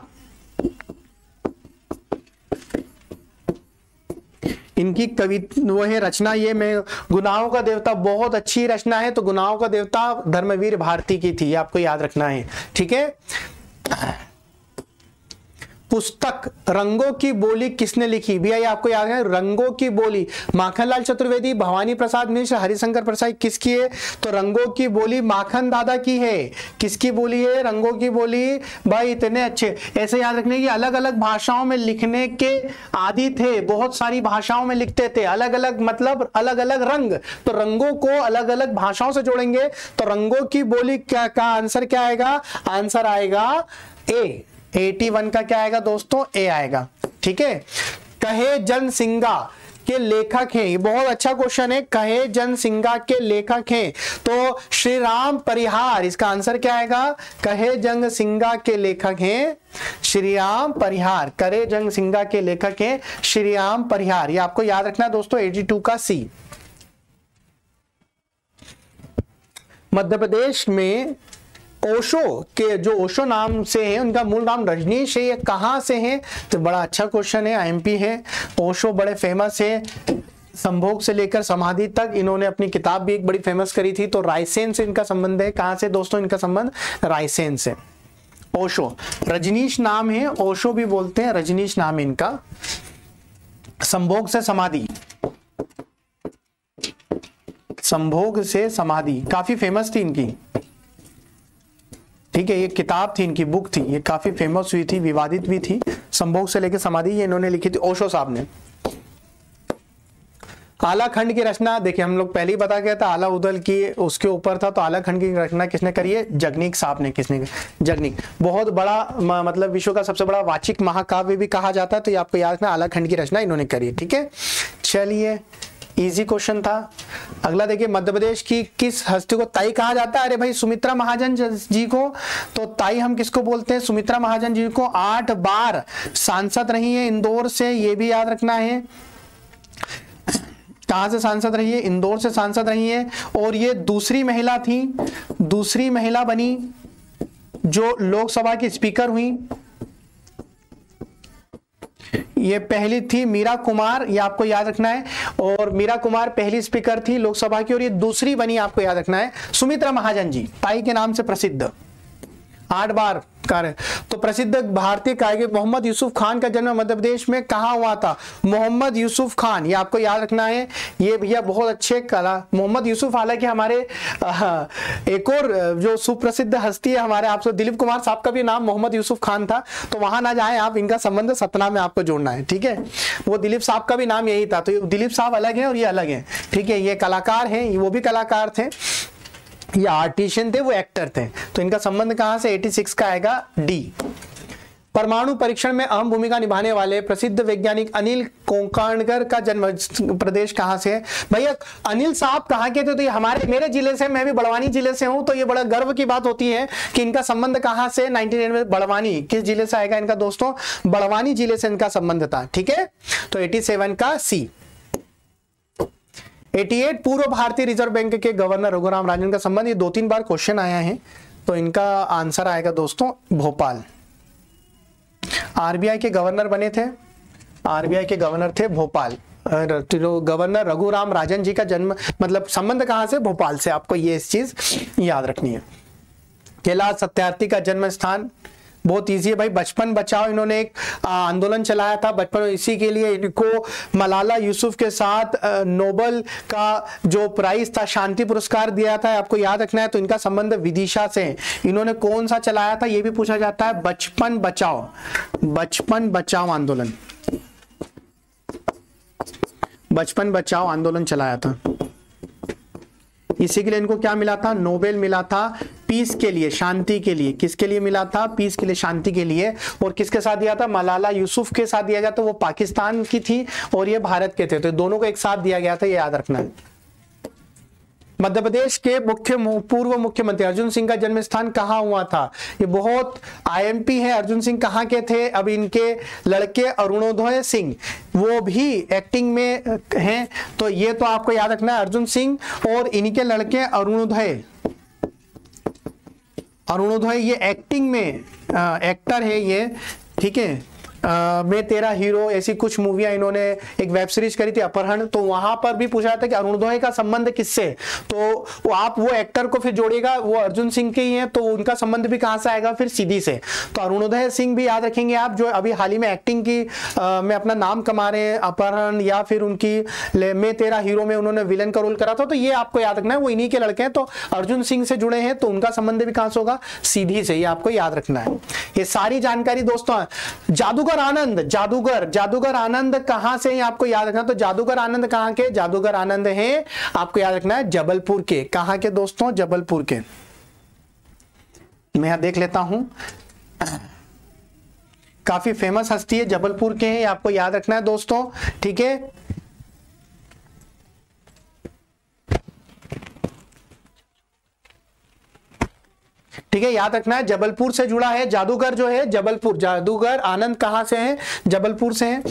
इनकी कवि वो है रचना, ये मैं गुनाहों का देवता बहुत अच्छी रचना है। तो गुनाहों का देवता धर्मवीर भारती की थी, आपको याद रखना है। ठीक है, पुस्तक रंगों की बोली किसने लिखी, भैया ये आपको याद है, रंगों की बोली माखनलाल चतुर्वेदी, भवानी प्रसाद मिश्र, हरिशंकर परसाई, किसकी है, तो रंगों की बोली माखन दादा की है। किसकी बोली है, रंगों की बोली। भाई इतने अच्छे, ऐसे याद रखने की अलग अलग भाषाओं में लिखने के आदि थे, बहुत सारी भाषाओं में लिखते थे, अलग अलग मतलब अलग अलग रंग, तो रंगों को अलग अलग भाषाओं से जोड़ेंगे तो रंगों की बोली क्या का आंसर क्या आएगा, आंसर आएगा ए, इक्यासी का क्या आएगा दोस्तों, ए आएगा। ठीक है, कहे जन सिंगा के लेखक हैं, ये बहुत अच्छा क्वेश्चन है, कहे जन सिंगा के लेखक हैं, तो श्री राम परिहार, इसका आंसर क्या आएगा, कहे जंग सिंगा के लेखक हैं श्री राम परिहार, करे जंग सिंगा के लेखक हैं श्री राम परिहार। ये आपको याद रखना है दोस्तों, बयासी का सी। मध्य प्रदेश में ओशो के जो ओशो नाम से है उनका मूल नाम रजनीश है, ये कहां से है, तो बड़ा अच्छा क्वेश्चन है, आईएमपी है। ओशो बड़े फेमस है, संभोग से लेकर समाधि तक इन्होंने अपनी किताब भी एक बड़ी फेमस करी थी। तो रायसेन से इनका संबंध है, कहां से दोस्तों इनका संबंध, रायसेन से। ओशो रजनीश नाम है, ओशो भी बोलते हैं, रजनीश नाम है इनका। संभोग से समाधि, संभोग से समाधि काफी फेमस थी इनकी। ठीक है, ये किताब थी इनकी, बुक थी, ये काफी फेमस हुई थी, विवादित भी थी। संभोग से लेकर समाधि ये इन्होंने लिखी थी, ओशो साहब ने। आला खंड की रचना देखिए, हम लोग पहले ही बता गया था, आला उदल की उसके ऊपर था, तो आला खंड की रचना किसने करी है, जगनीक साहब ने। किसने, जगनीक, बहुत बड़ा मतलब विश्व का सबसे बड़ा वाचिक महाकाव्य भी कहा जाता है, तो ये आपको याद रखना, आला खंड की रचना इन्होंने करी है। ठीक है, चलिए इजी क्वेश्चन था। अगला देखिए, मध्य प्रदेश की किस हस्ती को ताई कहा जाता है, अरे भाई सुमित्रा महाजन जी को। तो ताई हम किसको बोलते हैं, सुमित्रा महाजन जी को। आठ बार सांसद रही है इंदौर से, ये भी याद रखना है। कहां से सांसद रही है, इंदौर से सांसद रही है, और ये दूसरी महिला थी, दूसरी महिला बनी जो लोकसभा की स्पीकर हुई। ये पहली थी मीरा कुमार, ये आपको याद रखना है, और मीरा कुमार पहली स्पीकर थी लोकसभा की, और ये दूसरी बनी, आपको याद रखना है, सुमित्रा महाजन जी, ताई के नाम से प्रसिद्ध, आठ बार कार्य। तो प्रसिद्ध भारतीय गायक मोहम्मद यूसुफ खान का जन्म मध्य प्रदेश में कहाँ हुआ था, मोहम्मद यूसुफ खान, ये आपको याद रखना है। ये भैया बहुत अच्छे कला, मोहम्मद यूसुफ, हालांकि हमारे आ, एक और जो सुप्रसिद्ध हस्ती है हमारे, आपसे दिलीप कुमार साहब का भी नाम मोहम्मद यूसुफ खान था, तो वहां ना जाए आप, इनका संबंध सतना में आपको जोड़ना है। ठीक है, वो दिलीप साहब का भी नाम यही था, तो दिलीप साहब अलग है और ये अलग है। ठीक है, ये कलाकार हैं, वो भी कलाकार थे, ये आर्टिशियन थे, वो एक्टर थे, तो इनका संबंध कहां से, छियासी का आएगा डी। परमाणु परीक्षण में अहम भूमिका निभाने वाले प्रसिद्ध वैज्ञानिक अनिल कोकाणकर का जन्म प्रदेश कहां से है? भैया अनिल साहब कहां के थे? तो ये हमारे मेरे जिले से, मैं भी बड़वानी जिले से हूं, तो ये बड़ा गर्व की बात होती है कि इनका संबंध कहां से? नाइनटीन में बड़वानी, किस जिले से आएगा इनका दोस्तों? बड़वानी जिले से इनका संबंध था। ठीक है, तो सत्तासी का सी। अठासी पूर्व भारतीय रिजर्व बैंक के गवर्नर रघुराम राजन का संबंध, ये दो तीन बार क्वेश्चन आया है, तो इनका आंसर आएगा दोस्तों भोपाल। आरबीआई के गवर्नर बने थे, आरबीआई के गवर्नर थे भोपाल। गवर्नर रघुराम राजन जी का जन्म मतलब संबंध कहां से? भोपाल से। आपको ये इस चीज याद रखनी है। कैलाश सत्यार्थी का जन्म स्थान बहुत इजी है भाई, बचपन बचाओ। इन्होंने एक आंदोलन चलाया था बचपन, इसी के लिए इनको मलाला यूसुफ के साथ नोबेल का जो प्राइज था, शांति पुरस्कार दिया था, आपको याद रखना है। तो इनका संबंध विदिशा से। इन्होंने कौन सा चलाया था ये भी पूछा जाता है, बचपन बचाओ, बचपन बचाओ आंदोलन, बचपन बचाओ आंदोलन चलाया था। इसी के लिए इनको क्या मिला था? नोबेल मिला था पीस के लिए, शांति के लिए। किसके लिए मिला था? पीस के लिए, शांति के लिए। और किसके साथ दिया था? मलाला यूसुफ के साथ दिया गया। तो वो पाकिस्तान की थी और ये भारत के थे, तो दोनों को एक साथ दिया गया था, ये याद रखना है। मध्य प्रदेश के मुख्य पूर्व मुख्यमंत्री अर्जुन सिंह का जन्म स्थान कहां हुआ था? ये बहुत आईएमपी है। अर्जुन सिंह कहां के थे? अब इनके लड़के अरुणोदय सिंह, वो भी एक्टिंग में हैं, तो ये तो आपको याद रखना है, अर्जुन सिंह और इनके लड़के अरुणोदय। अरुणोदय ये एक्टिंग में आ, एक्टर है ये, ठीक है। Uh, मैं तेरा हीरो, ऐसी कुछ मूवियां इन्होंने, एक वेब सीरीज करी थी अपहरण, तो वहां पर भी पूछा था कि अरुणोदय का संबंध किससे? तो वो आप वो एक्टर को फिर जोड़िएगा, वो अर्जुन सिंह के ही हैं, तो उनका संबंध भी कहां से आएगा? फिर सीधी से। तो अरुणोदय सिंह भी याद रखेंगे आप, जो अभी हाल ही में एक्टिंग की आ, में अपना नाम कमा रहे हैं, अपहरण या फिर उनकी मैं तेरा हीरो में उन्होंने विलन का रोल करा था, तो ये आपको याद रखना है, वो इन्हीं के लड़के हैं। तो अर्जुन सिंह से जुड़े हैं, तो उनका संबंध भी कहां से होगा? सीधी से। ये आपको याद रखना है। ये सारी जानकारी दोस्तों। जादूगर आनंद, जादूगर, जादूगर आनंद कहां से है आपको याद रखना। तो जादूगर आनंद कहां के? जादूगर आनंद है, आपको याद रखना है, जबलपुर के। कहां के दोस्तों? जबलपुर के। मैं यहां देख लेता हूं, काफी फेमस हस्ती है, जबलपुर के हैं, आपको याद रखना है दोस्तों। ठीक है, ठीक है, याद रखना है, जबलपुर से जुड़ा है। जादूगर जो है जबलपुर, जादूगर आनंद कहां से है? जबलपुर से है।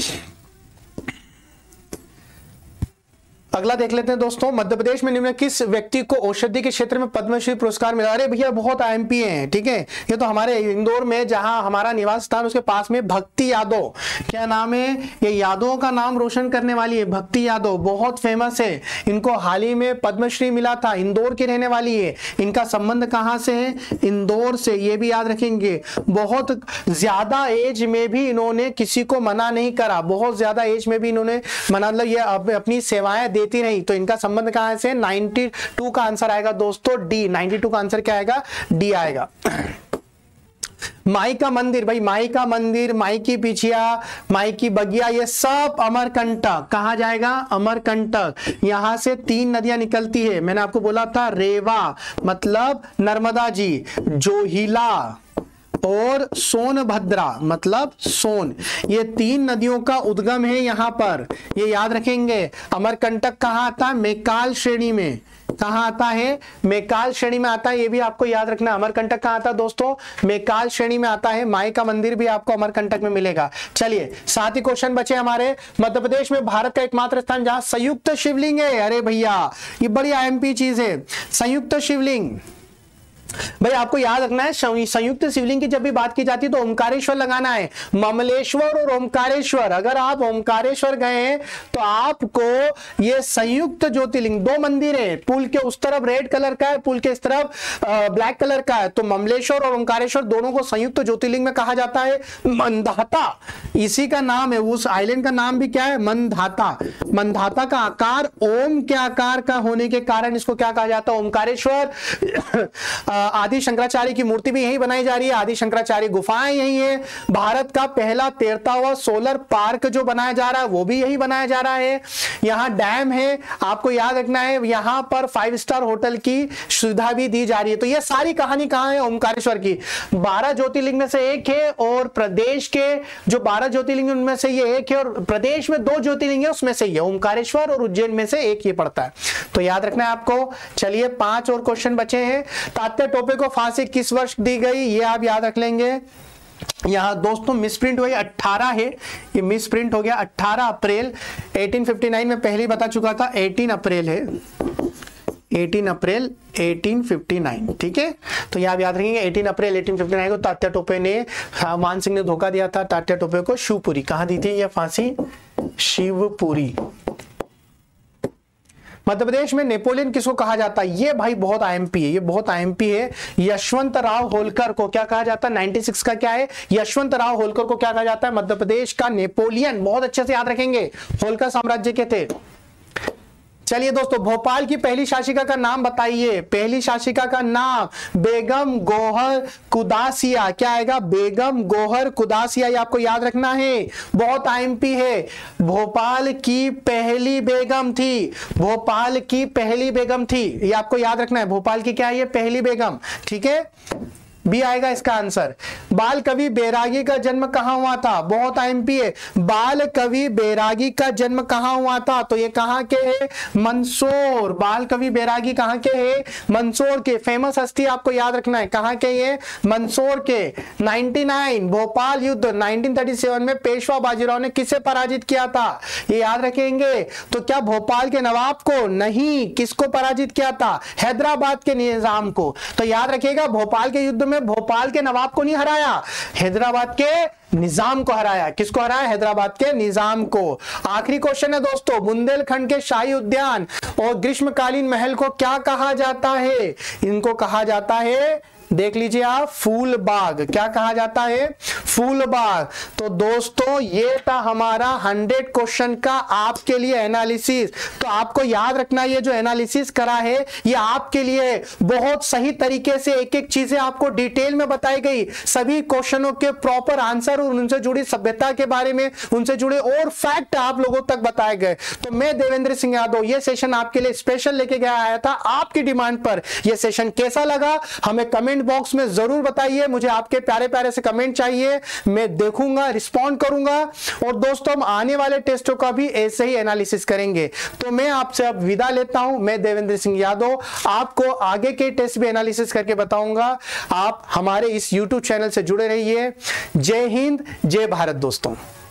अगला देख लेते हैं दोस्तों, मध्य प्रदेश में निम्न किस व्यक्ति को औषधि के क्षेत्र में पद्मश्री पुरस्कार मिला? अरे भैया बहुत आईएमपी हैं, ठीक है। ये तो हमारे इंदौर में जहां हमारा निवास स्थान, उसके पास में भक्ति यादव, क्या नाम है? ये यादवों का नाम रोशन करने वाली है, भक्ति यादव, बहुत फेमस है। इनको हाल ही में पद्मश्री मिला था, इंदौर की रहने वाली है। इनका संबंध कहां से है? इंदौर से, ये भी याद रखेंगे। बहुत ज्यादा एज में भी इन्होंने किसी को मना नहीं करा, बहुत ज्यादा एज में भी इन्होंने मना, मतलब ये अपनी सेवाएं देती नहीं। तो इनका संबंध कहां से? बानवे का आंसर आएगा दोस्तों डी। बानवे का आंसर क्या आएगा? डी आएगा। माई का मंदिर, भाई माई का मंदिर, माई की पिछिया, माई की बगिया, ये सब अमरकंटक। कहा जाएगा? अमरकंटक। यहां से तीन नदियां निकलती है, मैंने आपको बोला था, रेवा मतलब नर्मदा जी, जोहिला और सोनभद्रा मतलब सोन, ये तीन नदियों का उद्गम है यहां पर, ये याद रखेंगे। अमरकंटक कहां आता है? मैकाल श्रेणी में। कहां आता है? मैकाल श्रेणी में आता है, ये भी आपको याद रखना। अमरकंटक कहां आता है दोस्तों? मैकाल श्रेणी में आता है। माई का मंदिर भी आपको अमरकंटक में मिलेगा। चलिए, सात ही क्वेश्चन बचे हमारे। मध्य प्रदेश में भारत का एकमात्र स्थान जहां संयुक्त शिवलिंग है। अरे भैया ये बड़ी आईएमपी चीज है, संयुक्त शिवलिंग। भाई आपको याद रखना है, संयुक्त शिवलिंग की जब भी बात की जाती है तो ओमकारेश्वर लगाना है, ममलेश्वर और ओमकारेश्वर। अगर आप ओमकारेश्वर गए हैं तो आपको ये संयुक्त ज्योतिर्लिंग, दो मंदिर है, पुल के उस तरफ रेड कलर का है, पुल के इस तरफ ब्लैक कलर का है, तो ममलेश्वर और ओमकारेश्वर दोनों को संयुक्त ज्योतिर्लिंग में कहा जाता है। मंधाता इसी का नाम है, उस आइलैंड का नाम भी क्या है? मंधाता। मंधाता का आकार ओम के आकार का होने के कारण इसको क्या कहा जाता है? ओमकारेश्वर। आदि आदि शंकराचार्य की मूर्ति भी यही बनाई जा रही है, आदि शंकराचार्य गुफाएं यही है। भारत का पहला तैरता हुआ सोलर पार्क जो बनाया जा रहा है वो भी यही बनाया जा रहा है। यहाँ डैम है, आपको याद रखना है, यहाँ पर फाइव स्टार होटल की सुविधा भी दी जा रही है। तो ये सारी कहानी कहाँ है? ओमकारेश्वर की। बारह ज्योतिर्लिंग में से एक है और प्रदेश के जो बारह ज्योतिर्लिंग उनमें से ये एक है, और प्रदेश में दो ज्योतिर्लिंग है उसमें से ये ओमकारेश्वर और उज्जैन में से एक ये पड़ता है। तो याद रखना है आपको। चलिए पांच और क्वेश्चन बचे हैं। तात्या टोपे को फांसी किस वर्ष दी गई, ये आप याद रख लेंगे। यहां दोस्तों मिस प्रिंट हुई अठारह है, ये मिस प्रिंट हो गया अठारह अप्रैल अठारह सौ उनसठ में, पहले ही बता चुका था अठारह अप्रैल है, अठारह अप्रैल अठारह सौ उनसठ। ठीक है, तो ये आप याद रखेंगे अठारह अप्रैल अठारह सौ उनसठ को तात्या टोपे ने, मान सिंह ने धोखा दिया था तात्या टोपे को। शिवपुरी कहां दी थी ये फांसी? शिवपुरी। मध्य प्रदेश में नेपोलियन किसको कहा जाता है? ये भाई बहुत आईएमपी है, ये बहुत आईएमपी है। यशवंत राव होलकर को क्या कहा जाता है? छियानवे का क्या है? यशवंत राव होलकर को क्या कहा जाता है? मध्य प्रदेश का नेपोलियन। बहुत अच्छे से याद रखेंगे, होलकर साम्राज्य के थे। चलिए दोस्तों, भोपाल की पहली शासिका का नाम बताइए। पहली शासिका का नाम बेगम गौहर कुदासिया। क्या आएगा? बेगम गौहर कुदासिया, ये आपको याद रखना है, बहुत आईएमपी है। भोपाल की पहली बेगम थी, भोपाल की पहली बेगम थी, ये आपको याद रखना है। भोपाल की क्या है? ये पहली बेगम। ठीक है, बी आएगा इसका आंसर। बाल कवि बैरागी का जन्म कहां हुआ था? बहुत आईएमपी है। बाल कवि बैरागी का जन्म कहां हुआ था? तो ये कहां के है? मंदसौर। बाल कवि बैरागी कहां के है? मंदसौर के। फेमस हस्ती आपको याद रखना है, कहां के? ये मंदसौर के। निन्यानवे भोपाल युद्ध नाइनटीन थर्टी सेवन में पेशवा बाजीराव ने किसे पराजित किया था? ये याद रखेंगे। तो क्या भोपाल के नवाब को? नहीं, किसको पराजित किया था? हैदराबाद के निजाम को। तो याद रखिएगा, भोपाल के युद्ध में भोपाल के नवाब को नहीं हराया, हैदराबाद के निजाम को हराया। किसको हराया? हैदराबाद के निजाम को। आखिरी क्वेश्चन है दोस्तों, बुंदेलखंड के शाही उद्यान और ग्रीष्मकालीन महल को क्या कहा जाता है? इनको कहा जाता है, देख लीजिए आप, फूल बाग। क्या कहा जाता है? फूल बाग। तो दोस्तों ये था हमारा हंड्रेड क्वेश्चन का आपके लिए एनालिसिस। तो आपको याद रखना, ये जो एनालिसिस करा है ये आपके लिए बहुत सही तरीके से एक एक चीजें आपको डिटेल में बताई गई, सभी क्वेश्चनों के प्रॉपर आंसर और उनसे जुड़ी सभ्यता के बारे में, उनसे जुड़े और फैक्ट आप लोगों तक बताए गए। तो मैं देवेंद्र सिंह यादव ये सेशन आपके लिए स्पेशल लेके गया आया था आपकी डिमांड पर। यह सेशन कैसा लगा हमें कमेंट बॉक्स में जरूर बताइए। मुझे आपके प्यारे प्यारे से कमेंट चाहिए, मैं देखूंगा, रिस्पॉन्ड करूंगा। और दोस्तों हम आने वाले टेस्टों का भी ऐसे ही एनालिसिस करेंगे। तो मैं आपसे अब विदा लेता हूं। मैं देवेंद्र सिंह यादव आपको आगे के टेस्ट भी एनालिसिस करके बताऊंगा। आप हमारे इस यूट्यूब चैनल से जुड़े रहिए। जय हिंद, जय भारत दोस्तों।